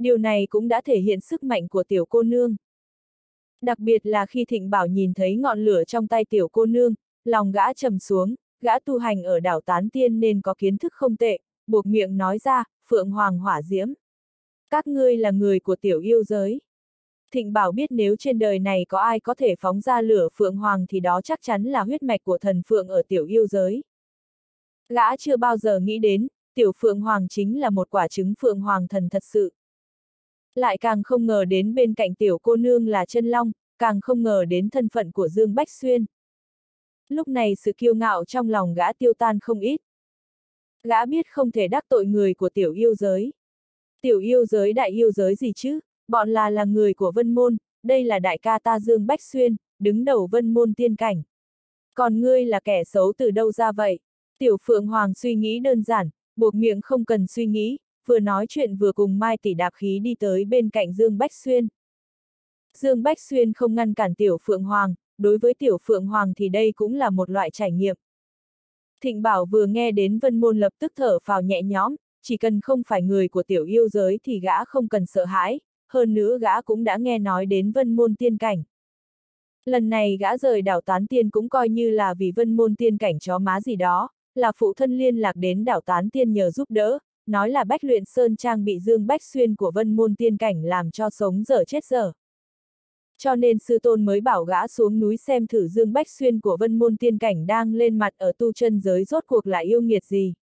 Điều này cũng đã thể hiện sức mạnh của tiểu cô nương. Đặc biệt là khi Thịnh Bảo nhìn thấy ngọn lửa trong tay tiểu cô nương, lòng gã trầm xuống, gã tu hành ở đảo Tán Tiên nên có kiến thức không tệ, buộc miệng nói ra, Phượng Hoàng hỏa diễm. Các ngươi là người của tiểu yêu giới. Thịnh Bảo biết nếu trên đời này có ai có thể phóng ra lửa Phượng Hoàng thì đó chắc chắn là huyết mạch của thần Phượng ở tiểu yêu giới. Gã chưa bao giờ nghĩ đến, tiểu Phượng Hoàng chính là một quả trứng Phượng Hoàng thần thật sự. Lại càng không ngờ đến bên cạnh tiểu cô nương là chân long, càng không ngờ đến thân phận của Dương Bách Xuyên. Lúc này sự kiêu ngạo trong lòng gã tiêu tan không ít. Gã biết không thể đắc tội người của tiểu yêu giới. Tiểu yêu giới đại yêu giới gì chứ, bọn là người của Vân Môn, đây là đại ca ta Dương Bách Xuyên, đứng đầu Vân Môn tiên cảnh. Còn ngươi là kẻ xấu từ đâu ra vậy? Tiểu Phượng Hoàng suy nghĩ đơn giản, buộc miệng không cần suy nghĩ, vừa nói chuyện vừa cùng Mai Tỷ đạp khí đi tới bên cạnh Dương Bách Xuyên. Dương Bách Xuyên không ngăn cản Tiểu Phượng Hoàng, đối với Tiểu Phượng Hoàng thì đây cũng là một loại trải nghiệm. Thịnh Bảo vừa nghe đến Vân Môn lập tức thở phào nhẹ nhõm, chỉ cần không phải người của tiểu yêu giới thì gã không cần sợ hãi, hơn nữa gã cũng đã nghe nói đến Vân Môn tiên cảnh. Lần này gã rời đảo Tán Tiên cũng coi như là vì Vân Môn tiên cảnh chó má gì đó, là phụ thân liên lạc đến đảo Tán Tiên nhờ giúp đỡ, nói là Bách Luyện Sơn Trang bị Dương Bách Xuyên của Vân Môn tiên cảnh làm cho sống dở chết dở. Cho nên sư tôn mới bảo gã xuống núi xem thử Dương Bách Xuyên của Vân Môn tiên cảnh đang lên mặt ở tu chân giới rốt cuộc là yêu nghiệt gì.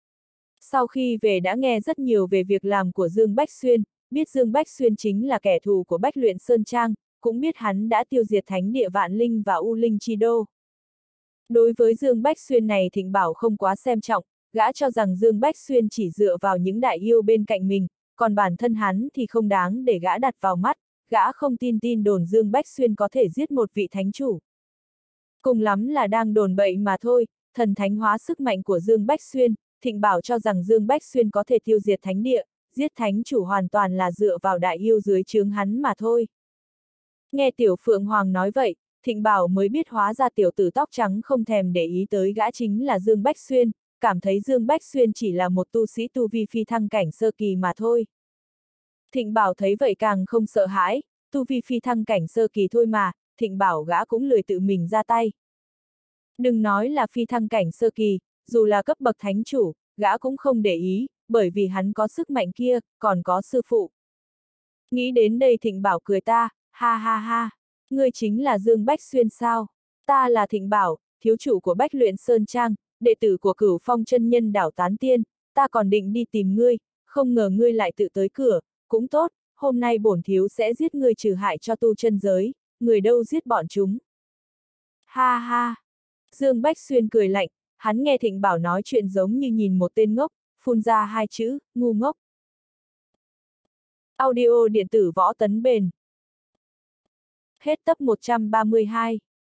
Sau khi về đã nghe rất nhiều về việc làm của Dương Bách Xuyên, biết Dương Bách Xuyên chính là kẻ thù của Bách Luyện Sơn Trang, cũng biết hắn đã tiêu diệt thánh địa Vạn Linh và U Linh Chi Đô. Đối với Dương Bách Xuyên này Thịnh Bảo không quá xem trọng, gã cho rằng Dương Bách Xuyên chỉ dựa vào những đại yêu bên cạnh mình, còn bản thân hắn thì không đáng để gã đặt vào mắt, gã không tin đồn Dương Bách Xuyên có thể giết một vị thánh chủ. Cùng lắm là đang đồn bậy mà thôi, thần thánh hóa sức mạnh của Dương Bách Xuyên, Thịnh Bảo cho rằng Dương Bách Xuyên có thể tiêu diệt thánh địa, giết thánh chủ hoàn toàn là dựa vào đại yêu dưới trướng hắn mà thôi. Nghe Tiểu Phượng Hoàng nói vậy, Thịnh Bảo mới biết hóa ra tiểu tử tóc trắng không thèm để ý tới gã chính là Dương Bách Xuyên, cảm thấy Dương Bách Xuyên chỉ là một tu sĩ tu vi phi thăng cảnh sơ kỳ mà thôi. Thịnh Bảo thấy vậy càng không sợ hãi, tu vi phi thăng cảnh sơ kỳ thôi mà, Thịnh Bảo gã cũng lười tự mình ra tay. Đừng nói là phi thăng cảnh sơ kỳ, dù là cấp bậc thánh chủ, gã cũng không để ý, bởi vì hắn có sức mạnh kia, còn có sư phụ. Nghĩ đến đây Thịnh Bảo cười ta, ha ha ha, ngươi chính là Dương Bách Xuyên sao? Ta là Thịnh Bảo, thiếu chủ của Bách Luyện Sơn Trang, đệ tử của Cửu Phong chân nhân đảo Tán Tiên, ta còn định đi tìm ngươi, không ngờ ngươi lại tự tới cửa, cũng tốt, hôm nay bổn thiếu sẽ giết ngươi trừ hại cho tu chân giới, người đâu giết bọn chúng. Ha ha! Dương Bách Xuyên cười lạnh, hắn nghe Thịnh Bảo nói chuyện giống như nhìn một tên ngốc, phun ra hai chữ, ngu ngốc. Audio điện tử Võ Tấn Bền. Hết tập 132.